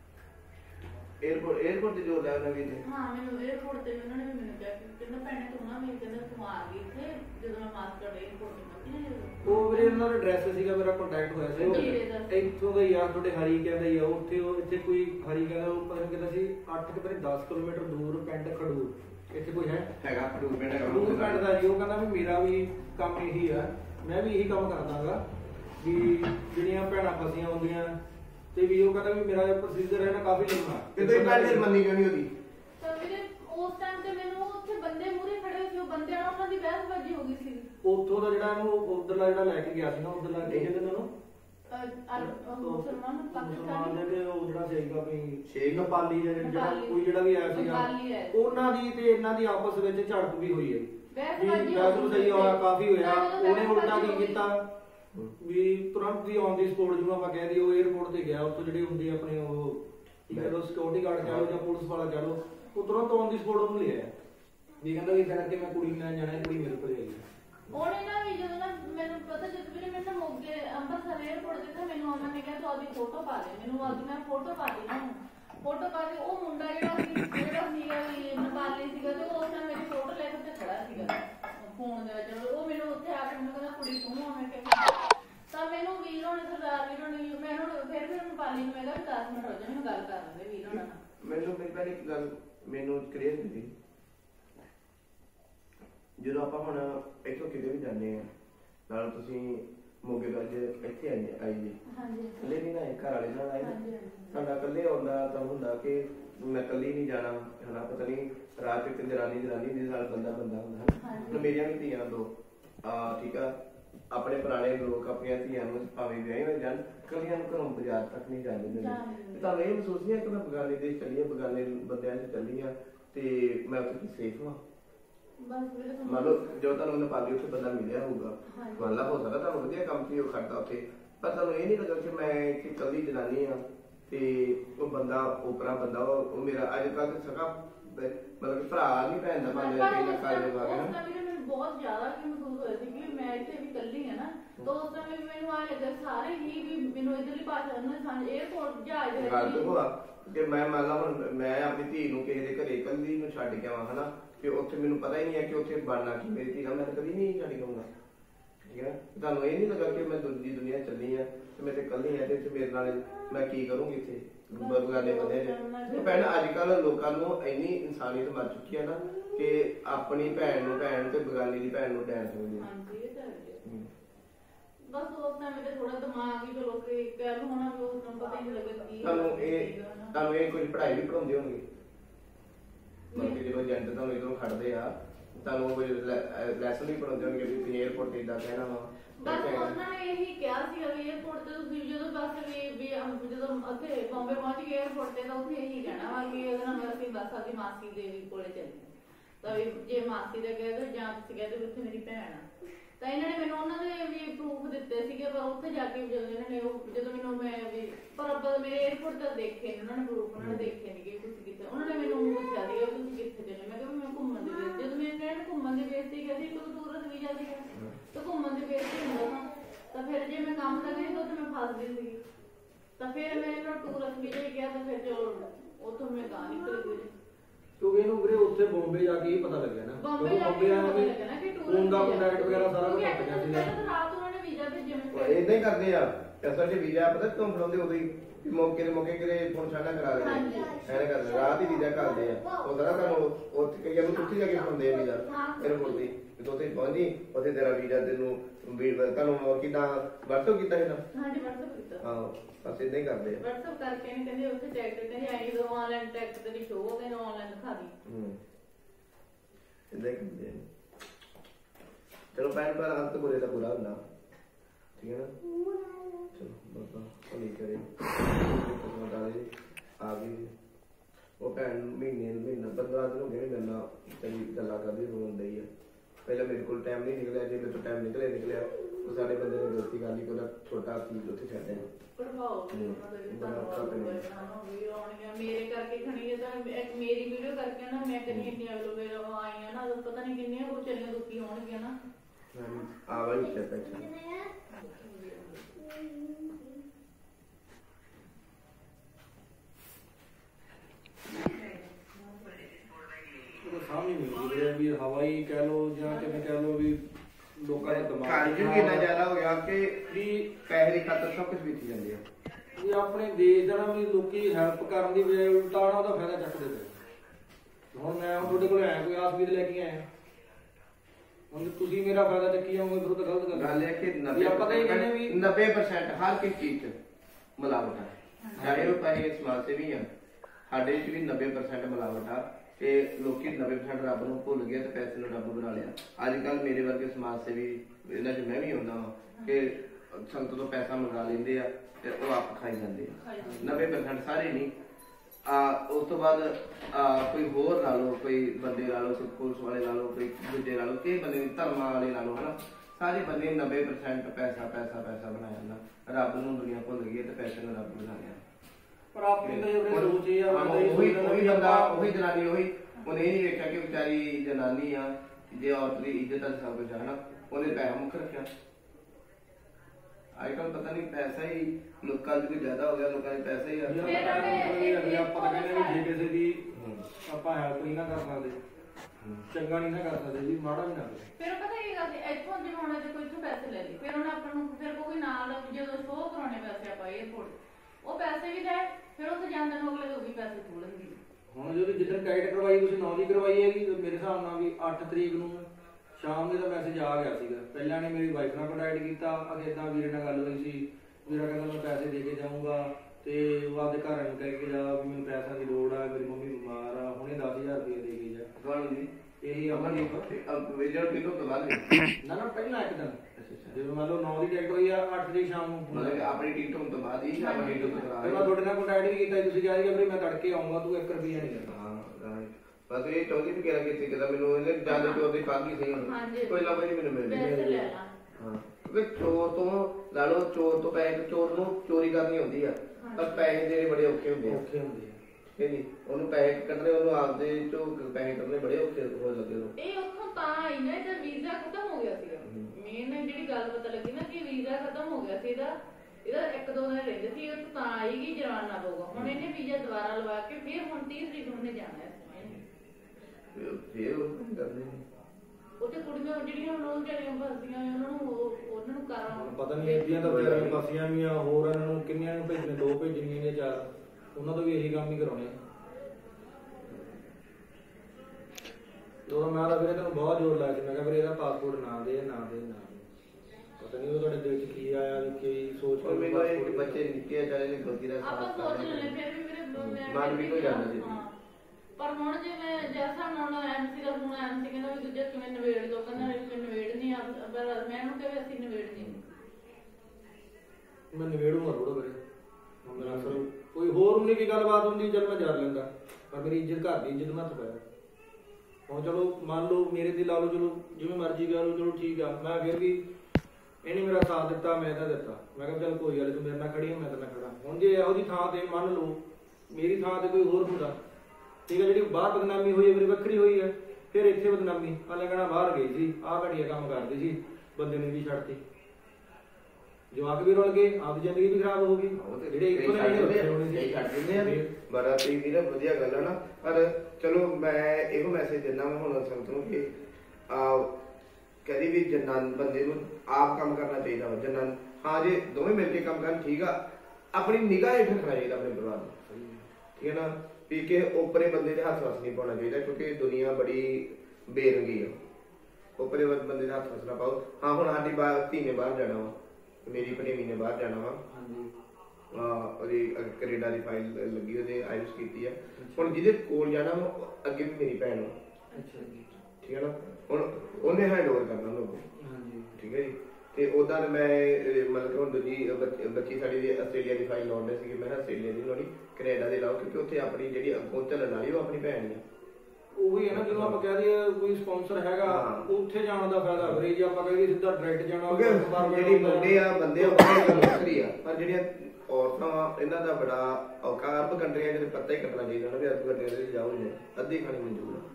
에어ਪੋਰਟ ਤੇ ਜ਼ੋਰ ਲਾਇਆ ਉਹਨਾਂ ਵੀਰ ਨੇ। ਹਾਂ ਮੈਨੂੰ 에어ਪੋਰਟ ਤੇ ਉਹਨਾਂ ਨੇ ਵੀ ਮੈਨੂੰ ਕਿਹਾ ਕਿ ਕਹਿੰਦਾ ਭੈਣੇ ਤੂੰ ਨਾ ਵੀ ਕਹਿੰਦਾ ਤੂੰ ਆ ਗਈ ਇੱਥੇ ਜਦੋਂ ਮੈਂ ਮਾਸਕਟ 에어ਪੋਰਟ ਤੇ ਪਹੁੰਚੀ ਨਾ, ਉਹ ਵੀਰੇ ਉਹਨਾਂ ਦਾ ਐਡਰੈਸ ਸੀਗਾ, ਮੇਰਾ ਕੰਟੈਕਟ ਹੋਇਆ ਸੀ ਇੱਥੋਂ ਦਾ ਯਾਰ ਤੁਹਾਡੇ ਹਰੀ ਕਹਿੰਦਾ ਹੀ ਆ, ਉੱਥੇ ਉਹ ਇੱਥੇ ਕੋਈ ਹਰੀ ਕਹਿੰਦਾ ਉਹ ਪਤਾ ਕਹਿੰਦਾ ਸੀ 8 ਕਿ 10 ਕਿਲੋਮੀਟਰ ਦੂਰ ਪਿੰਡ ਖਡੂਰ, ਇੱਥੇ ਕੋਈ ਹੈਗਾ ਖਡੂਰ ਪਿੰਡ ਹੈਗਾ ਖਡੂਰ ਪਿੰਡ ਦਾ ਜੀ। ਉਹ ਕਹਿੰਦਾ ਵੀ ਮੇਰਾ ਵੀ ਕੰਮ ਇਹੀ ਆ, ਮੈਂ ਵੀ ਇਹੀ ਕੰਮ ਕਰਦਾਗਾ ਵੀ ਜਿਹੜੀਆਂ ਭੈਣਾਂ ਫਸੀਆਂ ਹੁੰਦੀਆਂ, ਤੇ ਵੀ ਉਹ ਕਹਿੰਦਾ ਵੀ ਮੇਰਾ ਪ੍ਰੋਸੀਜਰ ਹੈ ਨਾ ਕਾਫੀ ਲੰਮਾ। ਤੇ ਤੁਸੀਂ ਪਹਿਲੇ ਮੰਨੀ ਕਿਉਂ ਨਹੀਂ ਉਹਦੀ? ਤਾਂ ਵੀਰੇ ਉਸ ਟਾਈਮ ਤੇ ਮੈਨੂੰ ਉੱਥੇ ਬੰਦੇ ਮੂਹਰੇ ਖੜੇ ਸੀ, ਉਹ ਬੰਦੇ ਨਾਲ ਉਹਨਾਂ ਦੀ ਬਹਿਸਬਾਜ਼ੀ ਹੋ ਗਈ ਸੀ। ਉੱਥੋਂ ਦਾ ਜਿਹੜਾ ਇਹਨੂੰ ਉਧਰਲਾ ਜਿਹੜਾ ਲੈ ਕੇ ਗਿਆ ਸੀ ਨਾ, ਉਧਰਲਾ ਕੀ ਕਹਿੰਦੇ ਨੇ ਉਹਨੂੰ ਮੁਸਲਮਾਨ ਮੁਸਲਮਾਨ ਜਿਹੜੇ ਉਹ ਜਿਹੜਾ ਸੀਗਾ ਵੀ ਸ਼ੇਖ ਨੇਪਾਲੀ ਜਿਹੜਾ ਕੋਈ ਜਿਹੜਾ ਵੀ ਆਇਆ ਸੀਗਾ, ਉਹਨਾਂ ਦੀ ਤੇ ਇਹਨਾਂ ਦੀ ਆਪਸ ਵਿੱਚ ਝੜਪ ਵੀ ਹੋਈ ਹੈ। ਵੈਸੇ ਸਹੀ ਹੋਇਆ, ਕਾਫੀ ਹੋਇਆ। ਉਹਨੇ ਉਲਟਾ ਕੀ ਕੀਤਾ ਵੀ ਤੁਰੰਤ ਹੀ ਔਨ ਦੀ ਸਪੋਰਟ ਜਿਹਨੂੰ ਆਪਾਂ ਕਹਿ ਦਈਏ, ਉਹ 에어ਪੋਰਟ ਤੇ ਗਿਆ। ਉੱਥੋਂ ਜਿਹੜੇ ਹੁੰਦੇ ਆਪਣੇ ਉਹ ਜਦੋਂ ਸਿਕਿਉਰਿਟੀ ਗਾਰਡ ਕਹਿ ਲਓ ਜਾਂ ਪੁਲਿਸ ਵਾਲਾ ਕਹਿ ਲਓ, ਉਹ ਤੁਰੰਤ ਔਨ ਦੀ ਸਪੋਰਟ ਉਹਨੂੰ ਲਿਆ ਵੀ ਕਹਿੰਦਾ ਵੀ ਕਰਕੇ ਮੈਂ ਕੁੜੀ ਨਾਲ ਜਾਣਾ, ਕੁੜੀ ਮੇਰੇ ਕੋਲ ਆਈ। ਉਹਨੇ ਨਾ ਵੀ ਜਦੋਂ ਨਾ ਮੈਨੂੰ ਪਤਾ ਜਦ ਵੀਰੇ ਮੈਨੂੰ ਮੋਗੇ ਅੰਮ੍ਰਿਤਸਰ 에어ਪੋਰਟ ਤੇ ਤਾਂ ਮੈਨੂੰ ਉਹਨਾਂ ਨੇ ਕਿਹਾ ਤੂੰ ਆਪਣੀ ਫੋਟੋ ਪਾ ਦੇ। ਮੈਨੂੰ ਅੱਜ ਮੈਂ ਫੋਟੋ ਪਾ ਦਿੱਤੀ ਨਾ, ਫੋਟੋ ਪਾ ਕੇ ਉਹ ਮੁੰਡਾ ਜਿਹੜਾ ਸੀਗਾ ਵੀ ਨੇਪਾਲੀ ਸੀਗਾ, ਤੇ ਉਹ ਨਾਲ ਮੇਰੀ ਫੋਟੋ ਲੈ ਕੇ ਖੜਾ ਸੀਗਾ ਫੋਨ ਦੇ ਵਿੱਚ। ਉਹ ਮੈਨੂੰ ਉੱਥੇ ਆ ਕੇ ਮੈਨੂੰ ਕਹਿੰਦਾ ਕੁੜੀ ਤੂੰ ਆ? ਮੈਂ ਕਿਹਾ ਤਾਂ ਮੈਨੂੰ ਵੀਰ ਹੋਣੇ ਸਰਦਾਰ ਵੀਰ ਹੋਣੇ ਮੈਨੂੰ ਫਿਰ ਵੀ ਨੇਪਾਲੀ ਨੂੰ ਮੈਂ ਕਿਹਾ 10 ਮਿੰਟ ਹੋ ਜਾਣ ਮੈਨੂੰ ਗੱਲ ਕਰ ਲੈਂਦੇ ਵੀਰ ਹੋਣਾ ਨਾਲ। ਮੈਨੂੰ ਮੇਰੀ ਪਹਿਲੀ ਇੱਕ ਗੱਲ ਮੈਨੂੰ ਕਲੀਅਰ ਕੀਤੀ, ਜਦੋਂ ਆਪਾਂ ਹੁਣ ਇੱਥੋਂ ਕਿਤੇ ਵੀ ਜਾਂਦੇ ਆ ਨਾਲ ਤੁਸੀਂ ਮੋਗੇ ਤੋਂ ਅੱਜ ਇੱਥੇ ਆਈ ਜੀ, ਇਕੱਲੇ ਨਹੀਂ ਨਾ ਘਰ ਵਾਲੇ ਨਾਲ ਆਏ ਨਾ, ਸਾਡਾ ਇਕੱਲੇ ਆਉਂਦਾ ਤਾਂ ਹੁੰਦਾ ਕਿ ਮੈਂ ਇਕੱਲੀ ਨਹੀਂ ਜਾਣਾ ਹਨਾ, ਪਤਾ ਨਹੀਂ ਰਾਤ ਇੱਕ ਦਰਾਨੀ ਦੇ ਨਾਲ ਬੰਦਾ ਹੁੰਦਾ ਹਨਾ। ਮੇਰੀਆਂ ਵੀ ਧੀਆਂ 2 ਠੀਕ ਆ, ਆਪਣੇ ਪੁਰਾਣੇ ਲੋਕ ਆਪਣੀਆਂ ਧੀਆਂ ਨੂੰ ਭਾਵੇਂ ਵਿਆਹੇ ਹੋਏ ਜਾਣ, ਇਕੱਲੀਆਂ ਨੂੰ ਘਰੋਂ ਬਾਜ਼ਾਰ ਤੱਕ ਨਹੀਂ ਜਾਣ ਦਿੰਦੇ। ਤੁਹਾਨੂੰ ਇਹ ਮਹਿਸੂਸ ਨਹੀਂ ਹੈ ਕਿ ਮੈਂ ਬਗਾਨੇ ਦੇਸ਼ ਚੱਲੀ ਆ, ਬਗਾਨੇ ਬੰਦਿਆਂ 'ਚ ਚੱਲੀ ਆ ਤੇ ਮੈਂ ਉੱਥੇ ਸੇਫ ਹਾਂ? ਮੰਨ ਲਓ ਜੋ ਤੁਹਾਨੂੰ ਨੇਪਾਲੀ ਉੱਥੇ ਬੰਦਾ ਮਿਲਿਆ ਹੋਊਗਾ, ਮੰਨ ਲਾ ਹੋ ਸਕਦਾ ਤੁਹਾਨੂੰ ਵਧੀਆ ਕੰਮ ਸੀ ਉਹ ਕਰਦਾ ਉੱਥੇ, ਪਰ ਤੁਹਾਨੂੰ ਇਹ ਨਹੀਂ ਲੱਗਾ ਕਿ ਮੈਂ ਇੱਕ ਇਕੱਲੀ ਜਨਾਨੀ ਆ ਤੇ ਉਹ ਬੰਦਾ ਓਪਰਾ ਬੰਦਾ ਉਹ ਮੇਰਾ ਅੱਜ ਕੱਲ੍ਹ ਸਕਾ ਮਤਲਬ ਭਰਾ ਨਹੀਂ ਭੈਣ ਦਾ ਬਣ ਜਾਏ ਕਿ ਕਾਲੇ ਵਾਗੇ ਨਾ। ਬਹੁਤ ਜ਼ਿਆਦਾ ਕਿ ਮਹਿਸੂਸ ਹੋਇਆ ਸੀ ਕਿ ਮੈਂ ਇੱਥੇ ਵੀ ਇਕੱਲੀ ਆ ਨਾ, ਤਾਂ ਉਸ ਸਮੇਂ ਮੈਨੂੰ ਆ ਲੱਗਾ ਸਾਰੇ ਹੀ ਵੀ ਮੈਨੂੰ ਇੱਧਰਲੀ ਭਾਸ਼ਾ ਨੂੰ ਸਮਝ 에어ਪੋਰਟ ਜਹਾਜ਼ ਦੇ ਗੱਲ ਤੋਂ ਹੋਆ ਕਿ ਮੈਂ ਮੰਨ ਲਾ ਹੁਣ ਮੈਂ ਆਪਣੀ ਧੀ ਨੂੰ ਕਿਸੇ ਦੇ ਘਰੇ ਇਕੱਲੀ ਨੂੰ ਛੱਡ ਕੇ ਆਵਾਂ ਹਨਾ, ਕਿ ਉੱਥੇ ਮੈਨੂੰ ਪਤਾ ਹੀ ਨਹੀਂ ਹੈ ਕਿ ਉੱਥੇ ਬਣਨਾ ਕੀ ਮੇਰੀ ਧੀ ਨਾਲ, ਮੈਂ ਤਾਂ ਕਦੀ ਨਹੀਂ ਛੱਡ ਕੇ ਆਉਂਗਾ। ਠੀਕ ਹੈ। ਤੁਹਾਨੂੰ ਇਹ ਨਹੀਂ ਲੱਗਾ ਕਿ ਮੈਂ ਦੂਜੀ ਦੁਨੀਆ ਚੱਲੀ ਆ ਤੇ ਮੈਂ ਤੇ ਇਕੱਲੀ ਆ ਤੇ ਇੱਥੇ ਮੇਰੇ ਨਾਲ ਮੈਂ ਕੀ ਕਰੂੰਗੀ ਇੱਥੇ ਬਗਾਨੇ ਬੰਦੇ ਨੇ। ਭੈਣ ਅੱਜ ਕੱਲ ਲੋਕਾਂ ਨੂੰ ਇੰਨੀ ਇਨਸਾਨੀਅਤ ਮਰ ਚੁੱਕੀ ਹੈ ਨਾ ਕਿ ਆਪਣੀ ਭੈਣ ਨੂੰ ਭੈਣ ਤੇ ਬਗਾਨੀ ਦੀ ਭੈਣ ਨੂੰ ਡੈਣ ਸਮਝਦੇ ਆ। ਹਾਂਜੀ ਇਹ ਤਾਂ ਹੈ। ਬਸ ਉਸ ਟਾਈਮ ਤੇ ਥੋੜਾ ਦਿਮਾਗ ਹੀ ਚਲੋ ਕਿ ਕਹਿ ਲਓ ਹੋਣਾ ਵੀ ਉਸ ਨੂੰ ਪਤਾ ਹੀ ਨਹੀਂ ਲੱਗਾ ਕੀ ਤੁਹਾਨੂੰ ਇਹ ਕੋਈ ਪੜ੍ਹਾਈ ਵੀ ਪੜਾਉਂਦੇ ਹੋਣਗੇ ਮਤਲਬ ਕਿ ਜਦੋਂ ਏਜੰਟ ਤੁਹਾਨੂੰ ਇਧਰੋਂ ਖੜਦੇ ਆ ਤੁਹਾਨੂੰ ਕੋਈ ਲੈਸਨ ਵੀ ਪੜਾਉਂਦੇ ਹੋਣਗੇ ਵੀ ਤੁਸੀਂ 에어ਪੋਰਟ ਤੇ ਇਦਾਂ ਕਹਿਣਾ ਵਾ। ਬਸ ਉਹਨਾਂ ਨੇ ਇਹੀ ਕਿਹਾ ਸੀ ਵੀ 에어ਪੋਰਟ ਤੇ ਤੁਸੀਂ ਜਦੋਂ ਬਸ ਵੀ ਜਦੋਂ ਉੱਥੇ ਬੰਬੇ ਪਹੁੰਚ ਗਏ 에어ਪੋਰਟ ਤੇ ਤਾਂ ਉੱਥੇ ਇਹੀ ਕਹਿਣਾ ਵਾ ਕਿ ਉਹਦੇ ਨਾਲ ਅਸੀਂ ਬਸ ਆਪਣੀ ਮਾਸੀ ਦੇ ਕੋਲੇ ਚੱਲੇ ਤਾਂ ਵੀ ਜੇ ਮਾਸੀ ਦੇ ਗਏ ਤਾਂ ਜਾਂ ਤੁਸੀਂ ਕਹਿੰਦੇ ਉੱਥੇ ਮੇਰੀ ਭੈਣ ਆ ਤਾਂ ਇਹਨਾਂ ਨੇ ਮੈਨੂੰ ਉਹਨਾਂ ਦੇ ਵੀ ਪ੍ਰੂਫ ਦਿੱਤੇ ਸੀਗੇ ਪਰ ਉੱਥੇ ਜਾ ਕੇ ਜਦੋਂ ਇਹਨਾਂ ਨੇ ਜਦੋਂ ਮੈਨੂੰ ਮੈਂ ਵੀ ਪਰ ਮੇਰੇ 에어ਪੋਰਟ ਤੇ ਦੇਖੇ ਨੇ ਉਹਨਾਂ ਨੇ ਪ੍ਰੂਫ ਉਹਨਾਂ ਨੇ ਦੇਖੇ ਨਹੀਂ ਕਿ ਤੁਸੀਂ ਕਿੱਥੇ ਉਹਨਾਂ ਨੇ ਮੈਨੂੰ ਪੁੱਛਿਆ ਸੀਗਾ ਤੁਸੀਂ ਕਿੱਥੇ ਚੱਲੇ ਮੈਂ ਕਿਹਾ ਮੈਂ ਘੁੰਮਣ ਦੇ ਵਿੱਚ ਜਦੋਂ ਮੈਂ ਕਹਿੰਦਾ ਘੁੰਮਣ ਦੇ ਬੇਸ ਤੇ ਕਹਿੰਦੀ ਤੂੰ ਟੂਰਿਸਟ ਵੀਜ਼ਾ ਸੀਗਾ ਤਾਂ ਘੁੰਮਣ ਦੇ ਬੇਸ ਤੇ ਹੁੰਦਾ ਤਾਂ ਫਿਰ ਜੇ ਮੈਂ ਕੰਮ ਕਰਦੀ ਤਾਂ ਉੱਥੇ ਮੈਂ ਫਸ ਗਈ ਸੀ ਤਾਂ ਫਿਰ ਮੈਂ ਇਹਨਾਂ ਟੂਰਿਸਟ ਵੀਜ਼ਾ ਹੀ ਕਿਹਾ ਤਾਂ ਫਿਰ ਚਲੋ ਉੱਥੋਂ ਮੈਂ ਗਾਂ ਨਿਕਲ ਗਈ ਕਿਉਂਕਿ ਇਹਨੂੰ ਵੀਰੇ ਉੱਥੇ ਬੰਬੇ ਜਾ ਕੇ ਹੀ ਪਤਾ ਲੱਗਿਆ ਨਾ ਬੰਬੇ ਜਾ ਕੇ ਪਤਾ ਲੱਗਿਆ ਨਾ ਕਿ ਟੂਰਿਸਟ ਦਾ ਕੰਟੈਕਟ ਵਗੈਰਾ ਸਾਰਾ ਕੁਝ ਪਤਾ ਗਿਆ ਸੀ ਰਾਤ ਉਹਨਾਂ ਨੇ ਵੀਜ਼ਾ ਭੇਜਿਆ ਮੈਨੂੰ ਇਦਾਂ ਹੀ ਕਰਦੇ ਆ ਅਸਲ 'ਚ ਵੀਜ਼ਾ ਪਤਾ ਕਿਉਂ ਬਣਾਉਂਦੇ ਉਦੋਂ ਹੀ ਮੌਕੇ ਦੇ ਮੌਕੇ ਕਿਤੇ ਫੋਨ ਛਾਣਾ ਕਰਾ ਲੈਂਦੇ ਐਂ ਕਰਦੇ ਰਾਤ ਹੀ ਵੀਜ਼ਾ ਕਰਦੇ ਆ ਉਹ ਸਾਰਾ ਤੁਹਾਨੂੰ ਉੱਥੇ ਕਈਆਂ ਨੂੰ ਉੱਥੇ ਜਾ ਕੇ ਬਣਾਉਂਦੇ ਆ ਵੀਜ਼ਾ 에어ਪੋਰਟ ਤੇ ਜਦੋਂ ਉੱਥੇ ਪਹੁੰਚੀ ਉੱਥੇ ਤੇਰਾ ਵੀਜ਼ਾ ਤੈਨੂੰ ਤੁਹਾਨੂੰ ਕਿੱਦਾਂ ਵਟਸਐਪ ਕੀਤਾ ਸੀ ਨਾ ਹਾਂਜੀ WhatsApp ਕੀਤਾ ਹਾਂ ਬਸ ਇਦਾਂ ਹੀ ਕਰਦੇ ਆ WhatsApp ਕਰਕੇ ਨੇ ਕਹਿੰਦੇ ਉੱਥੇ ਟੈਕਟ ਕਹਿੰਦੇ ਆਈ ਜਦੋਂ ਆਨਲਾਈਨ ਟੈਕਟ ਤੇ ਵੀ ਸ਼ੋ ਹੋ ਗਏ ਨਾ ਆਨਲਾਈਨ ਦਿਖਾ ਦੀ ਇਦਾਂ ਹੀ ਕਰਦੇ ਆ। ਚਲੋ ਭੈਣ ਭਰਾ ਅੰਤ ਬੁਰੇ ਦਾ ਬੁਰਾ ਹੁੰਦਾ ਠੀਕ ਹੈ ਨਾ ਚਲੋ ਬਾਬਾ ਭਲੀ ਕਰੇ ਆ ਗਈ ਉਹ ਭੈਣ ਮਹੀਨਾ 15 ਦਿਨ ਹੋ ਗਏ ਗੱਲਾਂ ਗੱਲਾਂ ਕਰਦੀ ਰੋਂਦੀ ਹੀ ਆ। ਪਹਿਲਾਂ ਮੇਰੇ ਕੋਲ ਟਾਈਮ ਨਹੀਂ ਨਿਕਲਿਆ ਜੇ ਮੇਰੇ ਤੋਂ ਟਾਈਮ ਨਿਕਲਿਆ ਉਹ ਸਾਡੇ ਬੰਦੇ ਨੇ ਗਲਤੀ ਕਰ ਲਈ ਕਿ ਉਹਦਾ ਛੋਟਾ ਚੀਜ਼ ਉੱਥੇ ਛੱਡਿਆ ਮੇਰੇ ਕਰਕੇ ਖਣੀ ਤਾਂ ਮੇਰੀ ਵੀਡੀਓ ਕਰਕੇ ਨਾ ਮੈਂ ਕਿੰਨੀ ਇੰਡੀਆ ਵੱਲੋਂ ਆਈਆਂ ਨਾ ਪਤਾ ਨਹੀਂ ਕਿੰਨੀਆਂ ਉਹ ਚੱਲੀਆਂ ਦੁਖੀ ਹੋਣਗੀਆਂ ਨਾ ਆਵਾ ਹੀ ਸਟੈਪ ਸਾਹਮਣੇ ਮਿਲਦੀ ਹੈ ਵੀ ਹਵਾਈ ਕਹਿ ਲੋ ਜਾਂ ਕਿਵੇਂ ਕਹਿ ਲੋ ਵੀ ਲੋਕਾਂ ਦਾ ਦਿਮਾਗ ਕਾਰਜ ਵੀ ਇੰਨਾ ਜ਼ਿਆਦਾ ਹੋ ਗਿਆ ਕਿ ਵੀ ਪੈਸੇ ਦੀ ਖਾਤਰ ਸਭ ਕੁਝ ਵੇਚੀ ਜਾਂਦੇ ਆ। ਇਹ ਆਪਣੇ ਦੇਸ਼ ਦਾ ਨਾ ਵੀ ਲੋਕੀ ਹੈਲਪ ਕਰਨ ਦੀ ਬਜਾਏ ਉਲਟਾ ਉਹਦਾ ਫਾਇਦਾ ਚੱਕਦੇ ਪਏ। ਹੁਣ ਮੈਂ ਤੁਹਾਡੇ ਕੋਲ ਆਇਆ ਕੋਈ ਆਸ ਵੀ ਲੈ ਕੇ ਆਇਆ ਹੁਣ ਤੁਸੀਂ ਮੇਰਾ ਫਾਇਦਾ ਚੱਕੀ ਜਾਓਗੇ ਫਿਰ ਤਾਂ ਗਲਤ ਗੱਲ ਹੈ ਕਿ 90% ਹਰ ਕਿਸੇ ਚੀਜ਼ 'ਚ ਮਿਲਾਵਟ ਹੈ। ਸਾਡੇ ਉਹ ਪੈਸੇ ਸਮਾਜ ਸੇਵੀ ਆ ਸਾਡੇ 'ਚ ਵੀ 90% ਮਿਲਾਵਟ ਆ ਤੇ ਲੋਕੀ 90% ਰੱਬ ਨੂੰ ਭੁੱਲ ਗਏ ਤੇ ਪੈਸੇ ਨੂੰ ਰੱਬ ਬਣਾ ਲਿਆ। ਅੱਜ ਕੱਲ ਮੇਰੇ ਵਰਗੇ ਸਮਾਜ ਸੇਵੀ ਇਹਨਾਂ 'ਚ ਮੈਂ ਵੀ ਆਉਂਦਾ ਹਾਂ ਕਿ ਸੰਗਤ ਤੋਂ ਪੈਸਾ ਮੰਗਾ ਲੈਂਦੇ ਆ ਤੇ ਉਹ ਆਪ ਖਾਈ ਜਾਂਦੇ ਆ। 90% ਸਾਰੇ ਨਹੀਂ ਉਸ ਤੋਂ ਬਾਅਦ ਕੋਈ ਹੋਰ ਲਾ ਲਓ ਕੋਈ ਬੰਦੇ ਲਾ ਲਓ ਕੋਈ ਪੁਲਿਸ ਵਾਲੇ ਲਾ ਲਓ ਕੋਈ ਦੂਜੇ ਲਾ ਲਓ ਕਈ ਬੰਦੇ ਧਰਮਾਂ ਵਾਲੇ ਲਾ ਲਓ ਹਨਾ ਸਾਰੇ ਬੰਦੇ 90% ਪੈਸਾ ਬਣਾਇਆ ਜਾਂਦਾ। ਰੱਬ ਨੂੰ ਦੁਨੀਆ ਭੁੱਲ ਗਈ ਤੇ ਪੈਸੇ ਨੂੰ ਰੱਬ ਬਣਾ ਲਿਆ। ਪਰ ਆਪਣੀ ਤਾਂ ਜਿਹੜੇ ਸੋਚ ਇਹ ਆ ਉਹੀ ਬੰਦਾ ਉਹੀ ਜਨਾਨੀ ਉਹੀ ਉਹਨੇ ਇਹ ਨਹੀਂ ਵੇਖਿਆ ਕਿ ਵਿਚਾਰੀ ਜਨਾਨੀ ਆ ਜੇ ਔਰਤ ਦੀ ਇੱਜ਼ਤ ਦਾ ਸਭ ਕੁਝ ਹੈ ਉਹਨੇ ਪੈਸਾ ਮੁੱਖ ਰੱਖਿਆ। ਅੱਜ ਕੱਲ ਪਤਾ ਨਹੀਂ ਪੈਸਾ ਹੀ ਲੋਕਾਂ ਚ ਵੀ ਜ਼ਿਆਦਾ ਹੋ ਗਿਆ ਲੋਕਾਂ ਦੇ ਪੈਸੇ ਹੀ ਆਪਾਂ ਕਹਿੰਦੇ ਵੀ ਜੇ ਕਿਸੇ ਦੀ ਆਪਾਂ ਹੈਲਪ ਨਹੀਂ ਨਾ ਕਰ ਸਕਦੇ ਚੰਗਾ ਨਹੀਂ ਨਾ ਕਰ ਸਕਦੇ ਜੀ ਮਾੜਾ ਵੀ ਨਾ ਕਰੇ ਫਿਰ ਪਤਾ ਕੀ ਗੱਲ ਇੱਥੋਂ ਜਿਵੇਂ ਹੁਣ ਜੇ ਕੋਈ ਇੱਥੋਂ ਪੈਸੇ ਲੈ ਲਈ ਫਿਰ ਉਹਨੇ ਆਪਾਂ ਨੂੰ ਫਿਰ ਕੋਈ ਨਾਲ ਜਦੋਂ ਸ਼ੋਅ ਕਰਾਉਣੇ ਪੈਸੇ ਆਪਾਂ 에어ਪੋਰਟ ਉਹ ਪੈਸੇ ਵੀ ਲੈ ਫਿਰ ਉੱਥੇ ਜਾਂਦੇ ਨੂੰ ਅਗਲੇ ਉਹ ਵੀ ਪੈਸੇ ਥੋੜਨਗੇ। ਹੁਣ ਜਦੋਂ ਜਿੱਦਣ ਟਿਕਟ ਕਰਵਾਈ ਤੁਸੀਂ 9 ਦੀ ਕਰਵਾਈ ਹੈਗੀ ਮੇਰੇ ਹਿਸਾਬ ਨਾਲ ਵੀ 8 ਤਰੀਕ ਨੂੰ ਸ਼ਾਮ ਦੇ ਦਾ ਮੈਸੇਜ ਆ ਗਿਆ ਸੀਗਾ। ਪਹਿਲਾਂ ਨੇ ਮੇਰੀ ਵਾਈਫ ਨਾਲ ਕੰਟੈਕਟ ਕੀਤਾ ਅੱਗੇ ਤਾਂ ਵੀਰੇ ਨਾਲ ਗੱਲ ਹੋਈ ਸੀ ਵੀਰਾ ਕਹਿੰਦਾ ਮੈਂ ਪੈਸੇ ਦੇ ਕੇ ਜਾਊਂਗਾ ਤੇ ਉਹ ਆਪਦੇ ਘਰ ਨੂੰ ਕਹਿ ਕੇ ਜਾ ਵੀ ਮੈਨੂੰ ਪੈਸਿਆਂ ਦੀ ਲੋੜ ਆ ਮੇਰੀ ਮੰਮੀ ਬਿਮਾਰ ਆ ਹੁਣੇ 10,000 ਰੁਪਏ ਦੇ ਕੇ ਜਾ ਕੌਣ ਜੀ ਇਹੀ ਅਮਨਦੀਪ ਰਿਜ਼ਲਟ ਕਿਦੋਂ ਤੋਂ ਬਾਅਦ ਨਾ ਪਹਿਲਾਂ ਇੱਕ ਦਿਨ ਜਦੋਂ ਮੰਨ ਲਓ 9 ਦੀ ਟਿਕਟ ਹੋਈ ਆ 8 ਤਰੀਕ ਸ਼ਾਮ ਨੂੰ ਮਤਲਬ ਆਪਣੀ ਟਿਕਟ ਹੋਣ ਤੋਂ ਬਾਅਦ ਹੀ ਆਪਣੀ ਟਿਕਟ ਕਰਾ ਮੈਂ ਤੁਹਾਡੇ ਨਾਲ ਕੰਟੈਕਟ ਵੀ ਕੀਤਾ ਤੁਸੀਂ ਕਿਹਾ ਸੀ ਮੈਂ ਤੜਕੇ ਆਉਂਗਾ ਤੂੰ 1 ਰੁਪਿਆ ਨਹੀਂ ਦੇਣਾ। ਹਾਂ ਬਸ ਇਹ ਚਾਹੁੰਦੀ ਵੀ ਕਿਹੜਾ ਕਿਤੇ ਕਿਦਾ ਮੈਨੂੰ ਇਹਨੇ ਜਿਆਦਾ ਚੋਰ ਦੀ ਪਾਗੀ ਸਹੀ ਹੁਣ ਕੋਈ ਲੱਭ ਨਹੀਂ ਮੈਨੂੰ ਮਿਲਦੀ ਹਾਂ ਕਿਉਂਕਿ ਚੋਰ ਤੋਂ ਲਾ ਲਓ ਚੋਰ ਤੋਂ ਪੈਸੇ ਚੋਰ ਨੂੰ ਚੋਰੀ ਕਰਨੀ ਹੁੰਦੀ ਆ ਪਰ ਪੈਸੇ ਦੇਣੇ ਬੜੇ ਔਖੇ ਹੁੰਦੇ ਆ ਠੀਕ ਹੈ ਜੀ ਉਹਨੂੰ ਪੈਸੇ ਕੱਢਣੇ ਉਹਨੂੰ ਆਪਦੇ ਚੋਂ ਪੈਸੇ ਕੱਢਣੇ ਬੜੇ ਔਖੇ ਹੋ ਜਾਂਦੇ ਨੇ। ਇਹ ਉੱਥੋਂ ਤਾਂ ਆਈ ਨਾ ਜਦ ਵੀਜ਼ਾ ਖਤਮ ਹੋ ਗਿਆ ਸੀਗਾ ਮੇਨ ਜਿਹੜੀ ਗੱਲ ਪਤਾ ਲੱਗੀ ਨਾ ਕਿ ਵੀਜ਼ਾ ਖਤਮ ਹੋ ਗਿਆ ਸੀ ਇਹਦਾ 1-2 ਦਿਨ ਰਹਿੰਦੇ ਸੀ ਉਹ ਤਾਂ ਆਏਗੀ ਜੁਰਮਾਨਾ ਪਊਗਾ ਹੁਣ ਇਹਨੇ ਵੀਜ਼ਾ ਦੁਬਾਰਾ ਲਵਾ ਕੇ ਫਿਰ ਹੁਣ 30 ਤਰੀਕ ਨੂੰ ਜਾਣਾ ਹੈ ਫਿਰ ਉਹ ਕਰਨੇ ਉੱਥੇ ਕੁੜੀਆਂ ਜਿਹੜੀਆਂ ਲੋਕ ਜਿਹੜੀਆਂ ਫਸਦੀਆਂ ਉਹਨਾਂ ਨੂੰ ਕਰਾਂ ਪਤਾ ਨਹੀਂ ਇਹਦੀਆਂ ਤਾਂ ਵਿਚਾਰੀਆਂ ਫਸੀਆਂ ਵੀ ਆ, ਹੋਰ ਇਹਨਾਂ ਨੂੰ ਕਿੰਨੀਆਂ ਨੂੰ ਭੇਜਣੇ, 2 ਭੇਜਣੀਆਂ ਜਾਂ 4, ਉਹਨਾਂ ਤੋਂ ਵੀ ਇਹੀ ਕੰਮ ਹੀ ਕਰਾਉਣੇ। ਜਦੋਂ ਮੈਂ ਤਾਂ ਵੀਰੇ ਤੈਨੂੰ ਬਹੁਤ ਜ਼ੋਰ ਲਾਇਆ ਸੀ, ਮੈਂ ਕਿਹਾ ਵੀਰੇ ਇਹਦਾ ਪਾਸਪੋਰਟ ਨਾ ਦੇ ਨਾ ਦੇ ਨਾ ਦੇ। ਪਤਾ ਨਹੀਂ ਉਹ ਤੁਹਾਡੇ ਦਿਲ 'ਚ ਕੀ ਆਇਆ, ਕੀ ਸੋਚ ਕੇ ਮੈਨੂੰ ਇਹ ਕਿ ਬੱਚੇ ਨਿੱਕੇ ਚਾਹੇ ਨੇ ਗਲਤੀ ਦਾ ਆਪਾਂ ਸਾਥ ਸੋਚ ਕਰਨਾ ਲੈਂਦੇ ਫਿਰ ਵੀ ਮੇਰੇ ਮਨ ਵੀ ਕੋਈ ਜਾਂਦਾ ਜੀ। ਪਰ ਹੁਣ ਜਿਵੇਂ ਜੈਸਾ ਹੁਣ ਐਮਸੀ ਦਾ ਫੋਨ ਐਮਸੀ ਕਹਿੰਦਾ ਵੀ ਦੂਜਾ ਕਿਵੇਂ ਨਵੇੜ ਦੋ, ਕਹਿੰਦਾ ਨਵੇੜ ਨਹੀਂ ਪਰ ਮੈਂ ਉਹਨੂੰ ਕਿਹਾ ਅਸੀਂ ਨਵੇੜ ਨਹੀਂ। ਮੈਂ ਨਵੇੜੂਗਾ ਥੋੜਾ ਵੀਰੇ, ਮੇਰਾ ਅਸਲ ਕੋਈ ਹੋਰ ਉਨੀ ਕੀ ਗੱਲਬਾਤ ਹੁੰਦੀ ਚੱਲ ਮੈਂ ਜਰ ਲੈਂਦਾ, ਪਰ ਮੇਰੀ ਇੱਜ਼ਤ ਘਰ ਦੀ ਇੱਜ਼ਤ ਮੱਥ ਪਿਆ। ਹੁਣ ਚਲੋ ਮੰਨ ਲਓ ਮੇਰੇ ਤੇ ਲਾ ਲਓ, ਚਲੋ ਜਿਵੇਂ ਮਰਜ਼ੀ ਕਰ ਲਓ, ਚਲੋ ਠੀਕ ਆ। ਮੈਂ ਫਿਰ ਵੀ ਇਹਨੇ ਮੇਰਾ ਸਾਥ ਦਿੱਤਾ, ਮੈਂ ਤਾਂ ਦਿੱਤਾ। ਮੈਂ ਕਿਹਾ ਚੱਲ ਕੋਈ ਗੱਲ, ਤੂੰ ਮੇਰੇ ਨਾਲ ਖੜੀ ਆ, ਮੈਂ ਤੇਰੇ ਨਾਲ ਖੜਾ। ਹੁਣ ਜੇ ਇਹੋ ਜਿਹੀ ਥਾਂ ਤੇ ਮੰਨ ਲਓ ਮੇਰੀ ਥਾਂ ਤੇ ਕੋਈ ਹੋਰ ਹੁੰਦਾ, ਠੀਕ ਹੈ, ਜਿਹੜੀ ਬਾਹਰ ਬਦਨਾਮੀ ਹੋਈ ਹੈ ਮੇਰੀ ਵੱਖਰੀ ਹੋਈ ਹੈ, ਫਿਰ ਇੱਥੇ ਬਦਨਾਮੀ ਆਲੇ ਕਹਿਣਾ ਬਾਹਰ ਗਈ ਸੀ, ਆਹ ਘਟੀਆ ਕੰਮ ਕਰਦੀ ਸੀ, ਬੰਦੇ ਨੇ ਵੀ ਛੱਡਤੀ, ਜਵਾਕ ਵੀ ਰੁਲ ਗਏ, ਆਪਦੀ ਜ਼ਿੰਦਗੀ ਵੀ ਖਰਾਬ ਹੋ ਗਈ। ਜਿਹੜੇ ਇੱਕੋ ਨੇ ਛੱਡ ਦਿੰਦੇ ਆ ਬੜਾ ਤੇ ਵੀ ਨਾ ਵਧੀਆ ਗੱਲ ਹੈ ਨਾ। ਪਰ ਚਲੋ ਮੈਂ ਇਹੋ ਮੈਸੇਜ ਦਿੰਦਾ ਮੈਂ ਹੁਣ ਸੰਗਤ ਨੂੰ ਕਿ ਕਦੀ ਵੀ ਜਨਾਨ ਬੰਦੇ ਨੂੰ ਆਪ ਕੰਮ ਕਰਨਾ ਚਾਹੀਦਾ ਵਾ। ਜਨਾਨ ਹਾਂ ਜੇ ਦੋਵੇਂ ਮਿਲ ਕੇ ਕੰਮ ਕਰਨ ਠੀਕ ਆ, ਆਪਣੀ ਨਿਗਾਹ ਹੇਠ ਰੱਖਣਾ ਚਾਹੀਦਾ ਆਪਣੇ ਪਰਿਵਾਰ ਨੂੰ, ਠੀਕ ਹੈ ਨਾ। ਵੀ ਕਿ ਉੱਪਰੇ ਬੰਦੇ ਦੇ ਹੱਥ ਵਸ ਨਹੀਂ ਪਾਉਣਾ ਚਾਹੀਦਾ, ਕਿਉਂਕਿ ਦੁਨੀਆ ਬੜੀ ਬੇਰੰਗੀ ਆ। ਉੱਪਰੇ ਬੰਦੇ ਦੇ ਹੱਥ ਵਸ ਨਾ ਪਾਓ। ਹਾਂ ਹੁਣ ਸਾਡੀ ਧੀ ਨੇ ਬਾਹਰ ਜਾਣਾ ਵਾ, ਮੇਰੀ ਭਣੇਵੀਂ ਨੇ ਬਾਹਰ ਜਾਣਾ ਵਾ, ਉਹਦੀ ਕੈਨੇਡਾ ਦੀ ਫਾਈਲ ਲੱਗੀ, ਉਹਦੇ ਆਇਲਸ ਕੀਤੀ ਆ। ਹੁਣ ਜਿਹਦੇ ਕੋਲ ਜਾਣਾ ਵਾ ਅੱਗੇ ਵੀ ਮੇਰੀ ਭੈਣ ਵਾ, ਠੀਕ ਹੈ ਨਾ। ਹੁਣ ਉਹਨੇ ਹੈਂਡ ਓਵਰ ਕਰਨਾ ਉਹਨੂੰ, ਠੀਕ ਹੈ ਜੀ। ਤੇ ਉਹਦਾ ਮੈਂ ਮਤਲਬ ਹੁਣ ਦੂਜੀ ਬੱਚੀ ਸਾਡੀ ਦੀ ਆਸਟ੍ਰੇਲੀਆ ਦੀ ਫਾਈਲ ਲਾਉਂਦੇ ਸੀਗੇ, ਮੈਂ ਆਸਟ੍ਰੇਲੀਆ ਦੀ ਲਾਉਣੀ, ਕੈਨੇਡਾ ਦੀ ਲਾਓ, ਕਿਉਂਕਿ ਉੱਥੇ ਆਪਣੀ ਜਿਹੜੀ ਅੱਗੋਂ ਚੱਲਣ ਵਾਲੀ ਉਹ ਆਪਣੀ ਭੈਣ ਹੀ ਆ। ਉਹੀ ਹੈ ਨਾ, ਜਦੋਂ ਆਪਾਂ ਕਹਿ ਦਈਏ ਕੋਈ ਸਪਾਂਸਰ ਹੈਗਾ ਉੱਥੇ ਜਾਣ ਦਾ ਫਾਇਦਾ ਵੀਰੇ, ਜੇ ਆਪਾਂ ਕਹੀਏ ਸਿੱਧਾ ਡਾਇਰੈਕਟ ਜਾਣਾ, ਜਿਹੜੀ ਮੁੰਡੇ ਆ ਬੰਦੇ ਉਹਨਾਂ ਦੀ ਵੱਖਰੀ ਆ, ਪਰ ਜਿਹੜੀਆਂ ਔਰਤਾਂ ਵਾ ਇਹਨਾਂ ਦਾ ਬੜਾ ਔਖਾ। ਅਰਬ ਕੰਟਰੀਆਂ ਚ ਪਤਾ ਹੀ ਕੱਟਣਾ ਚਾਹੀਦਾ ਨਾ ਵੀ ਅਰਬ ਕੰਟਰੀਆਂ ਦੇ ਜਾਓ ਨਹੀਂ ਅੱਧੀ ਖਾਣੀ ਮਨਜ਼ੂਰ ਆ।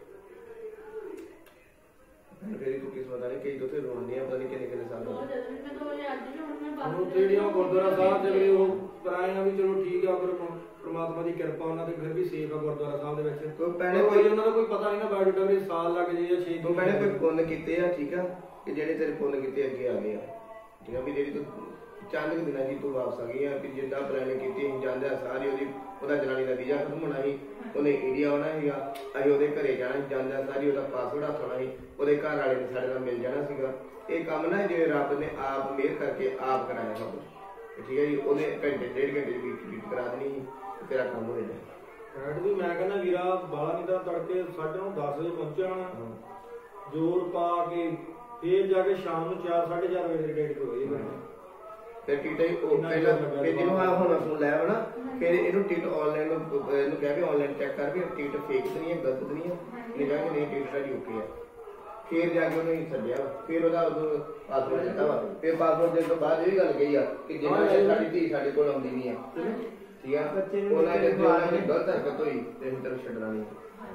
ਮੇਰੀ ਕੋਈ ਕਿਸਮਤ ਨਹੀਂ, ਕਈ ਉੱਥੇ ਰੋਣਦੀਆਂ ਪਤਾ ਨਹੀਂ ਕਿੰਨੇ ਸਾਲ ਹੋ ਗਏ। ਜਿਹੜੀਆਂ ਗੁਰਦੁਆਰਾ ਸਾਹਿਬ ਦੇ ਵੀ ਉਹ ਕਰਾਇਆ ਵੀ ਚਲੋ ਠੀਕ ਆ, ਪਰ ਪ੍ਰਮਾਤਮਾ ਦੀ ਕਿਰਪਾ ਉਹਨਾਂ ਤੇ ਫਿਰ ਵੀ ਸੇਫ ਆ ਗੁਰਦੁਆਰਾ ਸਾਹਿਬ ਦੇ ਵਿੱਚ। ਕੋਈ ਪੈਣੇ ਕੋਈ ਉਹਨਾਂ ਦਾ ਕੋਈ ਪਤਾ ਨਹੀਂ ਨਾ ਬਾਇਓਡਾਟਾ ਵੀ ਸਾਲ ਲੱਗ ਜੇ ਜਾਂ 6 ਤੋਂ ਮੈਨੇ ਕੋਈ ਪੁੰਨ ਕੀਤੇ ਆ, ਠੀਕ ਆ, ਕਿ ਜਿਹੜੇ ਤੇਰੇ ਪੁੰਨ ਕੀਤੇ ਅੱਗੇ ਆ ਗਏ ਆ, ਠੀਕ ਆ। ਵੀ ਜਿਹੜੀ ਤੂੰ ਚੰਦ ਕੁ ਦਿਨਾਂ ਦੀ ਤੂੰ ਵਾਪਸ ਆ ਗਈ ਆ, ਕਿ ਜਿੱਦਾਂ ਪਲਾਨਿੰਗ ਕੀਤੀ ਅਸੀਂ ਜਾਂਦੇ ਆ ਸਾਰੀ ਉਹਦਾ ਜਨਾਨੀ ਦਾ ਵੀਜ਼ਾ ਖਤਮ ਹੋਣਾ ਸੀ, ਉਹਨੇ ਇੰਡੀਆ ਆਉਣਾ ਸੀਗਾ, ਅਸੀਂ ਉਹਦੇ ਘਰੇ ਜਾਣਾ ਜਾਂਦੇ ਆ ਸਾਰੀ ਉਹਦਾ ਪਾਸਪੋਰਟ ਹੱਥ ਆਉਣਾ ਸੀ, ਉਹਦੇ ਘਰ ਵਾਲੇ ਨੇ ਸਾਡੇ ਨਾਲ ਮਿਲ ਜਾਣਾ ਸੀਗਾ। ਇਹ ਕੰਮ ਨਾ ਜਿਵੇਂ ਰੱਬ ਨੇ ਆਪ ਮਿਹਰ ਕਰਕੇ ਆਪ ਕਰਾਇਆ ਸਭ ਕੁਛ, ਠੀਕ ਹੈ ਜੀ। ਉਹਨੇ ਘੰਟੇ 1.5 ਘੰਟੇ ਦੀ ਟਿਕਟ ਕਰਾ ਦੇਣੀ ਸੀ, ਤੇਰਾ ਕੰਮ ਹੋ ਜਾਣਾ। ਰੈਡ ਵੀ ਮੈਂ ਕਹਿੰਦਾ ਵੀਰਾ ਬਾਲਾ ਨਹੀਂ ਤਾਂ ਤੜਕੇ 10:30 ਵਜੇ ਪਹੁੰਚਿਆ ਹੋਣਾ, ਜ਼ੋਰ ਪਾ ਕੇ ਫੇਰ ਜਾ ਕੇ ਸ਼ਾਮ ਨੂੰ 4-4:30 ਵਜੇ ਦੀ ਡੇਟ ਹੋਈ ਫਿਰ ਟਿਕਟ ਪਹਿਲਾਂ ਫਿਰ ਜਿਹਨੂੰ ਆ ਹੁਣ ਫੋਨ ਲਾਇਆ ਨਾ, ਫਿਰ ਇਹਨੂੰ ਟਿਕਟ ਆਨਲਾਈਨ ਇਹਨੂੰ ਕਹਿ ਕੇ ਆਨਲਾਈਨ ਚੈੱਕ ਕਰ ਵੀ ਟਿਕਟ ਫੇਕ ਤਾਂ ਨਹੀਂ ਹੈ, ਗਲਤ ਤਾਂ ਨਹੀਂ ਹੈ। ਇਹਨੇ ਕਿਹਾ ਕਿ ਨਹੀਂ ਟਿਕਟ ਸਾਡੀ ਓਕੇ ਆ। ਫਿਰ ਜਾ ਕੇ ਉਹਨੇ ਛੱਡਿਆ, ਫਿਰ ਉਹਦਾ ਉਦੋਂ ਪਾਸਪੋਰਟ ਦਿੱਤਾ ਵਾ। ਫਿਰ ਪਾਸਪੋਰਟ ਦੇਣ ਤੋਂ ਬਾਅਦ ਇਹ ਵੀ ਗੱਲ ਕਹੀ ਆ ਕਿ ਜਿੰਨਾ ਸਾਡੀ ਧੀ ਸਾਡੇ ਕੋਲ ਆਉਂਦੀ ਨਹੀਂ ਆ, ਠੀਕ ਆ। ਉਹਨਾਂ ਨੇ ਗਲਤ ਹਰਕਤ ਹੋਈ ਤੇ ਅਸੀਂ ਤੈਨੂੰ ਛੱਡਣਾ ਨਹੀਂ।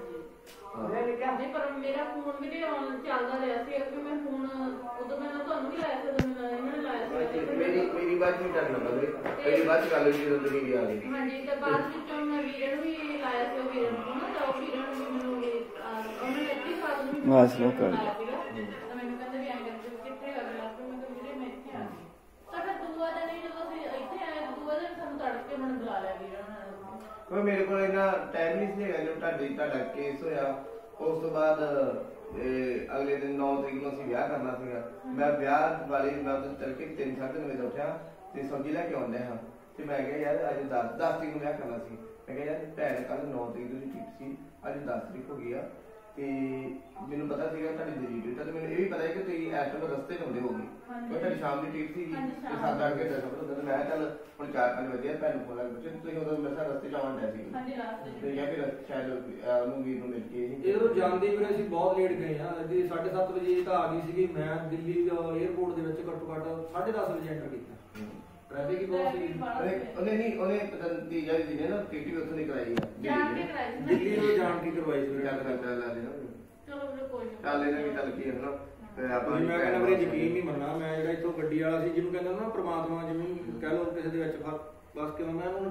ਨਹੀਂ ਪਰ ਮੇਰਾ ਫੋਨ ਵੀ ਚੱਲਦਾ ਰਿਹਾ ਸੀ, ਕਿ ਮੈਂ ਫੋਨ ਉਦੋਂ ਮੈਂ ਤੁਹਾਨੂੰ ਵੀ ਲਾਇਆ ਸੀ, ਉਦੋਂ ਇਹਨਾਂ ਨੇ ਲਾਇਆ ਸੀ। ਮੇਰੀ ਬਾਤ ਨਹੀਂ ਕਰਨਾ ਮਗਰ ਮੇਰੀ ਬਾਤ ਕਰ ਲਓ ਜਦੋਂ ਤੁਸੀਂ ਵੀ ਆ ਗਏ। ਹਾਂਜੀ, ਤੇ ਬਾਅਦ ਵਿੱਚੋਂ ਮੈਂ ਵੀਰੇ ਨੂੰ ਵੀ ਲਾਇਆ ਸੀ, ਉਹ ਵੀਰੇ ਨੂੰ ਨਾ ਤਾਂ ਉਹ ਵੀਰੇ ਨੂੰ ਮੈਨੂੰ ਉਹਨੇ ਇੱਥੇ ਸਾਥ ਨੂੰ ਬਸ ਲੋ ਕਰ ਲਾਇਆ ਸੀਗਾ। ਤਾਂ ਮੈਨੂੰ ਕਹਿੰਦੇ ਵੀ ਐਂ ਕਰਦੇ ਕਿੱਥੇ ਕਰ ਲਾਸਟ ਮੈਂ ਕਿਹਾ ਵੀਰੇ ਮੈਂ ਇੱਥੇ ਆ। ਤਾਂ ਫਿਰ ਦੂਆ ਦਿਨ ਹੀ ਜਦੋਂ ਅਸੀਂ ਇੱਥੇ ਆਏ, ਦੂਆ ਦਿਨ ਸਾਨੂੰ ਤੜਕੇ ਮੈਨੂੰ ਬੁਲਾ ਲਿਆ ਵੀਰੇ ਉਹਨਾਂ ਨੇ। ਮੇਰੇ ਕੋਲ ਇੰਨਾ ਟਾਈਮ ਨਹੀਂ ਸੀ ਹੈਗਾ, ਜੋ ਤੁਹਾਡਾ ਕੇਸ ਹੋਇਆ ਉਸ ਤੋਂ ਬਾਅਦ ਅਗਲੇ ਦਿਨ 9 ਤਰੀਕ ਨੂੰ ਅਸੀਂ ਵਿਆਹ ਕਰਨਾ ਸੀਗਾ। ਮੈਂ ਵਿਆਹ ਵਾਲੇ ਮੈਂ ਤੜਕੇ 3-3:30 ਵਜੇ ਉੱਠਿਆ ਤੇ ਸਬਜ਼ੀ ਲੈ ਕੇ ਆਉਂਦੇ ਹਾਂ, ਤੇ ਮੈਂ ਕਿਹਾ ਯਾਰ ਅੱਜ 10 ਤਰੀਕ ਨੂੰ ਵਿਆਹ ਕਰਨਾ ਸੀ। ਮੈਂ ਕਿਹਾ ਯਾਰ ਭੈਣ ਕੱਲ 9 ਤਰੀਕ ਦੀ ਟਿਕਟ ਸੀ, ਅੱਜ 10 ਤਰੀਕ ਹੋ ਗਈ ਆ, ਤੇ ਮੈਨੂੰ ਪਤਾ ਸੀਗਾ ਤੁਹਾਡੀ ਦਿੱਲੀ ਟਿਕਟ ਆ, ਤੇ ਮੈਨੂੰ ਇਹ ਵੀ ਪਤਾ ਹੈ ਕਿ ਤੁਸੀਂ ਇਸ ਟਾਈਮ ਰਸਤੇ ਹੁੰਦੇ ਹੋਗੇ, ਕਿਉਂਕਿ ਤੁਹਾਡੀ ਸ਼ਾਮ ਦੀ ਟਿਕਟ ਸੀਗੀ ਤੇ 7-8 ਘੰਟੇ ਦਾ ਸਫ਼ਰ ਹੁੰਦਾ। ਮੈਂ ਚੱਲ ਹੁਣ 4-5 ਵਜੇ ਭੈਣ ਨੂੰ ਫੋਨ ਲਾ ਕੇ ਪੁੱਛਿਆ ਤੁਸੀਂ ਉਦੋਂ ਮੇਰੇ ਨਾਲ ਰਸਤੇ ਜਾਣ ਡਿਆ ਸੀ, ਤੇ ਜਾਂ ਫਿਰ ਸ਼ਾਇਦ ਉਹਨੂੰ ਵੀਰ ਨੂੰ ਮਿਲ ਕੇ ਜਦੋਂ ਜਾਂਦੇ ਵੀਰੇ ਅਸੀਂ ਬਹੁਤ ਲੇਟ ਗਏ ਹਾਂ। ਜੀ 7:30 ਵਜੇ ਤਾਂ ਆ ਗਈ ਸੀਗੀ, ਮੈਂ ਦਿੱਲੀ 에ਅਰਪੋਰਟ ਦੇ ਵਿੱਚ ਘੱਟੋ ਘੱਟ 10:30 ਵਜੇ ਐਂਟਰ ਕੀਤਾ। ਟ੍ਰੈਫਿਕ ਹੀ ਬਹੁਤ ਸੀ। ਉਹਨੇ ਪਤਾ ਤੀਜਾ ਵੀ ਦਿਨੇ ਨਾ ਟਿਕਟ ਵੀ ਉੱਥੋਂ ਨਹੀਂ ਕਰਾਈ ਆ, ਦਿੱਲੀ ਨੂੰ ਜਾਣ ਦੀ ਕਰਵਾਈ ਸੀ। ਚਲੋ ਵੀਰੇ ਕੋਈ ਨਹੀਂ, ਚੱਲ ਇਹਨਾਂ ਵੀ ਚੱਲ ਕੀ ਹੈ ਨਾ। ਮੈਂ ਕਹਿੰਦਾ ਵੀਰੇ ਯਕੀਨ ਨਹੀਂ ਮੰਨਣਾ, ਮੈਂ ਜਿਹੜਾ ਇੱਥੋਂ ਗੱਡੀ ਵਾਲਾ ਸੀ ਜਿਹਨੂੰ ਕਹਿੰਦਾ ਨਾ ਪ੍ਰਮਾਤਮਾ, ਜਿਵੇਂ ਕਹਿ ਲਓ ਕਿਸੇ ਦੇ ਵਿੱਚ ਬਸ ਕਿ ਮੈਂ ਉਹਨੂੰ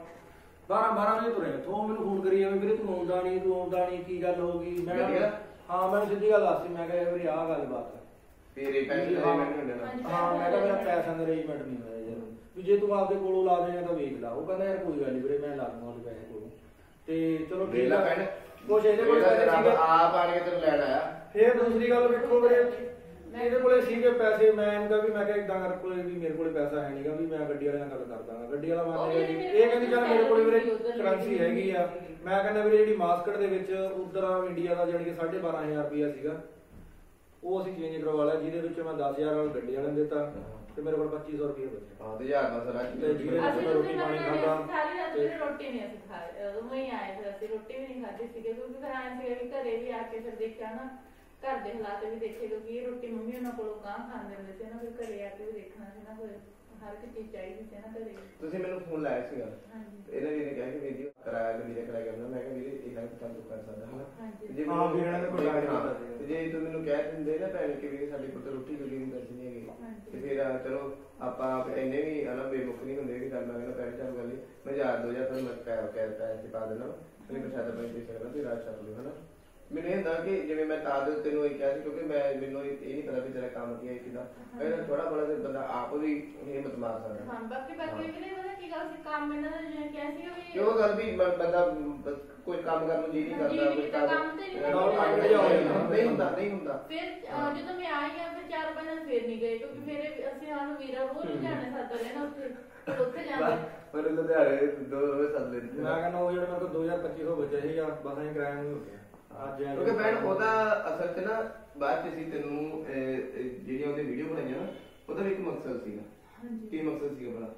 11-12 ਵਜੇ ਤੁਰਿਆ ਇੱਥੋਂ, ਮੈਨੂੰ ਫੋਨ ਕਰੀ ਜਾਵੇ ਵੀਰੇ ਤੂੰ ਆਉਂਦਾ ਨਹੀਂ ਕੀ ਗੱਲ ਹੋ ਗਈ। ਮੈਂ ਹਾਂ ਮੈਂ ਸਿੱਧੀ ਗੱਲ ਦੱਸੀ, ਮੈਂ ਕਿਹਾ ਵੀਰੇ ਆਹ ਗੱਲ ਬਾਤ ਹੈ ਤੇਰੇ ਪੈਸੇ ਦਾ ਅਰੇਂਜਮੈਂਟ ਨਹੀਂ ਹੋਣਾ। ਹਾਂ ਮੈਂ ਕਿਹਾ ਮੇਰਾ ਪੈਸਿਆਂ ਦਾ ਅਰੇਂਜਮੈਂਟ ਨਹੀਂ ਹੋਇਆ ਯਾਰ, ਵੀ ਜੇ ਤੂੰ ਆਪਦੇ ਕੋਲੋਂ ਲਾ ਦੇਗਾ ਤਾਂ ਵੇਖ ਲਾ। ਉਹ ਕਹਿੰਦਾ ਯਾਰ ਕੋਈ ਗੱਲ ਨਹੀਂ ਵੀਰੇ ਮੈਂ ਲਾ ਦੂੰਗਾ ਉਹਦੇ ਪੈਸੇ ਕੋਲੋਂ। ਤੇ ਚਲੋ ਵੇਲਾ ਪੈਣ ਕੁਛ ਇਹਦੇ ਕੋਲ ਪੈਸੇ ਸੀਗੇ, ਆਪ ਆਣ ਕੇ ਤੈਨੂੰ ਲੈਣ ਆਇਆ। ਫੇਰ ਦੂਸਰੀ ਗੱਲ ਵੇਖੋ ਵੀਰੇ, ਇਹਦੇ ਕੋਲੇ ਸੀਗੇ ਪੈਸੇ, ਮੈਂ ਇਹਦਾ ਵੀ ਮੈਂ ਕਿਹਾ ਇਦਾਂ ਕਰ ਕੋਲੇ ਵੀ ਮੇਰੇ ਕੋਲੇ ਪੈਸਾ ਹੈ ਨਹੀਂਗਾ, ਵੀ ਮੈਂ ਗੱਡੀ ਵਾਲੇ ਨਾਲ ਗੱਲ ਕਰ ਦਾਂਗਾ। ਗੱਡੀ ਵਾਲਾ ਮੰਨ ਲਿਆ ਜੀ, ਇਹ ਕਹਿੰਦੀ ਚੱਲ ਮੇਰੇ ਕੋਲੇ ਵੀਰੇ ਕਰੰਸੀ ਹੈਗੀ ਆ। ਮੈਂ ਕਹਿੰਦਾ ਵੀਰੇ ਜਿਹੜੀ ਮਾਸਕਟ ਦੇ ਵਿੱਚ ਉਧਰ ਇੰਡੀਆ ਦਾ ਜਿਹੜੀ ਕਿ 12,500 ਰੁਪਇਆ ਸੀਗਾ, ਉਹ ਅਸੀਂ ਚੇਂਜ ਕਰਵਾ ਲਿਆ, ਜਿਹਦੇ ਵਿੱਚ ਮੈਂ 10,000 ਵਾਲਾ ਗੱਡੀ ਵਾਲੇ ਨੂੰ ਦਿੱਤਾ ਤੇ ਮੇਰੇ ਕੋਲ 2,500 ਰੁਪਇਆ ਬਚਿਆ। ਹਾਂ ਤੇ 1000 ਦਾ ਸਾਰਾ ਤੇ ਜਿਹਦੇ ਵਿੱਚ ਮੈਂ ਰੋਟੀ ਪਾਣੀ ਖਾਦਾ। ਸਾਰੀ ਰਾਤ ਫਿਰ ਰੋਟੀ ਨਹੀਂ ਅਸੀਂ ਖਾਏ, ਉਦੋਂ ਹੀ ਆਏ ਫਿਰ ਅਸੀਂ ਰੋਟੀ ਵੀ ਨਹੀਂ ਖਾਧੀ ਸੀਗੇ, ਕਿਉਂਕਿ ਫਿਰ ਆਏ ਸੀਗੇ ਵੀ ਘਰੇ ਵੀ ਆ ਕੇ ਫਿਰ ਦੇਖਿਆ ਨਾ ਘਰ ਦੇ ਹਾਲਾਤ ਵੀ ਦੇਖੇ, ਕਿਉਂਕਿ ਇਹ ਰੋਟੀ ਮੰਮੀ ਉਹਨਾਂ ਕੋਲੋਂ ਗਾਂ ਖਾਂਦੇ ਹੁੰਦੇ ਸੀ ਨਾ, ਫਿਰ ਘਰੇ ਆ ਕੇ ਵੀ ਦੇਖਣਾ ਸੀ ਨਾ, ਕੋਈ ਹਰ ਇੱਕ ਚੀਜ਼ ਚਾਹੀਦੀ ਸੀ ਨਾ ਘਰੇ। ਤੁਸੀਂ ਮੈਨੂੰ ਫੋਨ ਲਾਇਆ ਸੀਗਾ, ਹਾਂਜੀ ਇਹਨਾਂ ਨੇ ਕਿਹਾ ਕਿ ਵੀਡੀਓ ਕਰਾਇਆ ਤੇ ਵੀਰੇ ਕਰਾਇਆ ਕਰਨਾ। ਮੈਂ ਕਿਹਾ ਵੀਰੇ ਇਹਨਾਂ ਨੂੰ ਕੰਮ ਕਰ ਸਕਦਾ ਹਾਂ। ਹਾਂਜੀ ਜੇ ਹਾਂ ਵੀਰੇ ਨੇ ਕੋਈ ਗੱਲ ਨਹੀਂ ਤੇ ਜੇ ਤੂੰ ਮੈਨੂੰ ਕਹਿ ਦਿੰਦੇ ਨਾ ਭੈਣ ਕਿ ਵੀਰੇ ਸਾਡੇ ਕੋਲ ਤਾਂ ਰੋਟੀ ਜੋਗੀ ਨਹੀਂ ਦਰਸਣੀ ਹੈਗੀ, ਤੇ ਫਿਰ ਚਲੋ ਆਪਾਂ ਇੰਨੇ ਵੀ ਹਨਾ ਬੇਮੁਖ ਨਹੀਂ ਹੁੰਦੇ ਕਿ ਗੱਲ ਮੈਂ ਕਹਿੰਦਾ ਪੈਸੇ ਚਾਲੂ ਕਰ ਲਈ, ਮੈਂ 1000-2000 ਤੁਹਾਨੂੰ ਮੈਂ ਪੈਸੇ ਪਾ ਦੇਣਾ, ਮੈਨੂੰ ਪ੍ਰਸ਼ਾਦਾ ਪਾਣੀ ਦੇ ਸਕਦਾ ਤੇ ਰਾਤ ਛੱਡ ਲਓ ਹਨਾ। ਮੈਨੂੰ ਇਹ ਹੁੰਦਾ ਕਿ ਜਿਵੇਂ ਮੈਂ ਤਾਂ ਤੈਨੂੰ ਇਹ ਕਿਹਾ ਸੀ, ਕਿਉਂਕਿ ਮੈਨੂੰ ਇਹ ਨਹੀਂ ਪਤਾ ਵੀ ਤੇਰਾ ਕੰਮ ਕੀ ਹੈ ਕਿਦਾ, ਕਹਿੰਦਾ ਥੋੜਾ ਬੜਾ ਤੇ ਬੰਦਾ ਆਪ ਵੀ ਹਿੰਮਤ ਮਾਰ ਸਕਦਾ। ਹਾਂ ਬਾਕੀ ਵੀ ਨਹੀਂ ਪਤਾ ਕੀ ਗੱਲ ਸੀ, ਕੰਮ ਇਹਨਾਂ ਦਾ ਜਿਵੇਂ ਕਿਹਾ ਸੀ ਵੀ ਕਿਉਂ ਗੱਲ ਵੀ ਬੰਦਾ ਕੋਈ ਕੰਮ ਕਰਨ ਨੂੰ ਜੀ ਨਹੀਂ ਕਰਦਾ, ਕੋਈ ਕੰਮ ਤੇ ਨਹੀਂ ਹੁੰਦਾ। ਫਿਰ ਜਦੋਂ ਮੈਂ ਆਈ ਆ ਫਿਰ 4-5 ਦਿਨ ਫੇਰ ਨਹੀਂ ਗਏ, ਕਿਉਂਕਿ ਫਿਰ ਅਸੀਂ ਸਾਨੂੰ ਵੀਰਾ ਰੋਜ਼ ਲੁਧਿਆਣੇ ਸਾਦਾ ਰਹਿਣਾ, ਉੱਥੇ ਜਾਂਦੇ ਪਰ ਲੁਧਿਆਣੇ 2 ਰੋਜ਼ ਸੱਦ ਲੈਂਦੇ। ਮੈਂ ਕਹਿੰਦਾ ਉਹ ਜਿਹੜਾ ਮੇਰੇ ਕੋਲ 2,000-2,500 ਬਚਿਆ ਸੀਗਾ, ਬਸ ਅਸੀਂ ਕਿਰਾਇਆ ਨਹੀਂ ਹੋ ਗਿਆ ਅੱਜ। ਕਿਉਂਕਿ ਭੈਣ ਉਹਦਾ ਅਸਲ 'ਚ ਨਾ ਬਾਅਦ 'ਚ ਅਸੀਂ ਤੈਨੂੰ ਜਿਹੜੀਆਂ ਉਹਦੇ ਵੀਡੀਓ ਬਣਾਈਆਂ ਨਾ, ਉਹਦਾ ਵੀ ਇੱਕ ਮਕਸਦ ਸੀਗਾ। ਕੀ ਮਕਸਦ ਸੀਗਾ ਭਲਾ?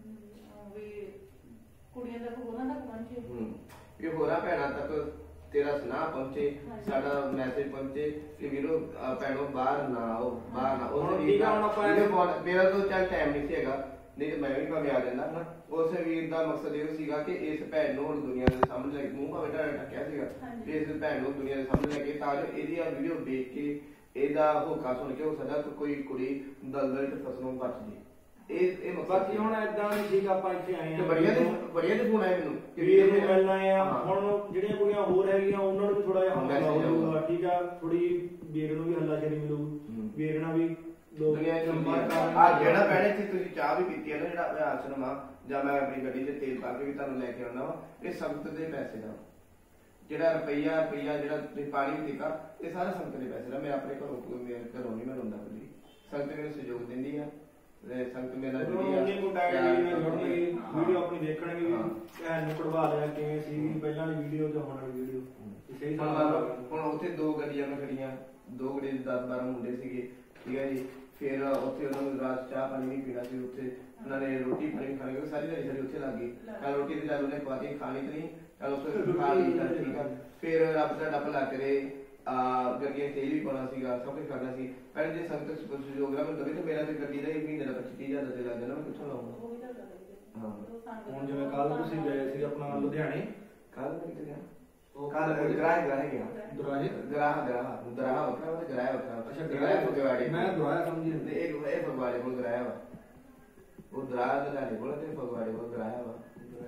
ਵੀ ਕੁੜੀਆਂ ਦਾ ਉਹਨਾਂ ਤੱਕ ਪਹੁੰਚੇ, ਇਹ ਹੋਰਾਂ ਭੈਣਾਂ ਤੱਕ ਤੇਰਾ ਸੁਨਾਹ ਪਹੁੰਚੇ, ਸਾਡਾ ਮੈਸੇਜ ਪਹੁੰਚੇ ਕਿ ਵੀਰੋ ਭੈਣੋ ਬਾਹਰ ਨਾ ਆਓ, ਬਾਹਰ ਨਾ ਆਓ। ਮੇਰਾ ਤਾਂ ਚੱਲ ਟਾਈਮ ਨਹੀਂ ਸੀ ਹੈਗਾ, ਨਹੀਂ ਤੇ ਮੈਂ ਵੀ ਭਾਵੇਂ ਆ ਜਾਂਦਾ ਹਨਾ। ਉਸ ਵੀਰ ਦਾ ਮਕਸਦ ਇਹ ਸੀਗਾ ਕਿ ਇਸ ਭੈਣ ਨੂੰ ਹੁਣ ਦੁਨੀਆ ਦੇ ਸਾਹਮਣੇ ਮੂੰਹ ਭਾਵੇਂ ਢੱਕਿਆ ਸੀਗਾ, ਕਿ ਇਸ ਭੈਣ ਨੂੰ ਦੁਨੀਆ ਦੇ ਸਾਹਮਣੇ ਲੈ ਕੇ ਤਾਂ ਜੋ ਇਹਦੀ ਆ ਵੀਡੀਓ ਦੇਖ ਕੇ ਇਹਦਾ ਹੋਕਾ ਸੁਣ ਕੇ ਹੋ ਸਕਦਾ ਕੋਈ ਕੁੜੀ ਦਲਦਲ ਚ ਫਸਣੋਂ ਬਚ ਜੇ। ਇਹ ਬਾਕੀ ਹੁਣ ਏਦਾਂ ਨਹੀਂ ਠੀਕ, ਆਪਾਂ ਇੱਥੇ ਆਏ ਆ ਬੜੀਆਂ ਦੇ ਫੋਨ ਆਏ ਮੈਨੂੰ ਕਿ ਵੀਰ ਨੂੰ ਮਿਲਣਾ ਆ। ਹੁਣ ਜਿਹੜੀਆਂ ਕੁੜੀਆਂ ਹੋਰ ਹੈਗੀਆਂ ਉਹਨਾਂ ਨੂੰ ਵੀ ਥੋੜਾ ਜਿਹਾ ਹੌਸਲਾ ਹੋਊਗਾ, ਠੀਕ ਆ, ਥੋੜੀ ਵੀਰ ਨੂੰ ਵੀ ਹੱਲਾਸ਼ੇਰੀ ਮਿਲੂ, ਵੀਰ ਨਾਲ ਵੀ ਦੁਨੀਆ ਜਿਹੜਾ ਭੈਣੇ ਸੀ ਤੁਸੀਂ ਚਾਹ ਵੀ ਪੀਤੀ ਹੈ ਨਾ, ਜਿਹੜਾ ਅਭਿਆਸ ਸੁਣਵਾ ਜਾਂ ਮੈਂ ਆਪਣੀ ਗੱਡੀ 'ਚ ਤੇਲ ਪਾ ਕੇ ਵੀ ਤੁਹਾਨੂੰ ਲੈ ਕੇ ਆਉਣਾ ਵਾ, ਇਹ ਸੰਗਤ ਦੇ ਪੈਸੇ ਦਾ। ਜਿਹੜਾ ਰੁਪਈਆ ਜਿਹੜਾ ਤੁਸੀਂ ਪਾਣੀ ਵੀ ਪੀਤਾ, ਇਹ ਸਾਰਾ ਸੰਗਤ ਦੇ ਪੈਸੇ ਦਾ। ਮੈਂ ਆਪਣੇ ਘਰੋਂ ਨਹੀਂ ਮੈਂ ਰੋਂਦਾ ਕਦੀ, ਸੰਗਤ ਮੈਨੂੰ ਸਹਿਯੋਗ ਦਿੰਦੀ ਆ, ਸੰਗਤ ਮੇਰੇ ਨਾਲ ਜੁੜੀ ਆ, ਵੀਡੀਓ ਆਪਣੀ ਦੇਖਣਗੇ ਵੀ ਭੈਣ ਨੂੰ ਕਢਵਾ ਲਿਆ ਕਿਵੇਂ ਸੀ ਪਹਿਲਾਂ ਵਾਲੀ ਵੀਡੀਓ ਤੇ ਹੁਣ ਵਾਲੀ ਵੀਡੀਓ ਸਹੀ। ਹੁਣ ਉੱਥੇ 2 ਗੱਡੀਆਂ ਮੈਂ ਖੜੀਆਂ, 2 ਗੱਡੀਆਂ 10-12 ਮੁੰਡੇ ਸੀਗੇ, ਠੀਕ ਹੈ ਜੀ। ਫਿਰ ਉੱਥੇ ਉਹਨਾਂ ਨੂੰ ਰਾਤ ਚਾਹ ਪਾਣੀ ਨਹੀਂ ਪੀਣਾ ਸੀ, ਉੱਥੇ ਉਹਨਾਂ ਨੇ ਰੋਟੀ ਪਾਣੀ ਖਾਣੀ, ਕਿਉਂਕਿ ਸਾਰੀ ਦਿਹਾੜੀ ਸਾਡੀ ਉੱਥੇ ਲੱਗ ਗਈ। ਕੱਲ ਰੋਟੀ ਤੇ ਚੱਲ ਉਹਨੇ ਖਵਾਤੀ, ਖਾਣੀ ਤੇ ਨਹੀਂ, ਚੱਲ ਉੱਥੇ ਖਾ ਲਈ, ਚੱਲ ਠੀਕ ਆ। ਫਿਰ ਰੱਬ ਦਾ ਡੱਬ ਲਾ ਕਰੇ ਗੱਡੀਆਂ ਤੇਲ ਵੀ ਪਾਉਣਾ ਸੀਗਾ, ਸਭ ਕੁਝ ਕਰਨਾ ਸੀ। ਪਹਿਲੇ ਜੇ ਸੰਗਤ ਸਹਿਯੋਗ ਨਾਲ ਦਵੇ ਤਾਂ ਮੇਰਾ ਤੇ ਗੱਡੀ ਦਾ 1 ਮਹੀਨੇ ਦਾ 25-30 ਹਜ਼ਾਰ ਤੇ ਲੱਗ ਜਾਣਾ, ਮੈਂ ਕਿੱਥੋਂ ਲਾਉਂਗਾ। ਹੁਣ ਜਿਵੇਂ ਕੱਲ ਤੁਸੀਂ ਗਏ ਸੀ ਆਪਣਾ ਲੁਧਿਆਣੇ, ਕੱਲ ਮੈਂ ਕਿੱਥੇ ਗਿਆ? ਕੱਲ ਗਰਾਹ ਗਿਆ, ਗਰਾਹ ਵੱਖਰਾ ਤੇ ਗਰਾਹ ਵੱਖਰਾ। ਅੱਛਾ ਗਰਾਹ ਫਗਵਾੜੇ, ਮੈਂ ਗਰਾਹ ਸਮਝੀ ਤੇ ਇਹ ਫਗਵਾੜੇ ਕੋਲ ਗਰਾਹ ਵਾ, ਉਹ ਗਰਾਹ ਦੇ ਲਾਗੇ ਕੋਲ ਤੇ ਫਗਵਾੜੇ ਕੋਲ ਗਰਾਹ ਵਾ।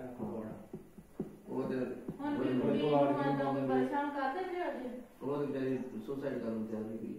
ਉਹ ਤੇ ਹੁਣ ਵੀ ਕੁੜੀ ਨੂੰ ਆਂਦਾ ਕੋਈ ਪਰੇਸ਼ਾਨ ਕਰਦੇ ਜੇ ਅੱਜ ਉਹ ਤੇ ਸੁਸਾਈਡ ਕਰਨ ਨੂੰ ਤਿਆਰ ਹੋਈ,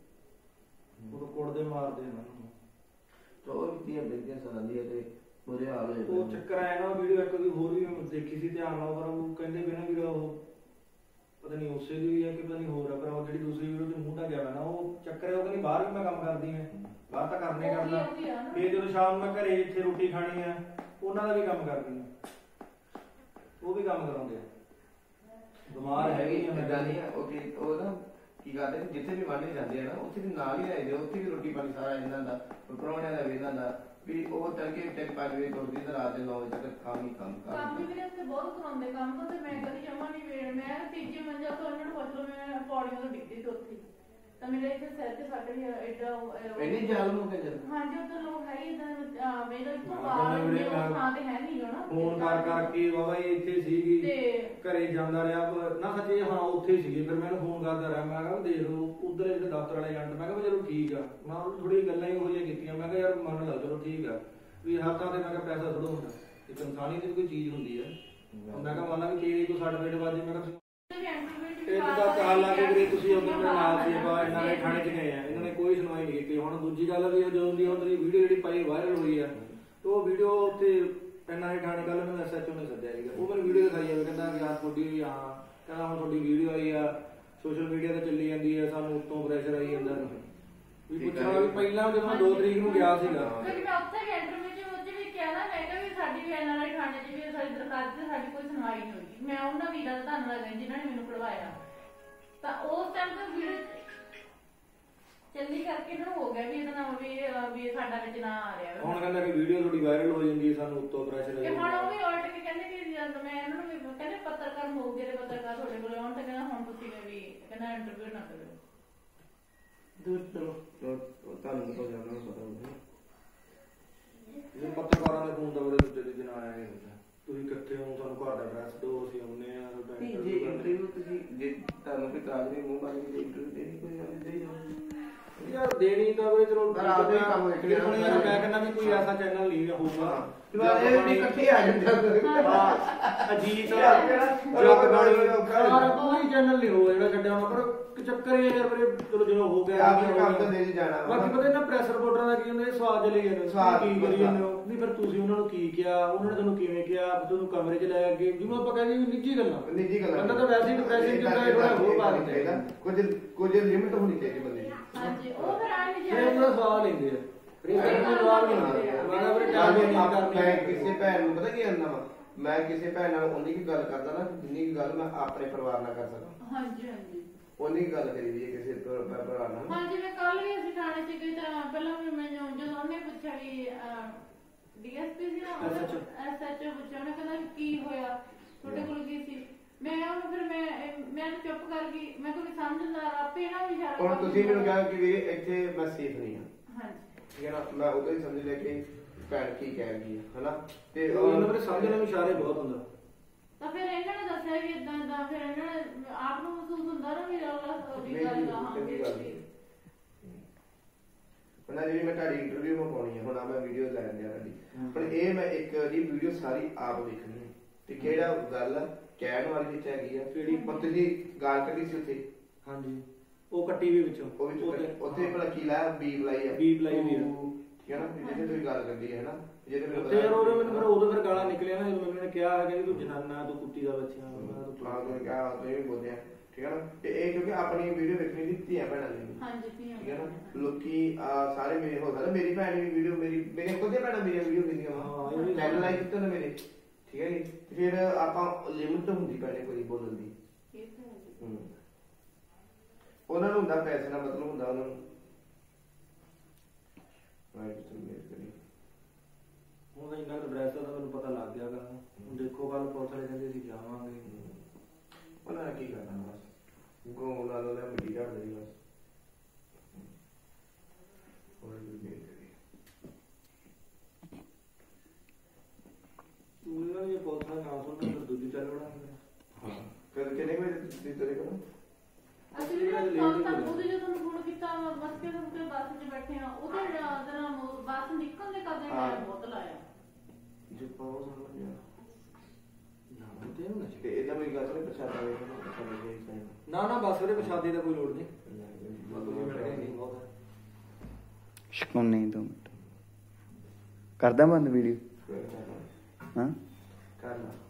ਉਹ ਕੋੜਦੇ ਮਾਰਦੇ ਇਹਨਾਂ ਨੂੰ। ਤਾਂ ਉਹ ਵੀ ਤੀਆਂ ਬੇਟੀਆਂ ਸਰਾਂਦੀ ਤੇ ਬੁਰੇ ਹਾਲ ਹੋਏ। ਉਹ ਚੱਕਰ ਆਇਆ ਨਾ, ਵੀਡੀਓ ਇੱਕ ਦੀ ਹੋਰ ਵੀ ਦੇਖੀ ਸੀ ਧਿਆਨ ਨਾਲ, ਪਰ ਉਹ ਕਹਿੰਦੇ ਵੀ ਨਾ ਵੀ ਉਹ ਪਤਾ ਨਹੀਂ ਉਸੇ ਦੀ ਵੀ ਹੈ ਕਿ ਪਤਾ ਨਹੀਂ ਹੋਰ ਆ, ਪਰ ਉਹ ਜਿਹੜੀ ਦੂਸਰੀ ਵੀਡੀਓ 'ਚ ਮੂੰਹ ਢੱਕਿਆ ਹੋਇਆ ਨਾ, ਉਹ ਚੱਕਰ ਹੈ। ਉਹ ਕਹਿੰਦੀ ਬਾਹਰ ਵੀ ਮੈਂ ਕੰਮ ਕਰਦੀ ਹਾਂ, ਬਾਹਰ ਤਾਂ ਕਰਨੇ ਕਰਨਾ, ਫਿਰ ਜਦੋਂ ਸ਼ਾਮ ਨੂੰ ਮੈਂ ਘਰੇ ਇੱਥੇ ਰੋਟੀ ਖਾਣੀ ਆ, ਉਹਨਾਂ ਦਾ ਵੀ ਕੰਮ ਕਰਦੀ ਆ, ਉਹ ਵੀ ਕੰਮ ਕਰਾਉਂਦੇ ਆ। ਬਿਮਾਰ ਹੈਗੀ ਏਦਾਂ ਨਹੀਂ ਆ ਉਹ ਨਾ ਕੀ ਕਰਦੇ ਜਿੱਥੇ ਵੀ ਵਾਂਢੇ ਜਾਂਦੇ ਆ ਨਾ, ਉੱਥੇ ਵੀ ਨਾਲ ਹੀ ਰਹਿੰਦੇ, ਉੱਥੇ ਵੀ ਰੋਟੀ ਪਾਣੀ ਸਾਰਾ ਇਹਨਾਂ ਦਾ, ਪ੍ਰਾਹੁਣਿਆਂ ਦਾ ਵੀ ਇਹਨਾਂ ਦਾ ਵੀ ਉਹ ਤੜਕੇ 5 ਵਜੇ ਤੁਰਦੀ ਤੇ ਰਾਤ ਦੇ 9 ਵਜੇ ਤੱਕ ਕੰਮ ਵੀ ਮੇਰੇ ਉੱਤੇ ਬਹੁਤ ਕਰਾਉਂਦੇ ਕੰਮ ਤੋਂ, ਤੇ ਮੈਂ ਕਦੀ ਜਮਾ ਨਹੀਂ ਵੇੜ, ਮੈਂ ਤੀਜੀ ਮੰਜ਼ਲ ਤੋਂ ਇਹਨਾਂ ਨੂੰ ਪੁੱਛ ਲਓ, ਮੈਂ ਪੌੜੀਆਂ ਤੋਂ ਡਿੱਗਦੀ ਸੀ ਉੱਥੇ, ਤਾਂ ਮੇਰੇ ਇੱਥੇ ਸਿਰ ਤੇ ਫਟ ਗਿਆ ਐਡਾ ਇੰਨੀ ਜਾਲ ਨੂੰ ਕਿ ਹਾਂਜੀ ਉਧਰ ਲੋਕ ਹੈ ਇਦਾਂ ਮੇਰਾ ਇੱਥੋਂ ਬਾਹਰ ਥਾਂ ਤੇ ਹੈ ਨਹੀਂ ਨਾ, ਫੋਨ ਕਰਕੇ ਬਾਬਾ ਜੀ ਇੱਥੇ ਸੀਗੀ ਤੇ ਘਰੇ ਜਾਂਦਾ ਰਿਹਾ ਨਾ, ਸੱਚੇ ਹਾਂ ਉੱਥੇ ਸੀਗੇ। ਫਿਰ ਮੈਨੂੰ ਫੋਨ ਕਰਦਾ ਰਿਹਾ, ਮੈਂ ਕਿਹਾ ਦੇਖ ਲਓ ਉਧਰ ਜਿਹੜੇ ਦਫ਼ਤਰ ਵਾਲੇ ਏਜੰਟ, ਮੈਂ ਕਿਹਾ ਚਲੋ ਠੀਕ ਆ, ਮੈਂ ਥੋੜੀ ਗੱਲਾਂ ਹੀ ਉਹੋ ਜਿਹੀਆਂ ਕੀਤੀਆਂ, ਮੈਂ ਕਿਹਾ ਯਾਰ ਮੰਨ ਲਾ ਚਲੋ ਠੀਕ ਆ ਵੀ ਹਰ ਥਾਂ ਤੇ ਮੈਂ ਕਿਹਾ ਪੈਸਾ ਥੋੜਾ ਹੁੰਦਾ, ਇੱਕ ਇਨਸਾਨੀ ਦੀ ਕੋਈ ਚੀਜ਼ ਹੁੰਦੀ ਹੈ। ਮੈਂ ਕਿਹਾ ਮੰਨ ਲਾ ਵੀ ਤੇਰੀ ਕੋਈ 60 ਮਿੰਟ ਬਾਅਦ ਮੈਂ ਕਿਹਾ ਇੱਕ ਤਾਂ ਕਾਲ ਲਾ ਕੇ ਵੀਰੇ ਤੁਸੀਂ ਉਧਰ ਮੇਰੇ ਨਾਲ ਸੀ ਆਪਾਂ ਇਹਨਾਂ ਦੇ ਥਾਣੇ 'ਚ ਗਏ ਆ, ਇਹਨਾਂ ਨੇ ਕੋਈ ਸੁਣਵਾਈ ਨਹੀਂ ਕੀਤੀ। ਹੁਣ ਦੂਜੀ ਗੱਲ ਵੀ ਜਦੋਂ ਦੀ ਉਹਨਾਂ ਦੀ ਵੀਡੀਓ ਜਿਹੜੀ ਪਾਈ ਵਾਇਰਲ ਹੋਈ ਆ, ਤੇ ਉਹ ਵੀਡੀਓ ਉੱਤੇ ਇਹਨਾਂ ਦੇ ਥਾਣੇ ਕੱਲ ਮੈਨੂੰ SHO ਨੇ ਸੱਦਿਆ ਸੀਗਾ, ਉਹ ਮੈਨੂੰ ਵੀਡੀਓ ਦਿਖਾਈ ਜਾਵੇ, ਕਹਿੰਦਾ ਯਾਰ ਤੁਹਾਡੀ ਹਾਂ, ਕਹਿੰਦਾ ਹੁਣ ਤੁਹਾਡੀ ਵੀਡੀਓ ਆਈ ਆ, ਸੋਸ਼ਲ ਮੀਡੀਆ ਤੇ ਚੱਲੀ ਜਾਂਦੀ ਆ, ਸਾਨੂੰ ਉੱਤੋਂ ਪ੍ਰੈਸ਼ਰ ਆਈ ਜਾਂਦਾ ਵੀ ਪੁੱਛਿਆ ਵੀ ਪਹਿਲਾਂ ਜਦੋਂ ਮੈਂ 2 ਤਰੀਕ ਨੂੰ ਗਿਆ ਸੀਗਾ। ਕਿਉਂਕਿ ਮੈਂ ਉੱਥੇ ਇੰਟਰਵਿਊ 'ਚ ਉੱਥੇ ਵੀ ਕਿਹਾ ਨਾ, ਮੈਂ ਕਿਹਾ ਵੀ ਸਾਡੀ ਵੀ ਇਹਨਾਂ ਦੇ ਥਾਣੇ 'ਚ ਵੀ ਸਾਡੀ ਦਰਖਾਸਤ ਤੇ ਸਾਡੀ ਕੋਈ ਸੁਣਵਾਈ ਨਹੀਂ ਹੋਈ। ਮੈਂ ਉਹਨਾਂ ਵੀਰਾਂ ਦਾ ਧੰਨਵਾਦ ਕਰਦੀ ਜਿਨ੍ਹਾਂ ਨੇ ਮੈਨੂੰ ਕਢਵਾਇਆ। ਤਾਂ ਉਸ ਟਾਈਮ ਤੋਂ ਵੀਡੀਓ ਚੱਲੀ ਕਰਕੇ ਇਹਨਾਂ ਨੂੰ ਹੋ ਗਿਆ ਵੀ ਇਹਦਾ ਨਾਮ ਵੀ ਸਾਡਾ ਵਿੱਚ ਨਾ ਆ ਰਿਹਾ। ਹੁਣ ਕਹਿੰਦਾ ਕਿ ਵੀਡੀਓ ਤੁਹਾਡੀ ਵਾਇਰਲ ਹੋ ਜਾਂਦੀ ਹੈ, ਸਾਨੂੰ ਉੱਤੋਂ ਪ੍ਰੈਸ਼ਰ ਆ ਜਾਂਦਾ। ਹੁਣ ਉਹ ਵੀ ਉਲਟ ਕੇ ਕਹਿੰਦੇ ਕਿ ਜਦ ਮੈਂ ਇਹਨਾਂ ਨੂੰ ਵੀ ਕਹਿੰਦੇ ਪੱਤਰਕਾਰ ਮੋਗੇ ਦੇ ਪੱਤਰਕਾਰ ਤੁਹਾਡੇ ਕੋਲ ਆਉਣ ਤੇ ਕਹਿੰਦਾ ਹੁਣ ਤੁਸੀਂ ਵੀ ਕਹਿੰਦਾ ਇੰਟਰਵਿਊ ਨਾ ਕਰੋ। ਚਲੋ ਤੁਹਾਨੂੰ ਤਾਂ ਜਾਣਾ ਪਤਾ ਹੋਊਗਾ ਇਹ ਪੱਤਰਕਾਰਾਂ ਦੇ ਫੋਨ ਤਾਂ ਬੜੇ ਦੂਜੇ ਦਿਨ ਆਇਆ ਨਹੀਂ ਹੁੰਦਾ, ਤੁਸੀਂ ਕਿੱਥੇ ਹੋ, ਸਾਨੂੰ ਘਰ ਦਾ ਐਡਰੈਸ ਦਿਓ, ਅਸੀਂ ਆਉਂਦੇ ਆ। ਜੇ ਇੰਟਰਵਿਊ ਤੁਸੀਂ ਜੇ ਤੁਹਾਨੂੰ ਕੋਈ ਕਾਜ ਨਹੀਂ ਮੂੰਹ ਬਾਰੇ ਇੰਟਰਵਿਊ ਦੇਣੀ ਕੋਈ ਗੱਲ ਦੇ ਜਾਓ ਯਾਰ ਦੇਣੀ ਤਾਂ ਵੇ ਚਲੋ ਪਰ ਆਪੇ ਕੰਮ ਵੇਖ ਲਿਆ। ਹੁਣ ਯਾਰ ਮੈਂ ਕਹਿੰਦਾ ਵੀ ਕੋਈ ਐਸਾ ਚੈਨਲ ਨਹੀਂ ਹੋਊਗਾ ਇਹ ਵੀ ਇਕੱਠੇ ਆ ਜਾਂਦੇ ਅਜੀਤ ਜਗਬਾਣੀ ਕੋਈ ਚੈਨਲ ਨਹੀਂ ਹੋਊਗਾ ਜਿਹੜਾ ਛੱਡਿਆ ਹੋਣਾ, ਪਰ ਚੱਕਰ ਇਹ ਯਾਰ ਮੇਰੇ ਚਲੋ ਜਦੋਂ ਹੋ ਗਿਆ ਆਪਣੇ ਕੰਮ ਤਾਂ ਦੇ ਜਾਣਾ। ਬਾਕੀ ਪਤਾ ਇਹਨਾਂ ਪ੍ਰੈਸ ਰਿਪੋਰਟਰਾਂ ਦਾ ਕੀ ਹੁੰਦਾ, ਇਹ ਸਵਾਲ ਚਲੇ ਜਾਂਦੇ ਕੀ ਕਰੀ ਜਾਂਦੇ ਹੋ ਨਹੀਂ, ਫਿਰ ਤੁਸੀਂ ਉਹਨਾਂ ਨੂੰ ਕੀ ਕਿਹਾ, ਉਹਨਾਂ ਨੇ ਤੁਹਾਨੂੰ ਕਿਵੇਂ ਕਿਹਾ, ਤੁਹਾਨੂੰ ਕਮਰੇ 'ਚ ਲੈ ਕੇ ਜਿਹਨੂੰ ਆਪਾਂ ਕਹਿੰਦੇ ਨਿੱਜੀ ਗੱਲਾਂ ਬੰਦਾ ਤਾਂ ਵੈਸੇ ਹੀ ਡਿਪਰੈਸ਼ਨ 'ਚ ਹੁੰਦਾ, ਹੋਰ ਪਾ ਦਿੰਦੇ ਕੁਝ ਲਿਮਿਟ ਹੋਣੀ ਚਾਹੀਦੀ ਬੰਦੇ ਦੀ। ਹਾਂਜੀ ਉਹ ਫਿਰ ਆ ਨਹੀਂ ਇਹ ਉਹਨਾਂ ਸਵਾਲ ਲੈਂਦੇ ਆ ਮੈਂ ਕਿਸੇ ਭੈਣ ਨੂੰ ਪਤਾ ਕੀ ਕਰਨਾ ਵਾ, ਮੈਂ ਕਿਸੇ ਭੈਣ ਨਾਲ ਉਨੀ ਕੀ ਗੱਲ ਕਰਦਾ ਨਾ ਜਿੰਨੀ ਕੀ ਗੱਲ ਮੈਂ ਆਪਣੇ ਪਰਿਵਾਰ ਨਾਲ ਕਰ ਸਕਾਂ। ਹਾਂਜੀ ਹਾਂਜੀ ਉਨੀ ਕੀ ਗੱਲ ਕਰੀ ਦੀ ਹੈ ਕਿਸੇ ਭਰਾ ਨਾਲ। ਹਾਂ ਜਿਵੇਂ ਕੱਲ ਵੀ ਅਸੀਂ ਥਾਣੇ 'ਚ ਗਏ ਤਾਂ ਪਹਿਲਾਂ ਵੀ ਮੈਨੂੰ ਜਦੋਂ ਉਹਨੇ ਪੁੱਛਿਆ ਵੀ DSP ਸੀ ਨਾ SHO ਪੁੱਛਿਆ, ਉਹਨੇ ਕਹਿੰਦਾ ਕੀ ਹੋਇਆ ਤੁਹਾਡੇ ਕੋਲ ਕੀ ਸੀ, ਮੈਂ ਉਹਨੂੰ ਫਿਰ ਮੈਂ ਚੁੱਪ ਕਰ ਗਈ। ਮੈਂ ਕੋਈ ਸਮਝਦਾਰ ਆਪੇ ਨਾ ਇਸ਼ਾਰਾ ਹੁਣ ਤੁਸੀਂ ਮੈਨੂੰ ਕਿਹਾ ਕਿ ਵੀਰੇ ਇੱਥੇ ਮੈਂ ਸੇਫ ਨਹੀਂ ਹਾਂ, ਹਾਂਜੀ ਠੀਕ ਹੈ ਨਾ, ਮੈਂ ਉਦੋਂ ਹੀ ਸਮਝ ਲਿਆ ਕਿ ਭੈਣ ਕੀ ਕਹਿ ਗਈ ਹੈ ਹਨਾ, ਤੇ ਉਹਨਾਂ ਦੇ ਸਮਝਣ ਨੂੰ ਇਸ਼ਾਰੇ ਬਹੁਤ ਹੁੰਦਾ। ਤਾਂ ਫਿਰ ਇਹਨਾਂ ਨੇ ਦੱਸਿਆ ਵੀ ਇਦਾਂ ਇਦਾਂ, ਫਿਰ ਇਹਨਾਂ ਨੇ ਆਪ ਨੂੰ ਮਹਿਸੂਸ ਹੁੰਦਾ ਨਾ ਵੀ ਉਹਨਾਂ ਜਿਹੜੀ ਮੈਂ ਤੁਹਾਡੀ ਇੰਟਰਵਿਊ ਮੈਂ ਪਾਉਣੀ ਹੈ, ਹੁਣ ਆ ਮੈਂ ਵੀਡੀਓ ਲੈ ਲਿਆ ਤੁਹਾਡੀ, ਪਰ ਇਹ ਮੈਂ ਇੱਕ ਦੀ ਵੀਡੀਓ ਸਾਰੀ ਆਪ ਦੇਖਣੀ ਹੈ ਤੇ ਕਿਹੜਾ ਗੱਲ ਕਹਿਣ ਵਾਲੀ ਵਿੱਚ ਹੈਗੀ ਆ, ਜਿਹੜੀ ਪੱਤੇ ਦੀ ਗਾਲ ਕੱਢੀ ਸੀ ਉੱਥੇ। ਹਾਂਜੀ ਉਹ ਕੱਟੀ ਵੀ ਵਿੱਚੋਂ ਉਹ ਵੀ ਉੱਥੇ ਭਲਾ ਕੀ ਲਾਇਆ, ਬੀਬ ਲਾਈ ਆ, ਬੀਬ ਲਾਈ ਵੀ ਆ, ਠੀਕ ਹੈ ਨਾ, ਜਿਹਦੇ ਤੁਸੀਂ ਗੱਲ ਕਰਦੀ ਹੈ ਨਾ, ਜਿਹਦੇ ਮੈਨੂੰ ਤੇ ਯਾਰ ਉਹਦੇ ਮੈਨੂੰ ਫਿਰ ਉਦੋਂ ਫਿਰ ਗਾਲਾਂ ਨਿਕਲਿਆ ਨਾ, ਜਦੋਂ ਮੈਨੂੰ ਨੇ ਕਿਹਾ ਕਿ ਤੂੰ ਜਨਾਨਾ, ਤੂੰ ਕੁੱਤੀ ਦਾ ਬੱਚਾ, ਹਾਂ ਤੂੰ ਕਿਹਾ ਤੁਸੀਂ ਵੀ ਬੋਲਿਆ, ਠੀਕ ਹੈ ਨਾ, ਤੇ ਇਹ ਕਿਉਂਕਿ ਆਪਣੀ ਵੀਡੀਓ ਵੇਖਣੀ ਦੀ ਧੀਆਂ ਭੈਣਾਂ ਦੀ, ਹਾਂਜੀ ਠੀਕ ਹੈ ਨਾ, ਲੋਕੀ ਸਾਰੇ ਮੇਰੇ ਹੋ ਸਕਦਾ ਮੇਰੀ ਭੈਣ ਵੀ ਵੀਡੀਓ ਮੇਰੀਆਂ ਖੁਦ ਦੀਆਂ ਭੈਣਾਂ ਮੇਰੀਆਂ ਵੀਡੀਓ ਦੇਖਦੀਆਂ ਵਾ, ਚੈਨਲ ਲਾਈਕ ਕੀਤੇ ਨੇ ਮੇਰੇ, ਠੀਕ ਹੈ ਜੀ, ਫਿਰ ਆਪਾਂ ਲਿਮਿਟ ਹੁੰਦੀ ਭੈਣੇ ਕੋਈ ਬੋਲਣ ਦੀ। ਉਹਨਾਂ ਨੂੰ ਹੁੰਦਾ ਪੈਸੇ ਨਾਲ ਮਤਲਬ ਹੁੰਦਾ ਉਹਨਾਂ ਨੂੰ। ਹੁਣ ਇੰਨਾ ਡਰੈਸ ਦਾ ਮੈਨੂੰ ਪਤਾ ਲੱਗ ਗਿਆ ਗਾ, ਹੁਣ ਦੇਖੋ ਕੱਲ ਪੁਲਿਸ ਵਾਲੇ ਕਹਿੰਦੇ ਅਸੀਂ ਜਾਵਾਂਗੇ, ਉਹਨਾਂ ਨੇ ਕੀ ਕਰਨਾ ਬਸ ਗੋ ਲਾ ਲੋ ਲੈ ਮਿੱਟੀ ਝਾੜ ਦੇਣੀ ਬਸ। ਤੂੰ ਇਹਨਾਂ ਦੀ ਪੁਲਿਸ ਵਾਲੇ ਨਾ ਸੁਣਨ ਫਿਰ ਦੂਜੀ ਚੱਲ ਵੜਾਂਗੇ। ਫਿਰ ਕਿੰਨੇ ਵਜੇ ਤੁਸੀਂ ਤੇਰੇ ਕੋਲ ਅਸੀਂ ਵੀ ਕੱਲ ਤਾਂ ਉਹਦੇ ਜਦੋਂ ਤੁਹਾਨੂੰ ਫੋਨ ਕੀਤਾ ਬਸ ਕੇ ਤੇ ਬੱਸ 'ਚ ਬੈਠੇ ਆ, ਉਹਦੇ ਜਰਾ ਬੱਸ ਨਿਕਲਦੇ ਕਰਦੇ ਟਾਈਮ ਬਹੁਤ ਲਾਇਆ ਜੇ ਪਾਉ ਸਮਝ ਗਿਆ ਨਾ ਤੇ ਨਾ ਤੇ ਇਹਦਾ ਕੋਈ ਗੱਲ ਨਹੀਂ ਪਛਾਤਾ ਵੇ ਨਾ ਨਾ ਬੱਸ ਉਹਦੇ ਪਛਾਦੇ ਦਾ ਕੋਈ ਲੋੜ ਨਹੀਂ। ਸ਼ਕੋਨ ਨਹੀਂ 2 ਮਿੰਟ ਕਰਦਾ ਬੰਦ ਵੀਡੀਓ। ਹਾਂ ਕਰਨਾ